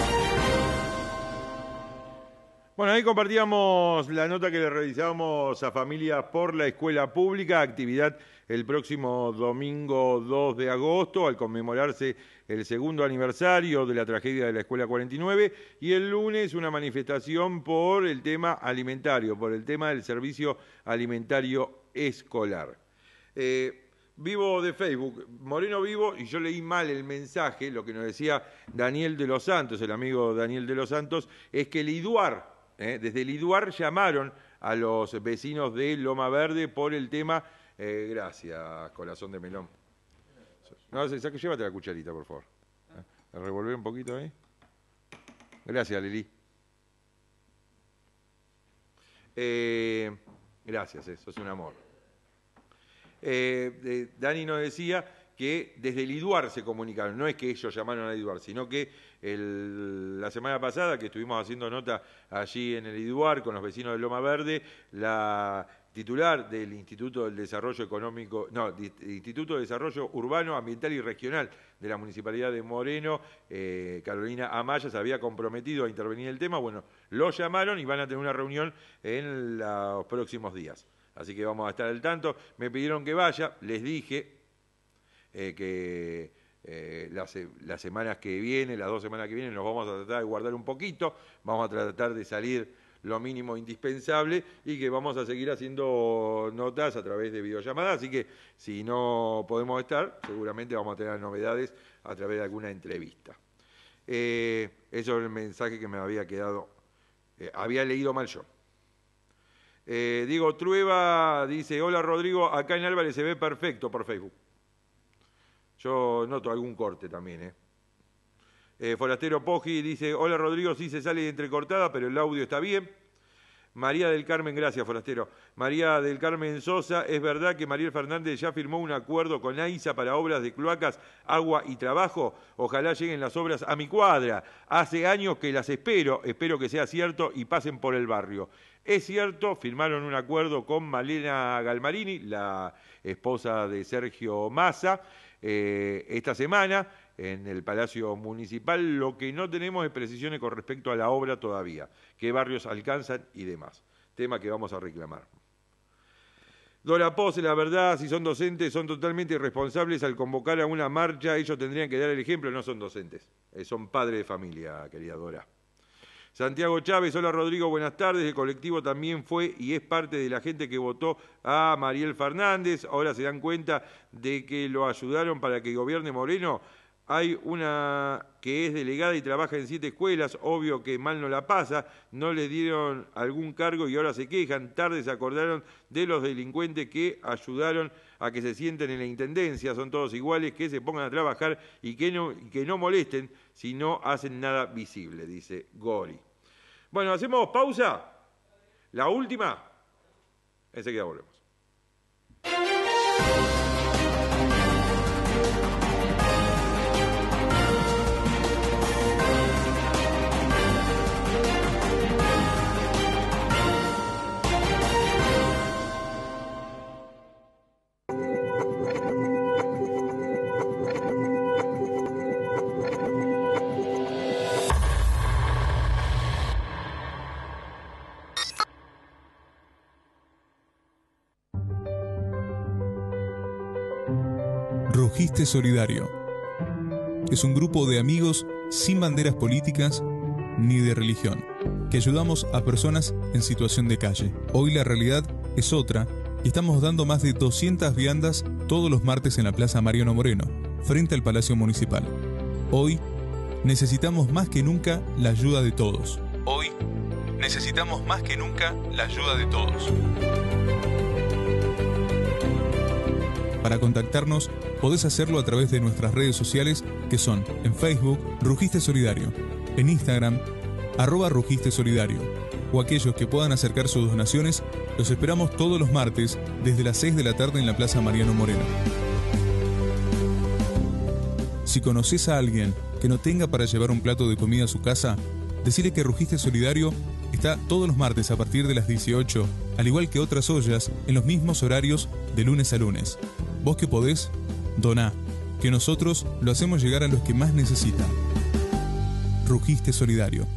Bueno, ahí compartíamos la nota que le realizábamos a Familias por la Escuela Pública, actividad el próximo domingo 2 de agosto, al conmemorarse el segundo aniversario de la tragedia de la Escuela 49, y el lunes una manifestación por el tema alimentario, por el tema del servicio alimentario escolar. Vivo de Facebook, Moreno Vivo, y yo leí mal el mensaje, lo que nos decía Daniel de los Santos, el amigo Daniel de los Santos, es que el IDUAR, desde el IDUAR llamaron a los vecinos de Loma Verde por el tema Gracias, corazón de melón. No, llévate la cucharita, por favor. ¿La revolvé un poquito ahí? Gracias, Lili. Gracias, sos un amor. Dani nos decía que desde el IDUAR se comunicaron, no es que ellos llamaron al IDUAR, sino que la semana pasada que estuvimos haciendo nota allí en el IDUAR con los vecinos de Loma Verde, la titular del Instituto del Desarrollo Económico, Instituto de Desarrollo Urbano, Ambiental y Regional de la Municipalidad de Moreno, Carolina Amaya, se había comprometido a intervenir en el tema. Bueno, lo llamaron y van a tener una reunión en los próximos días. Así que vamos a estar al tanto. Me pidieron que vaya, les dije que las semanas que vienen, las 2 semanas que vienen, nos vamos a tratar de guardar un poquito, vamos a tratar de salir lo mínimo indispensable y que vamos a seguir haciendo notas a través de videollamadas, así que si no podemos estar, seguramente vamos a tener novedades a través de alguna entrevista. Eso es el mensaje que me había quedado, había leído mal yo. Diego Trueba dice, hola Rodrigo, acá en Álvarez se ve perfecto por Facebook. Yo noto algún corte también, Forastero Poggi dice, hola Rodrigo, sí se sale entrecortada, pero el audio está bien. María del Carmen, gracias Forastero. María del Carmen Sosa, es verdad que Mariel Fernández ya firmó un acuerdo con AISA para obras de cloacas, agua y trabajo. Ojalá lleguen las obras a mi cuadra. Hace años que las espero que sea cierto y pasen por el barrio. Es cierto, firmaron un acuerdo con Malena Galmarini, la esposa de Sergio Massa, esta semana en el Palacio Municipal. Lo que no tenemos es precisiones con respecto a la obra todavía, qué barrios alcanzan y demás. Tema que vamos a reclamar. Dora Pose, la verdad, si son docentes, son totalmente irresponsables al convocar a una marcha. Ellos tendrían que dar el ejemplo, no son docentes, son padres de familia, querida Dora. Santiago Chávez, hola Rodrigo, buenas tardes. El colectivo también fue y es parte de la gente que votó a Mariel Fernández. Ahora se dan cuenta de que lo ayudaron para que gobierne Moreno. Hay una que es delegada y trabaja en 7 escuelas, obvio que mal no la pasa, no le dieron algún cargo y ahora se quejan. Tarde se acordaron de los delincuentes que ayudaron a que se sienten en la intendencia, son todos iguales, que se pongan a trabajar y que no molesten si no hacen nada visible, dice Gori. Bueno, ¿hacemos pausa? ¿La última? Enseguida volvemos. Rugiste Solidario. Es un grupo de amigos sin banderas políticas ni de religión, que ayudamos a personas en situación de calle. Hoy la realidad es otra y estamos dando más de 200 viandas todos los martes en la Plaza Mariano Moreno, frente al Palacio Municipal. Hoy necesitamos más que nunca la ayuda de todos. Hoy necesitamos más que nunca la ayuda de todos. Para contactarnos, podés hacerlo a través de nuestras redes sociales, que son en Facebook, Rugiste Solidario, en Instagram, @Rugiste Solidario, o aquellos que puedan acercar sus donaciones, los esperamos todos los martes desde las 6 de la tarde en la Plaza Mariano Moreno. Si conocés a alguien que no tenga para llevar un plato de comida a su casa, decile que Rugiste Solidario está todos los martes a partir de las 18, al igual que otras ollas, en los mismos horarios de lunes a lunes. Vos que podés, doná, que nosotros lo hacemos llegar a los que más necesitan. Rugiste Solidario.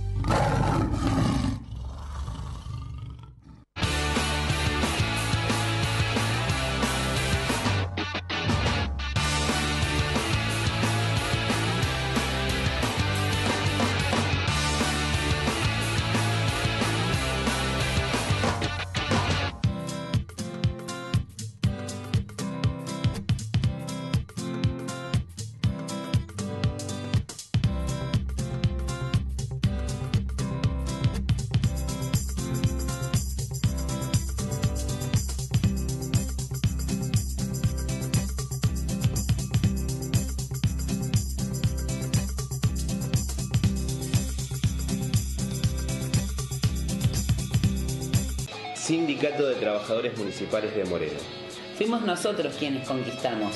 Sindicato de Trabajadores Municipales de Moreno. Fuimos nosotros quienes conquistamos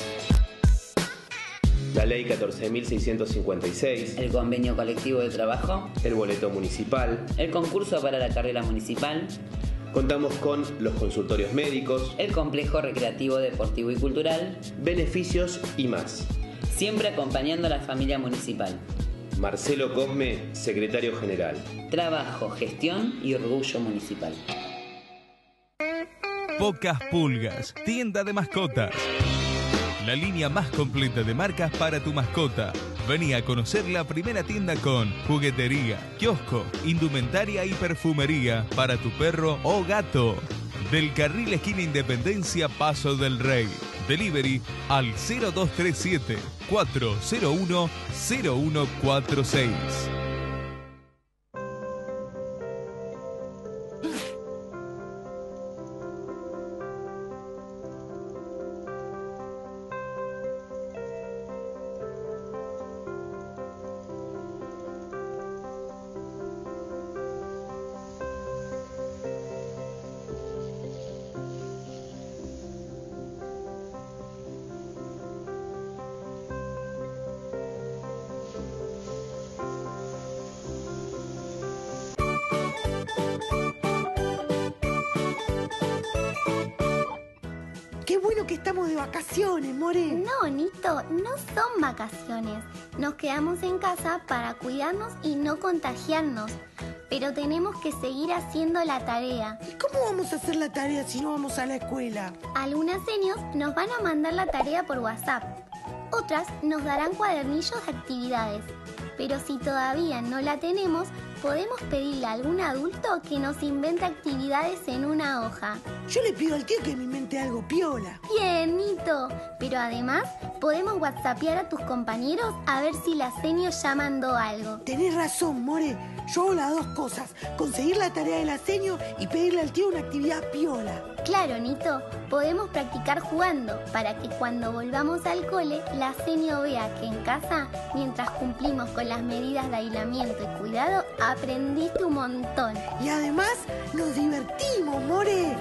La Ley 14.656, el convenio colectivo de trabajo, el boleto municipal, el concurso para la carrera municipal. Contamos con los consultorios médicos, el complejo recreativo, deportivo y cultural, beneficios y más. Siempre acompañando a la familia municipal. Marcelo Cosme, secretario general. Trabajo, gestión y orgullo municipal. Pocas Pulgas, tienda de mascotas. La línea más completa de marcas para tu mascota. Vení a conocer la primera tienda con juguetería, kiosco, indumentaria y perfumería para tu perro o gato. Del carril esquina Independencia, Paso del Rey. Delivery al 0237 401 0146. Qué bueno que estamos de vacaciones, More. No, Nito, no son vacaciones. Nos quedamos en casa para cuidarnos y no contagiarnos. Pero tenemos que seguir haciendo la tarea. ¿Y cómo vamos a hacer la tarea si no vamos a la escuela? Algunas seños nos van a mandar la tarea por WhatsApp. Otras nos darán cuadernillos de actividades. Pero si todavía no la tenemos, podemos pedirle a algún adulto que nos invente actividades en una hoja. Yo le pido al tío que me invente algo piola. Bien, Nito. Pero además, podemos whatsappear a tus compañeros a ver si la senio ya mandó algo. Tenés razón, More. Yo hago las dos cosas. Conseguir la tarea de la senio y pedirle al tío una actividad piola. Claro, Nito. Podemos practicar jugando para que cuando volvamos al cole, la senio vea que en casa, mientras cumplimos con las medidas de aislamiento y cuidado, aprendiste un montón. Y además, nos divertimos, More.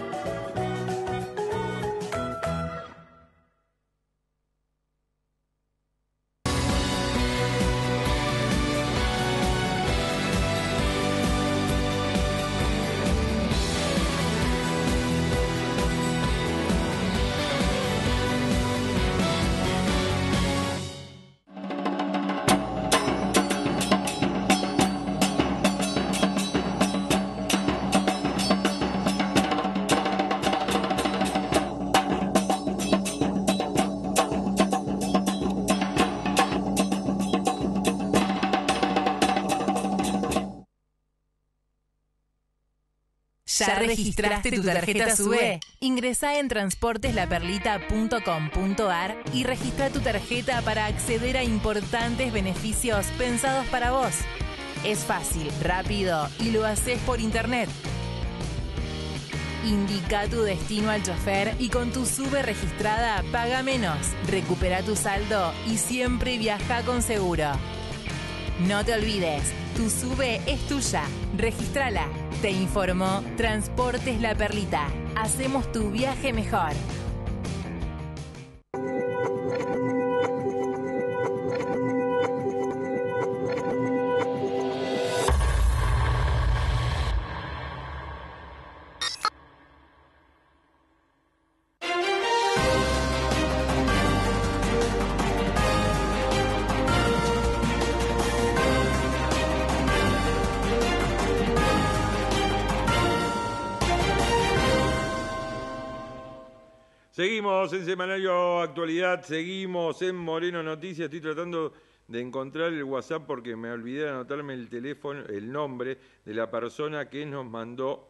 ¿Ya registraste tu tarjeta SUBE? Ingresá en transporteslaperlita.com.ar y registra tu tarjeta para acceder a importantes beneficios pensados para vos. Es fácil, rápido y lo haces por internet. Indica tu destino al chofer y con tu SUBE registrada paga menos. Recupera tu saldo y siempre viaja con seguro. No te olvides, tu SUBE es tuya. Regístrala. Te informó Transportes La Perlita. Hacemos tu viaje mejor. Seguimos en Semanario Actualidad, seguimos en Moreno Noticias. Estoy tratando de encontrar el WhatsApp porque me olvidé de anotarme el teléfono, el nombre de la persona que nos mandó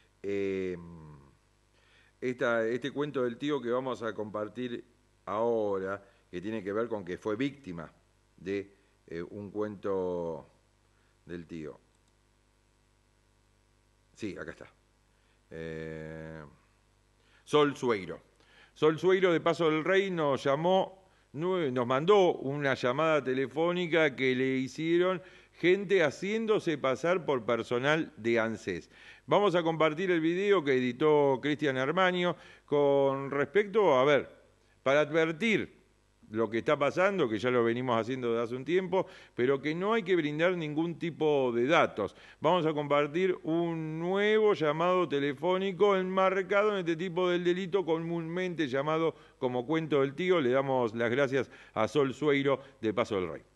este cuento del tío que vamos a compartir ahora, que tiene que ver con que fue víctima de un cuento del tío. Sí, acá está. Sol Sueiro. Sol Sueiro de Paso del Rey nos mandó una llamada telefónica que le hicieron gente haciéndose pasar por personal de ANSES. Vamos a compartir el video que editó Cristian Hermaño con respecto, a ver, para advertir lo que está pasando, que ya lo venimos haciendo desde hace un tiempo, pero que no hay que brindar ningún tipo de datos. Vamos a compartir un nuevo llamado telefónico enmarcado en este tipo del delito comúnmente llamado como cuento del tío. Le damos las gracias a Sol Sueiro de Paso del Rey.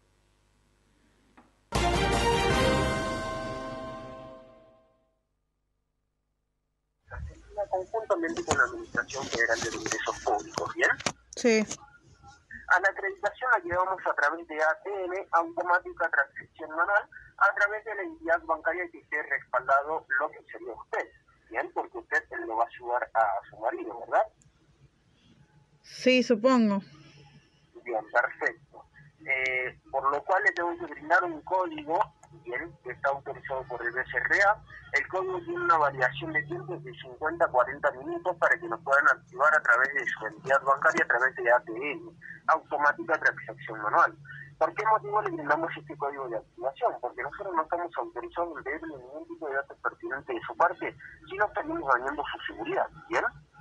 Conjuntamente con la Administración Federal de Ingresos Públicos, ¿bien? Sí. A la acreditación la llevamos a través de ATM, automática transacción manual, a través de la entidad bancaria que esté respaldado lo que sería usted, ¿bien? Porque usted lo va a ayudar a su marido, ¿verdad? Sí, supongo. Bien, perfecto. Por lo cual le tengo que brindar un código, bien, que está autorizado por el BCRA. El código tiene una variación de tiempo de 50 a 40 minutos para que lo puedan activar a través de su entidad bancaria, a través de ATM, automática transacción manual. ¿Por qué motivo le brindamos este código de activación? Porque nosotros no estamos autorizados en pedirle ningún tipo de datos pertinentes de su parte, si no estaríamos dañando su seguridad, ¿bien?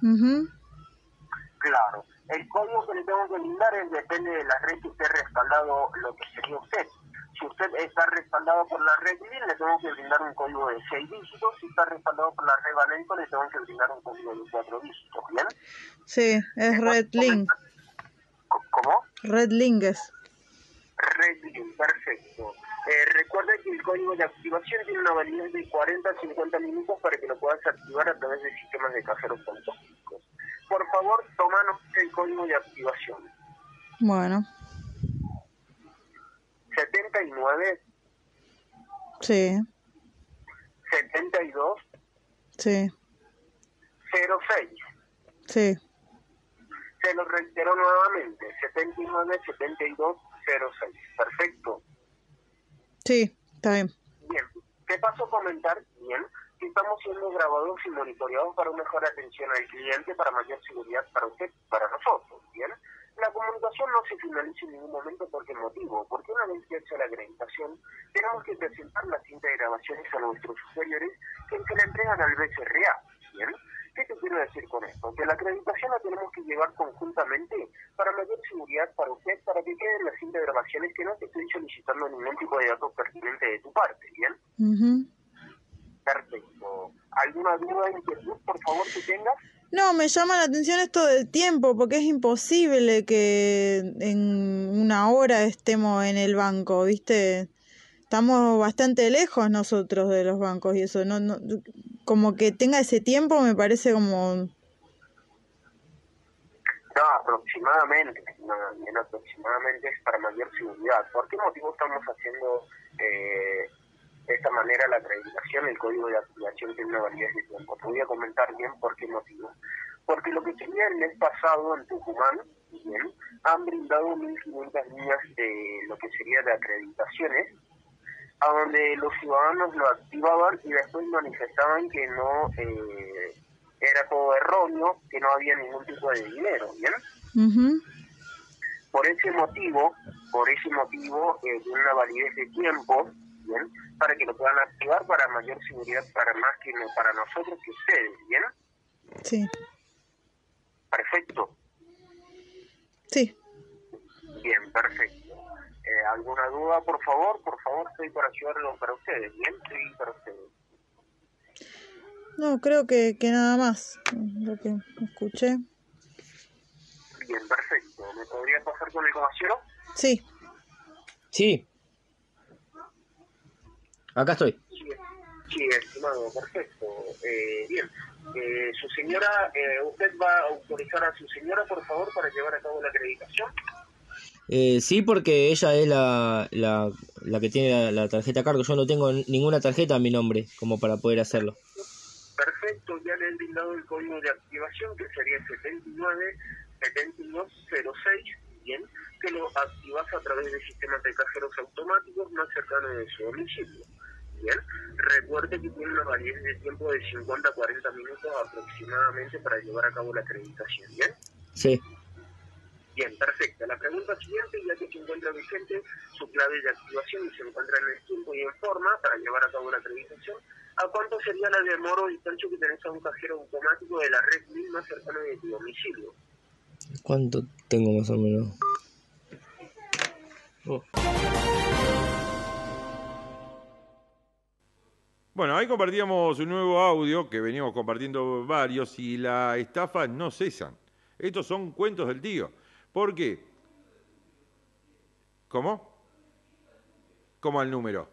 Claro. El código que le tengo que brindar depende de la red que esté respaldado lo que sería usted. Si usted está respaldado por la red BIN, le tengo que brindar un código de 6 dígitos. Si está respaldado por la red Banenco, le tengo que brindar un código de 4 dígitos, ¿bien? Sí, es Red Link. ¿Cómo? Red Link es. Red Link, perfecto. Recuerde que el código de activación tiene una validez de 40 a 50 minutos para que lo puedas activar a través de sistemas de cajeros automáticos. Por favor, toma nota del código de activación. Bueno. 79. Sí. 72. Sí. 06. Sí. Se lo reitero nuevamente. 79, 72, 06. Perfecto. Sí, está bien. Bien. ¿Qué paso a comentar? Bien. Que estamos siendo grabados y monitoreados para una mejor atención al cliente, para mayor seguridad para usted, para nosotros. Bien. La comunicación no se finaliza en ningún momento. ¿Por qué motivo? Porque una vez que hecha la acreditación, tenemos que presentar la cinta de grabaciones a nuestros superiores que la entregan al BCRA. ¿Bien? ¿Qué te quiero decir con esto? Que la acreditación la tenemos que llevar conjuntamente para mayor seguridad para usted, para que quede en la cinta de grabaciones, que no te estoy solicitando ningún tipo de datos pertinente de tu parte. ¿Bien? Perfecto. ¿Alguna duda, inquietud, por favor, que tengas? No, me llama la atención esto del tiempo, porque es imposible que en una hora estemos en el banco, ¿viste? Estamos bastante lejos nosotros de los bancos y eso, no, como que tenga ese tiempo me parece como... No, aproximadamente es para mayor seguridad. ¿Por qué motivo estamos haciendo de esta manera la acreditación? El código de activación tiene una validez de tiempo. Te voy a comentar bien por qué motivo. Porque lo que sería el mes pasado en Tucumán, bien, han brindado 1.500 líneas de lo que sería de acreditaciones, a donde los ciudadanos lo activaban y después manifestaban que no era todo erróneo, que no había ningún tipo de dinero, ¿bien? Por ese motivo, tiene una validez de tiempo, ¿bien? Para que lo puedan activar para mayor seguridad, para más que para nosotros que ustedes, ¿bien? Sí. Perfecto. Sí. Bien, perfecto. ¿Alguna duda, por favor? Por favor, estoy para ayudarlo para ustedes, ¿bien? Estoy para ustedes. No, creo que nada más, lo que escuché. Bien, perfecto. ¿Me podrías pasar con el caballero? Sí. Sí. Acá estoy. Sí, estimado, perfecto. Bien. Su señora, ¿usted va a autorizar a su señora, por favor, para llevar a cabo la acreditación? Sí, porque ella es la que tiene la tarjeta a cargo. Yo no tengo ninguna tarjeta a mi nombre como para poder hacerlo. Perfecto, ya le he brindado el código de activación, que sería 79-7206, bien, que lo activas a través de sistemas de cajeros automáticos más cercanos de su domicilio. Bien, recuerde que tiene una validez de tiempo de 50 a 40 minutos aproximadamente para llevar a cabo la acreditación, ¿bien? Sí. Bien, perfecto. La pregunta siguiente, ya que se encuentra vigente su clave de activación y se encuentra en el tiempo y en forma para llevar a cabo la acreditación, ¿a cuánto sería la demora o distancia que tenés a un cajero automático de la red MIL más cercana de tu domicilio? ¿Cuánto tengo más o menos? Bueno, ahí compartíamos un nuevo audio que veníamos compartiendo varios y las estafas no cesan. Estos son cuentos del tío. ¿Por qué? ¿Cómo? ¿Cómo al número?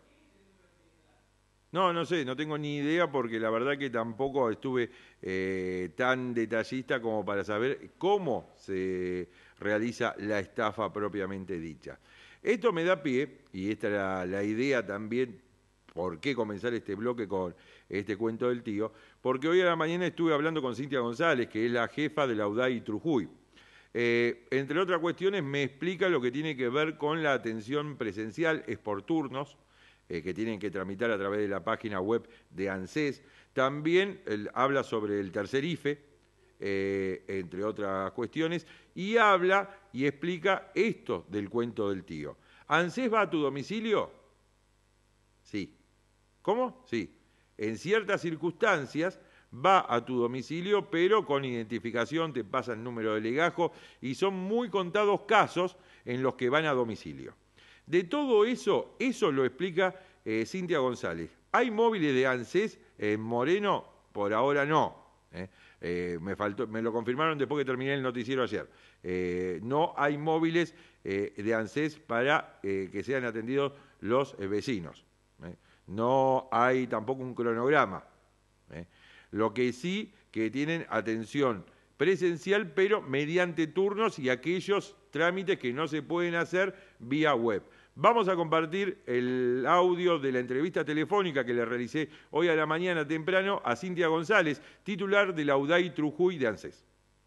No sé, no tengo ni idea porque la verdad que tampoco estuve tan detallista como para saber cómo se realiza la estafa propiamente dicha. Esto me da pie, y esta era la idea también, por qué comenzar este bloque con este cuento del tío, porque hoy a la mañana estuve hablando con Cintia González, que es la jefa de la UDAI Trujuy. Entre otras cuestiones me explica lo que tiene que ver con la atención presencial, es por turnos, que tienen que tramitar a través de la página web de ANSES. También habla sobre el tercer IFE, entre otras cuestiones, y habla y explica esto del cuento del tío. ¿ANSES va a tu domicilio? Sí. ¿Cómo? Sí. En ciertas circunstancias va a tu domicilio, pero con identificación, te pasa el número de legajo, y son muy contados casos en los que van a domicilio. De todo eso lo explica Cintia González. ¿Hay móviles de ANSES en Moreno? Por ahora no. Me lo confirmaron después que terminé el noticiero ayer. No hay móviles de ANSES para que sean atendidos los vecinos. No hay tampoco un cronograma. Lo que sí que tienen atención presencial, pero mediante turnos y aquellos trámites que no se pueden hacer vía web. Vamos a compartir el audio de la entrevista telefónica que le realicé hoy a la mañana temprano a Cintia González, titular de la UDAI Trujuy de ANSES.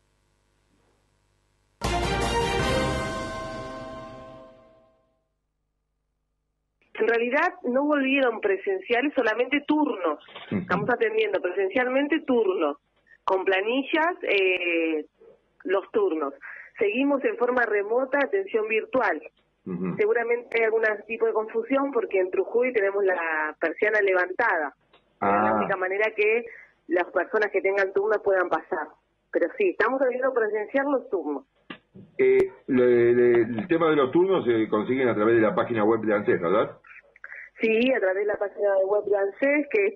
En realidad no volvieron presenciales, solamente turnos. Estamos atendiendo presencialmente turnos, con planillas, los turnos. Seguimos en forma remota, atención virtual. Seguramente hay algún tipo de confusión porque en Trujuy tenemos la persiana levantada. Es la única manera que las personas que tengan turnos puedan pasar. Pero sí, estamos haciendo presenciar los turnos. El tema de los turnos se consiguen a través de la página web de ANSES, ¿verdad? Sí, a través de la página web de ANSES, que es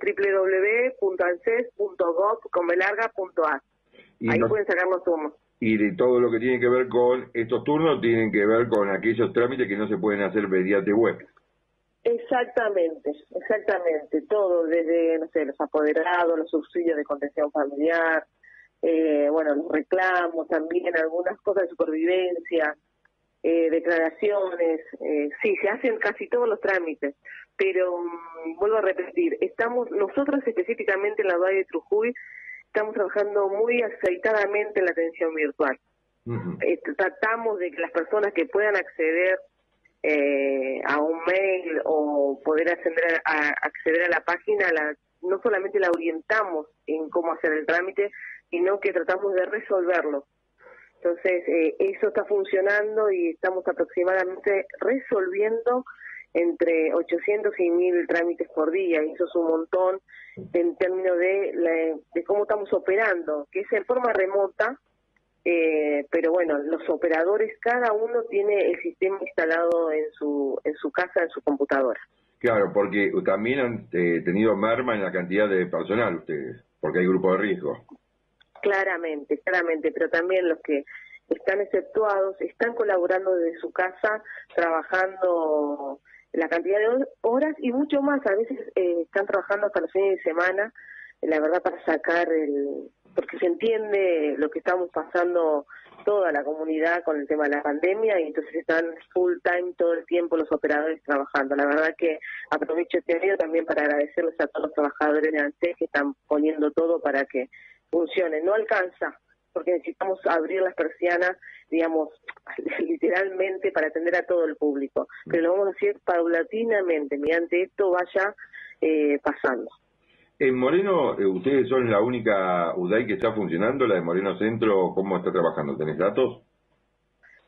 www.anses.gov.ar. Ahí pueden sacar los turnos. Y de todo lo que tiene que ver con estos turnos, tienen que ver con aquellos trámites que no se pueden hacer mediante web. Exactamente. Todo, desde, no sé, los apoderados, los subsidios de contención familiar, los reclamos también, algunas cosas de supervivencia, declaraciones. Sí, se hacen casi todos los trámites. Pero, vuelvo a repetir, nosotros específicamente en la UDAI de Trujuy, estamos trabajando muy aceitadamente en la atención virtual. Tratamos de que las personas que puedan acceder a un mail o poder acceder a la página, no solamente la orientamos en cómo hacer el trámite, sino que tratamos de resolverlo. Entonces, eso está funcionando y estamos aproximadamente resolviendo entre 800 y 1000 trámites por día, y eso es un montón en términos de cómo estamos operando, que es en forma remota, pero bueno, los operadores, cada uno tiene el sistema instalado en su casa, en su computadora. Claro, porque también han tenido merma en la cantidad de personal ustedes, porque hay grupo de riesgo. Claramente, pero también los que están exceptuados están colaborando desde su casa, trabajando la cantidad de horas y mucho más. A veces están trabajando hasta los fines de semana, la verdad, para sacar porque se entiende lo que estamos pasando toda la comunidad con el tema de la pandemia, y entonces están full time todo el tiempo los operadores trabajando. La verdad que aprovecho este medio también para agradecerles a todos los trabajadores de ANSES que están poniendo todo para que funcione. No alcanza, porque necesitamos abrir las persianas, digamos, literalmente para atender a todo el público. Pero lo vamos a hacer paulatinamente, mediante esto vaya pasando. En Moreno, ustedes son la única UDAI que está funcionando, la de Moreno Centro, ¿cómo está trabajando? ¿Tenés datos?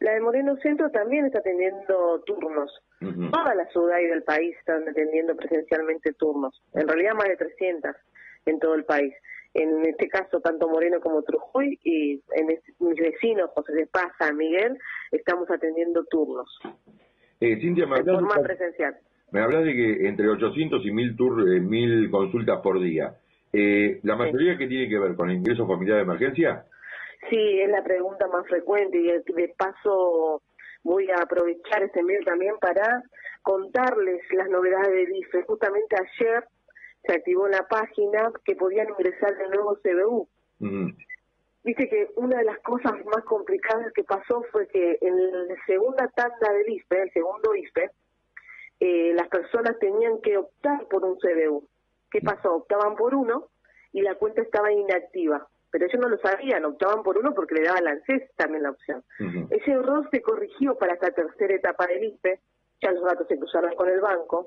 La de Moreno Centro también está teniendo turnos. Toda la ciudad y del país están atendiendo presencialmente turnos. En realidad más de 300 en todo el país. En este caso, tanto Moreno como Trujuy y mis vecinos, José de Paz, San Miguel, estamos atendiendo turnos. Cintia, de forma presencial. Me hablas de que entre 800 y 1000 consultas por día. ¿La mayoría que tiene que ver con el ingreso familiar de emergencia? Sí, es la pregunta más frecuente y de paso voy a aprovechar este medio también para contarles las novedades del IFE. Justamente ayer se activó en la página que podían ingresar de nuevo CBU. Viste que una de las cosas más complicadas que pasó fue que en la segunda tanda del IFE, el segundo IFE, las personas tenían que optar por un CBU. ¿Qué pasó? Optaban por uno y la cuenta estaba inactiva. Pero ellos no lo sabían, optaban por uno porque le daba la ANSES también la opción. Ese error se corrigió para esta tercera etapa del IFE, ya los datos se cruzaron con el banco,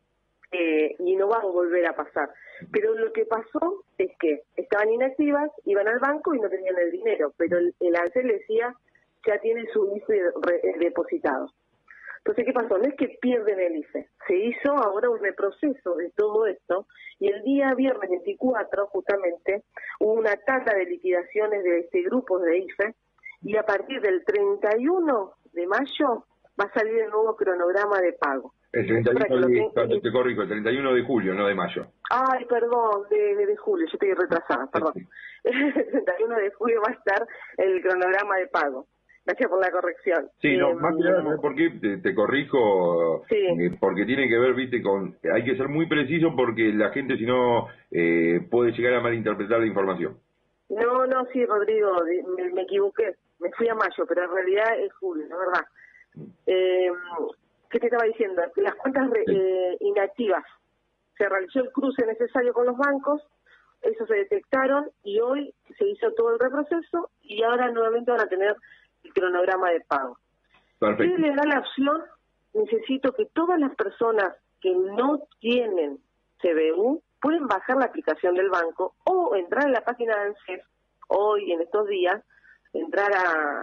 y no va a volver a pasar. Pero lo que pasó es que estaban inactivas, iban al banco y no tenían el dinero, pero el ANSES le decía, ya tiene su IFE depositado. Entonces, ¿qué pasó? No es que pierden el IFE, se hizo ahora un reproceso de todo esto, y el día viernes 24, justamente, hubo una tanda de liquidaciones de grupos de IFE, y a partir del 31 de mayo va a salir el nuevo cronograma de pago. El 31 te corrijo, el 31 de julio, no de mayo. Ay, perdón, de julio, yo estoy retrasada, perdón. El 31 de julio va a estar el cronograma de pago. Gracias por la corrección. Sí, no, más que nada, ¿sabes por qué? Te corrijo, porque tiene que ver, viste, con... Hay que ser muy preciso porque la gente, si no, puede llegar a malinterpretar la información. No, sí, Rodrigo, me equivoqué. Me fui a mayo, pero en realidad es julio, la verdad. ¿Qué te estaba diciendo? Las cuentas inactivas. Se realizó el cruce necesario con los bancos, eso se detectaron y hoy se hizo todo el reproceso y ahora nuevamente van a tener el cronograma de pago. Perfecto. ¿Qué le da la opción? Necesito que todas las personas que no tienen CBU pueden bajar la aplicación del banco o entrar en la página de ANSES hoy, en estos días, entrar a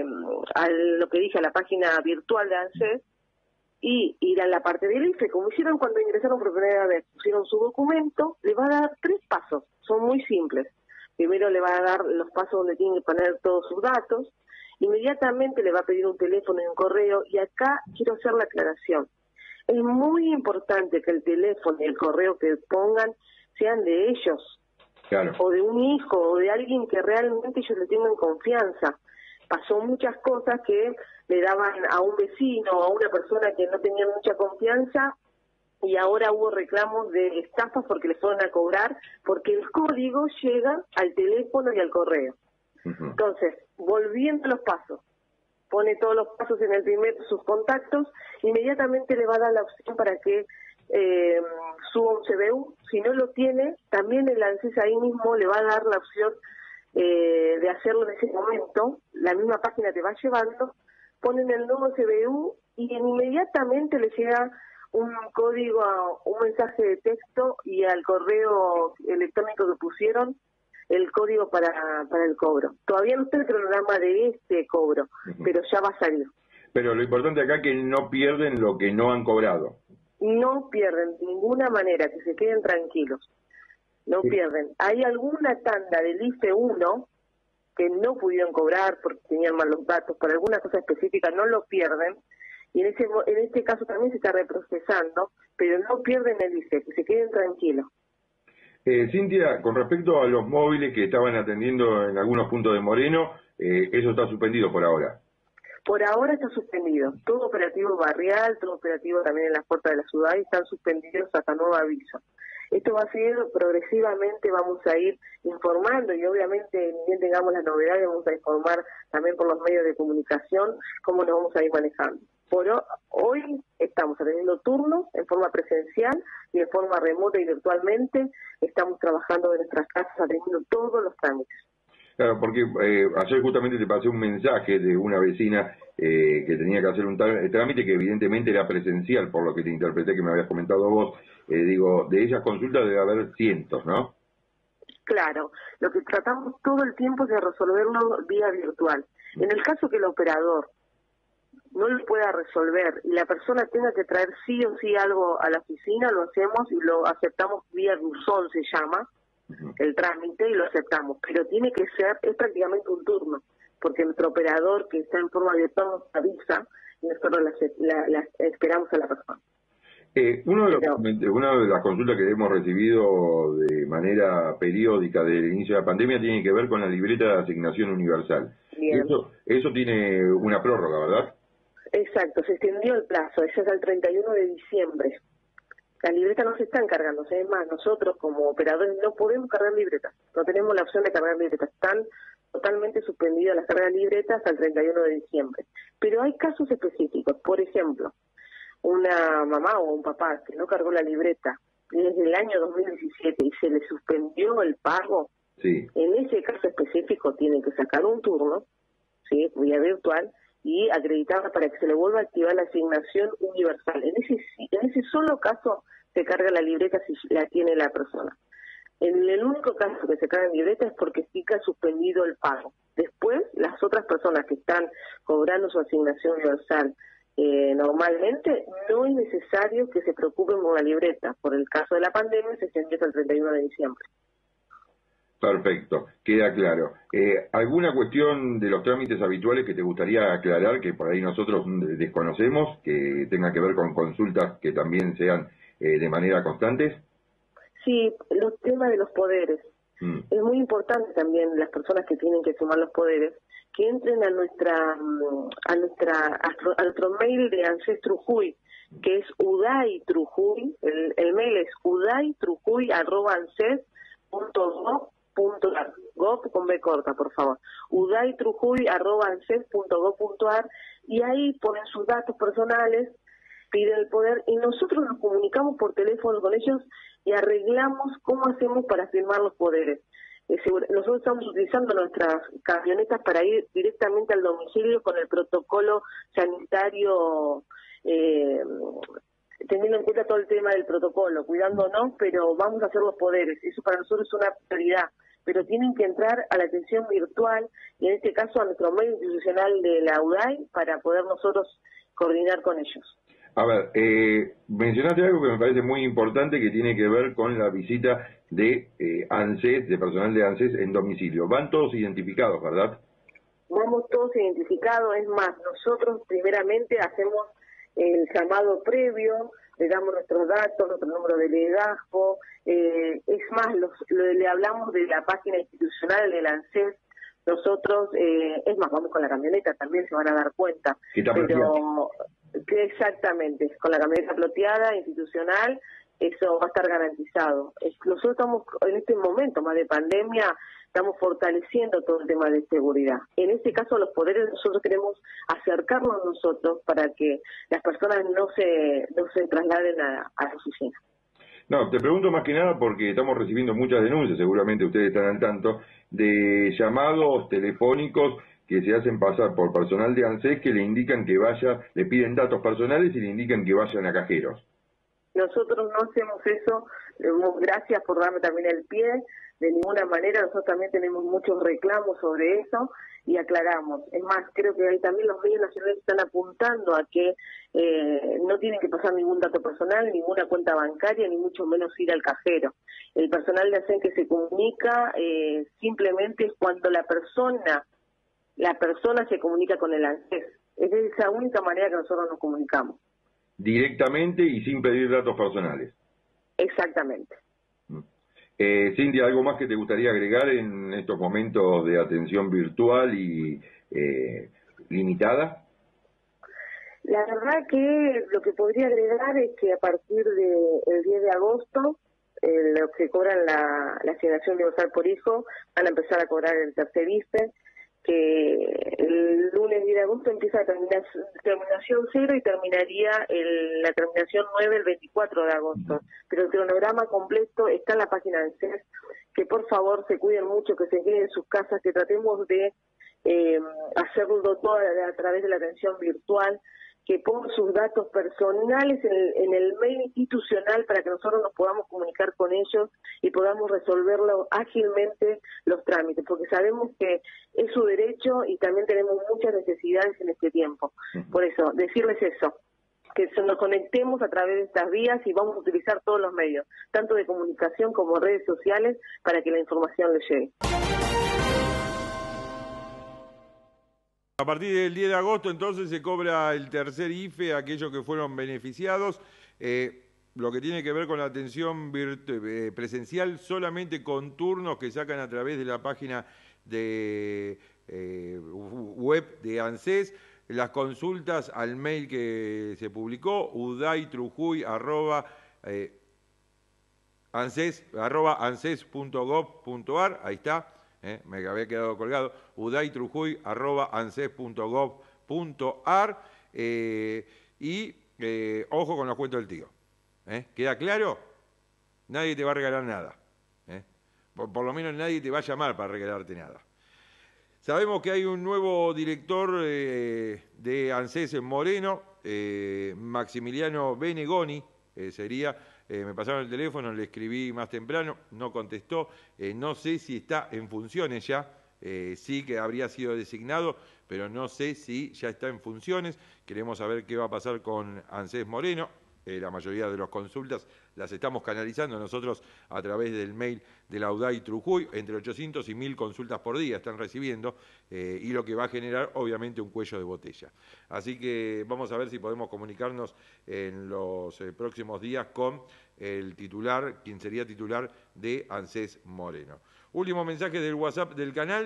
lo que dije, a la página virtual de ANSES y ir a la parte del IFE, como hicieron cuando ingresaron por primera vez, pusieron su documento, le va a dar 3 pasos, son muy simples. Primero le va a dar los pasos donde tienen que poner todos sus datos, inmediatamente le va a pedir un teléfono y un correo, y acá quiero hacer la aclaración. Es muy importante que el teléfono y el correo que pongan sean de ellos, claro, o de un hijo, o de alguien que realmente ellos le tengan confianza. Pasó muchas cosas que le daban a un vecino o a una persona que no tenía mucha confianza, y ahora hubo reclamos de estafas porque les fueron a cobrar, porque el código llega al teléfono y al correo. Entonces, volviendo a los pasos, pone todos los pasos en el primer, sus contactos, inmediatamente le va a dar la opción para que suba un CBU. Si no lo tiene, también el ANSES ahí mismo le va a dar la opción de hacerlo en ese momento. La misma página te va llevando, ponen el nuevo CBU y inmediatamente le llega un código, un mensaje de texto, y al correo electrónico que pusieron el código para el cobro. Todavía no está el cronograma de este cobro, pero ya va a salir. Pero lo importante acá es que no pierden lo que no han cobrado. No pierden de ninguna manera, que se queden tranquilos. No pierden. Hay alguna tanda del IFE 1 que no pudieron cobrar porque tenían mal los datos, por alguna cosa específica, no lo pierden. Y en este caso también se está reprocesando, pero no pierden el IFE, que se queden tranquilos. Cintia, con respecto a los móviles que estaban atendiendo en algunos puntos de Moreno, eso está suspendido por ahora. Por ahora está suspendido. Todo operativo barrial, todo operativo también en las puertas de la ciudad, están suspendidos hasta nuevo aviso. Esto va a seguir progresivamente, vamos a ir informando y obviamente ni bien tengamos las novedades vamos a informar también por los medios de comunicación cómo nos vamos a ir manejando. Hoy estamos atendiendo turnos en forma presencial y en forma remota y virtualmente. Estamos trabajando de nuestras casas atendiendo todos los trámites. Claro, porque ayer justamente te pasé un mensaje de una vecina que tenía que hacer un trámite que evidentemente era presencial, por lo que te interpreté que me habías comentado vos. Digo, de esas consultas debe haber cientos, ¿no? Claro, lo que tratamos todo el tiempo es de resolverlo vía virtual. En el caso que el operador no lo pueda resolver y la persona tenga que traer sí o sí algo a la oficina, lo hacemos y lo aceptamos vía buzón, se llama el trámite, y lo aceptamos, pero tiene que ser, es prácticamente un turno, porque nuestro operador que está en forma virtual nos avisa y nosotros la esperamos a la persona. Una de las consultas que hemos recibido de manera periódica desde el inicio de la pandemia tiene que ver con la libreta de asignación universal. Eso tiene una prórroga, ¿verdad? Exacto, se extendió el plazo, es hasta el 31 de diciembre. Las libretas no se están cargando, es más, nosotros como operadores no podemos cargar libretas, no tenemos la opción de cargar libretas, están totalmente suspendidas las cargas de libretas hasta el 31 de diciembre. Pero hay casos específicos, por ejemplo, una mamá o un papá que no cargó la libreta desde el año 2017 y se le suspendió el pago, sí. En ese caso específico tiene que sacar un turno, ¿sí?, vía virtual, y acreditarla para que se le vuelva a activar la asignación universal. En ese solo caso se carga la libreta si la tiene la persona. En el único caso que se carga la libreta es porque sí que ha suspendido el pago. Después, las otras personas que están cobrando su asignación universal normalmente, no es necesario que se preocupen por la libreta. Por el caso de la pandemia se extendió hasta el 31 de diciembre. Perfecto, queda claro. ¿Alguna cuestión de los trámites habituales que te gustaría aclarar, que por ahí nosotros desconocemos, que tenga que ver con consultas que también sean de manera constantes? Sí, los temas de los poderes. Es muy importante también las personas que tienen que sumar los poderes, que entren a nuestro mail de ANSES Trujuy, que es udaytrujuy, el mail es udaytrujuy@anses.gov.ar, gov con B corta, por favor, udaytrujuy@anses.gov.ar, y ahí ponen sus datos personales, piden el poder y nosotros nos comunicamos por teléfono con ellos y arreglamos cómo hacemos para firmar los poderes. Nosotros estamos utilizando nuestras camionetas para ir directamente al domicilio con el protocolo sanitario, teniendo en cuenta todo el tema del protocolo, cuidándonos, pero vamos a hacer los poderes. Eso para nosotros es una prioridad, pero tienen que entrar a la atención virtual y en este caso a nuestro medio institucional de la UDAI para poder nosotros coordinar con ellos. A ver, mencionaste algo que me parece muy importante que tiene que ver con la visita de ANSES, de personal de ANSES en domicilio. Van todos identificados, ¿verdad? Vamos todos identificados, es más, nosotros primeramente hacemos el llamado previo, le damos nuestros datos, nuestro número de legajo, es más, le hablamos de la página institucional del ANSES. Nosotros, es más, vamos con la camioneta, también se van a dar cuenta. Pero que exactamente, con la camioneta ploteada, institucional, eso va a estar garantizado. Nosotros estamos, en este momento más de pandemia, estamos fortaleciendo todo el tema de seguridad. En este caso, los poderes nosotros queremos acercarnos a nosotros para que las personas no se trasladen a la oficina. No, te pregunto más que nada porque estamos recibiendo muchas denuncias, seguramente ustedes están al tanto, de llamados telefónicos que se hacen pasar por personal de ANSES que le indican que le piden datos personales y le indican que vayan a cajeros. Nosotros no hacemos eso, gracias por darme también el pie, de ninguna manera, nosotros también tenemos muchos reclamos sobre eso y aclaramos. Es más, creo que ahí también los medios nacionales están apuntando a que no tienen que pasar ningún dato personal, ninguna cuenta bancaria, ni mucho menos ir al cajero. El personal de ANSES que se comunica simplemente es cuando la persona se comunica con el ANSES. Es de esa única manera que nosotros nos comunicamos. Directamente y sin pedir datos personales. Exactamente. Cindy, ¿algo más que te gustaría agregar en estos momentos de atención virtual y limitada? La verdad que lo que podría agregar es que a partir del 10 de agosto, los que cobran la asignación universal por hijo van a empezar a cobrar el tercer IFE, que el lunes 10 de agosto empieza la terminación 0 y terminaría la terminación 9 el 24 de agosto. Pero el cronograma completo está en la página de ANSES, que por favor se cuiden mucho, que se queden en sus casas, que tratemos de hacerlo todo a través de la atención virtual, que pongan sus datos personales en el mail institucional para que nosotros nos podamos comunicar con ellos y podamos resolverlo ágilmente los trámites, porque sabemos que es su derecho y también tenemos muchas necesidades en este tiempo. Por eso, decirles eso, que nos conectemos a través de estas vías y vamos a utilizar todos los medios, tanto de comunicación como redes sociales, para que la información les llegue. A partir del 10 de agosto, entonces, se cobra el tercer IFE a aquellos que fueron beneficiados. Lo que tiene que ver con la atención presencial, solamente con turnos que sacan a través de la página de web de ANSES. Las consultas al mail que se publicó, udaytrujuy@anses.gov.ar, ahí está. Me había quedado colgado, udaytrujuy@anses.gov.ar, y ojo con los cuentos del tío. ¿Queda claro? Nadie te va a regalar nada. Por lo menos nadie te va a llamar para regalarte nada. Sabemos que hay un nuevo director de ANSES en Moreno, Maximiliano Benegoni, sería... me pasaron el teléfono, le escribí más temprano, no contestó, no sé si está en funciones ya, sí que habría sido designado, pero no sé si ya está en funciones. Queremos saber qué va a pasar con ANSES Moreno. La mayoría de las consultas las estamos canalizando nosotros a través del mail de la UDAY-TRUJUY, entre 800 y 1000 consultas por día están recibiendo, y lo que va a generar obviamente un cuello de botella. Así que vamos a ver si podemos comunicarnos en los próximos días con el titular, quien sería titular de ANSES Moreno. Último mensaje del WhatsApp del canal.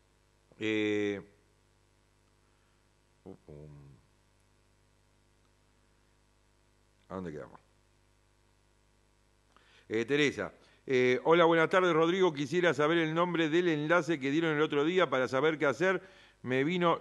¿A dónde quedamos? Teresa. Hola, buenas tardes, Rodrigo. Quisiera saber el nombre del enlace que dieron el otro día para saber qué hacer. Me vino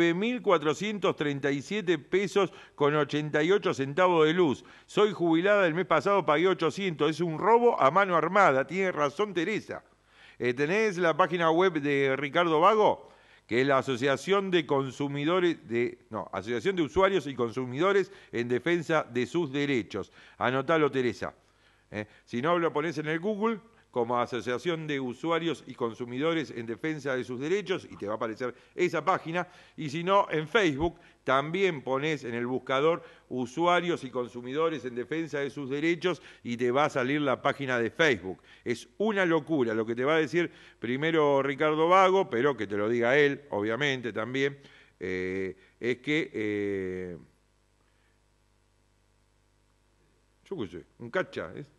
9.437 pesos con 88 centavos de luz. Soy jubilada, el mes pasado pagué 800. Es un robo a mano armada. Tiene razón Teresa. ¿Tenés la página web de Ricardo Vago? Que es la Asociación de Asociación de Usuarios y Consumidores en Defensa de sus Derechos. Anotalo, Teresa. Si no, lo pones en el Google como Asociación de Usuarios y Consumidores en Defensa de sus Derechos y te va a aparecer esa página. Y si no, en Facebook también pones en el buscador Usuarios y Consumidores en Defensa de sus Derechos y te va a salir la página de Facebook. Es una locura lo que te va a decir primero Ricardo Vago, pero que te lo diga él, obviamente también, es que... yo qué sé, un cacha, ¿es?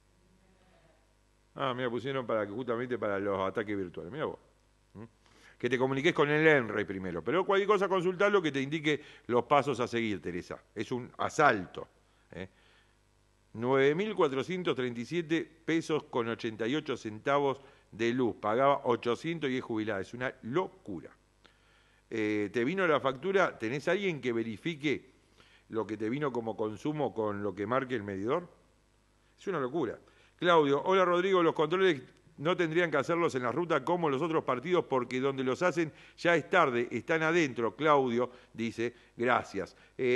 Mira, pusieron justamente para los ataques virtuales. Mira vos. Que te comuniques con el ENRE primero. Pero cualquier cosa, consultarlo que te indique los pasos a seguir, Teresa. Es un asalto. 9.437 pesos con 88 centavos de luz. Pagaba 800 y es jubilada. Es una locura. ¿Te vino la factura? ¿Tenés alguien que verifique lo que te vino como consumo con lo que marque el medidor? Es una locura. Claudio, hola Rodrigo, los controles no tendrían que hacerlos en la ruta como los otros partidos porque donde los hacen ya es tarde, están adentro. Claudio dice, gracias.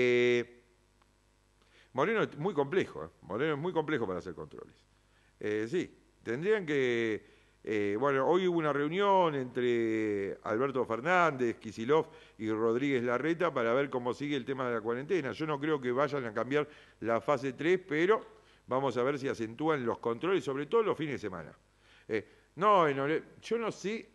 Moreno es muy complejo, Moreno es muy complejo para hacer controles. Sí, tendrían que... bueno, hoy hubo una reunión entre Alberto Fernández, Kicillof y Rodríguez Larreta para ver cómo sigue el tema de la cuarentena. Yo no creo que vayan a cambiar la fase 3, pero... vamos a ver si acentúan los controles, sobre todo los fines de semana. Yo no sé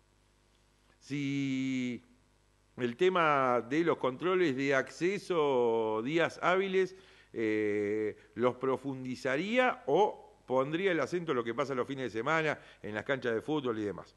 si el tema de los controles de acceso días hábiles los profundizaría o pondría el acento en lo que pasa los fines de semana, en las canchas de fútbol y demás.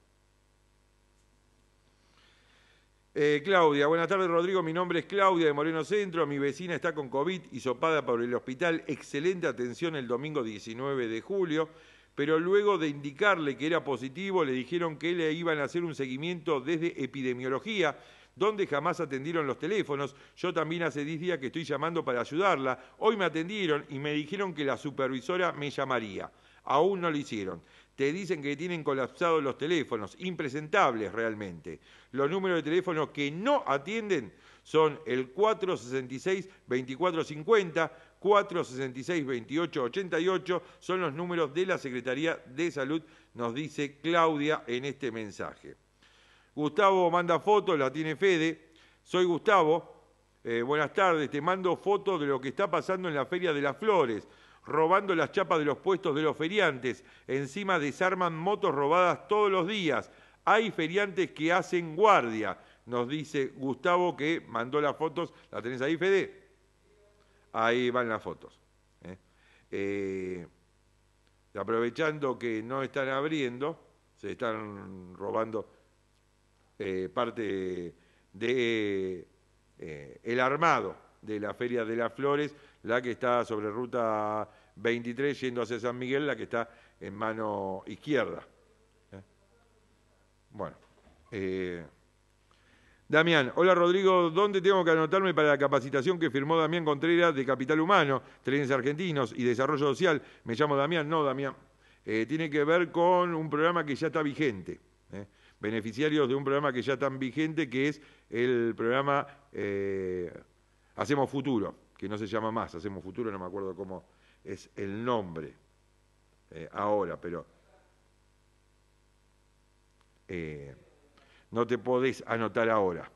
Claudia, buenas tardes Rodrigo, mi nombre es Claudia de Moreno Centro, mi vecina está con COVID, hisopada por el hospital, excelente atención el domingo 19 de julio, pero luego de indicarle que era positivo le dijeron que le iban a hacer un seguimiento desde epidemiología, donde jamás atendieron los teléfonos. Yo también hace 10 días que estoy llamando para ayudarla, hoy me atendieron y me dijeron que la supervisora me llamaría, aún no lo hicieron. Te dicen que tienen colapsados los teléfonos, impresentables realmente. Los números de teléfono que no atienden son el 466-2450, 466-2888, son los números de la Secretaría de Salud, nos dice Claudia en este mensaje. Gustavo manda fotos, la tiene Fede. Soy Gustavo, buenas tardes, te mando fotos de lo que está pasando en la Feria de las Flores, robando las chapas de los puestos de los feriantes, encima desarman motos robadas todos los días, hay feriantes que hacen guardia, nos dice Gustavo que mandó las fotos, ¿la tenés ahí, Fede? Ahí van las fotos. Aprovechando que no están abriendo, se están robando parte de el armado de la Feria de las Flores, la que está sobre ruta 23 yendo hacia San Miguel, la que está en mano izquierda. Bueno. Damián, hola Rodrigo, ¿dónde tengo que anotarme para la capacitación que firmó Damián Contreras de Capital Humano, Trenes Argentinos y Desarrollo Social? Me llamo Damián, no Damián. Tiene que ver con un programa que ya está vigente. Beneficiarios de un programa que ya está vigente, que es el programa Hacemos Futuro, que no se llama más Hacemos Futuro, no me acuerdo cómo es el nombre ahora, pero no te podés anotar ahora.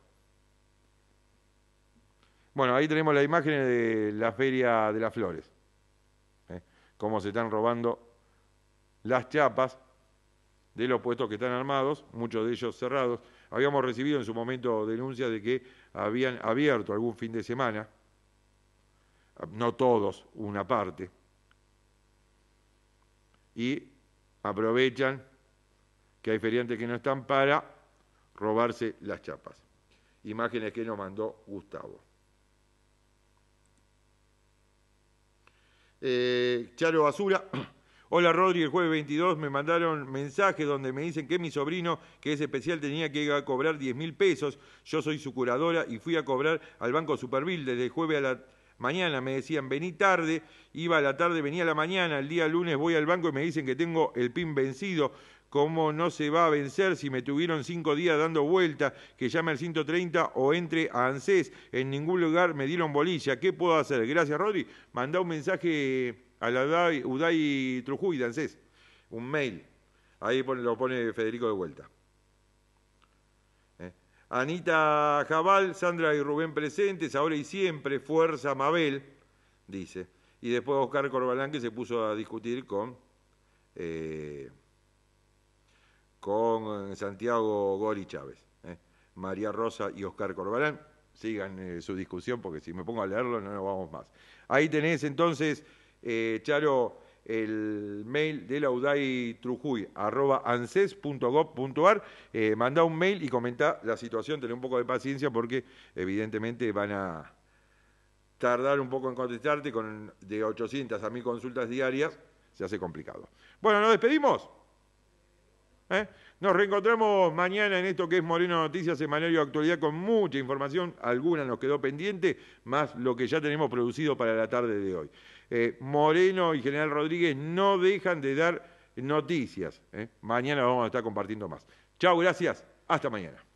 Bueno, ahí tenemos las imágenes de la Feria de las Flores, cómo se están robando las chapas de los puestos que están armados, muchos de ellos cerrados. Habíamos recibido en su momento denuncias de que habían abierto algún fin de semana, no todos, una parte, y aprovechan que hay feriantes que no están para robarse las chapas. Imágenes que nos mandó Gustavo. Charo Basura. Hola Rodri, el jueves 22 me mandaron mensajes donde me dicen que mi sobrino, que es especial, tenía que ir a cobrar 10.000 pesos. Yo soy su curadora y fui a cobrar al Banco Superville desde el jueves a la mañana. Me decían, vení tarde, iba a la tarde, venía a la mañana. El día lunes voy al banco y me dicen que tengo el PIN vencido. ¿Cómo no se va a vencer si me tuvieron 5 días dando vuelta? Que llame al 130 o entre a ANSES. En ningún lugar me dieron bolilla. ¿Qué puedo hacer? Gracias, Rodri. Mandá un mensaje a la UDAI Trujuy de ANSES, un mail. Ahí lo pone Federico de vuelta. Anita Jabal, Sandra y Rubén presentes, ahora y siempre, fuerza Mabel, dice. Y después Oscar Corbalán, que se puso a discutir con Santiago Gori Chávez. María Rosa y Oscar Corbalán, sigan su discusión, porque si me pongo a leerlo no nos vamos más. Ahí tenés entonces, Charo, el mail de la UDAI Trujuy, @anses.gov.ar. Mandá un mail y comentá la situación, tené un poco de paciencia porque evidentemente van a tardar un poco en contestarte, con de 800 a 1000 consultas diarias, se hace complicado. Bueno, ¿nos despedimos? Nos reencontramos mañana en esto que es Moreno Noticias, semanario de actualidad con mucha información, alguna nos quedó pendiente, más lo que ya tenemos producido para la tarde de hoy. Moreno y General Rodríguez no dejan de dar noticias. Mañana vamos a estar compartiendo más. Chau, gracias, hasta mañana.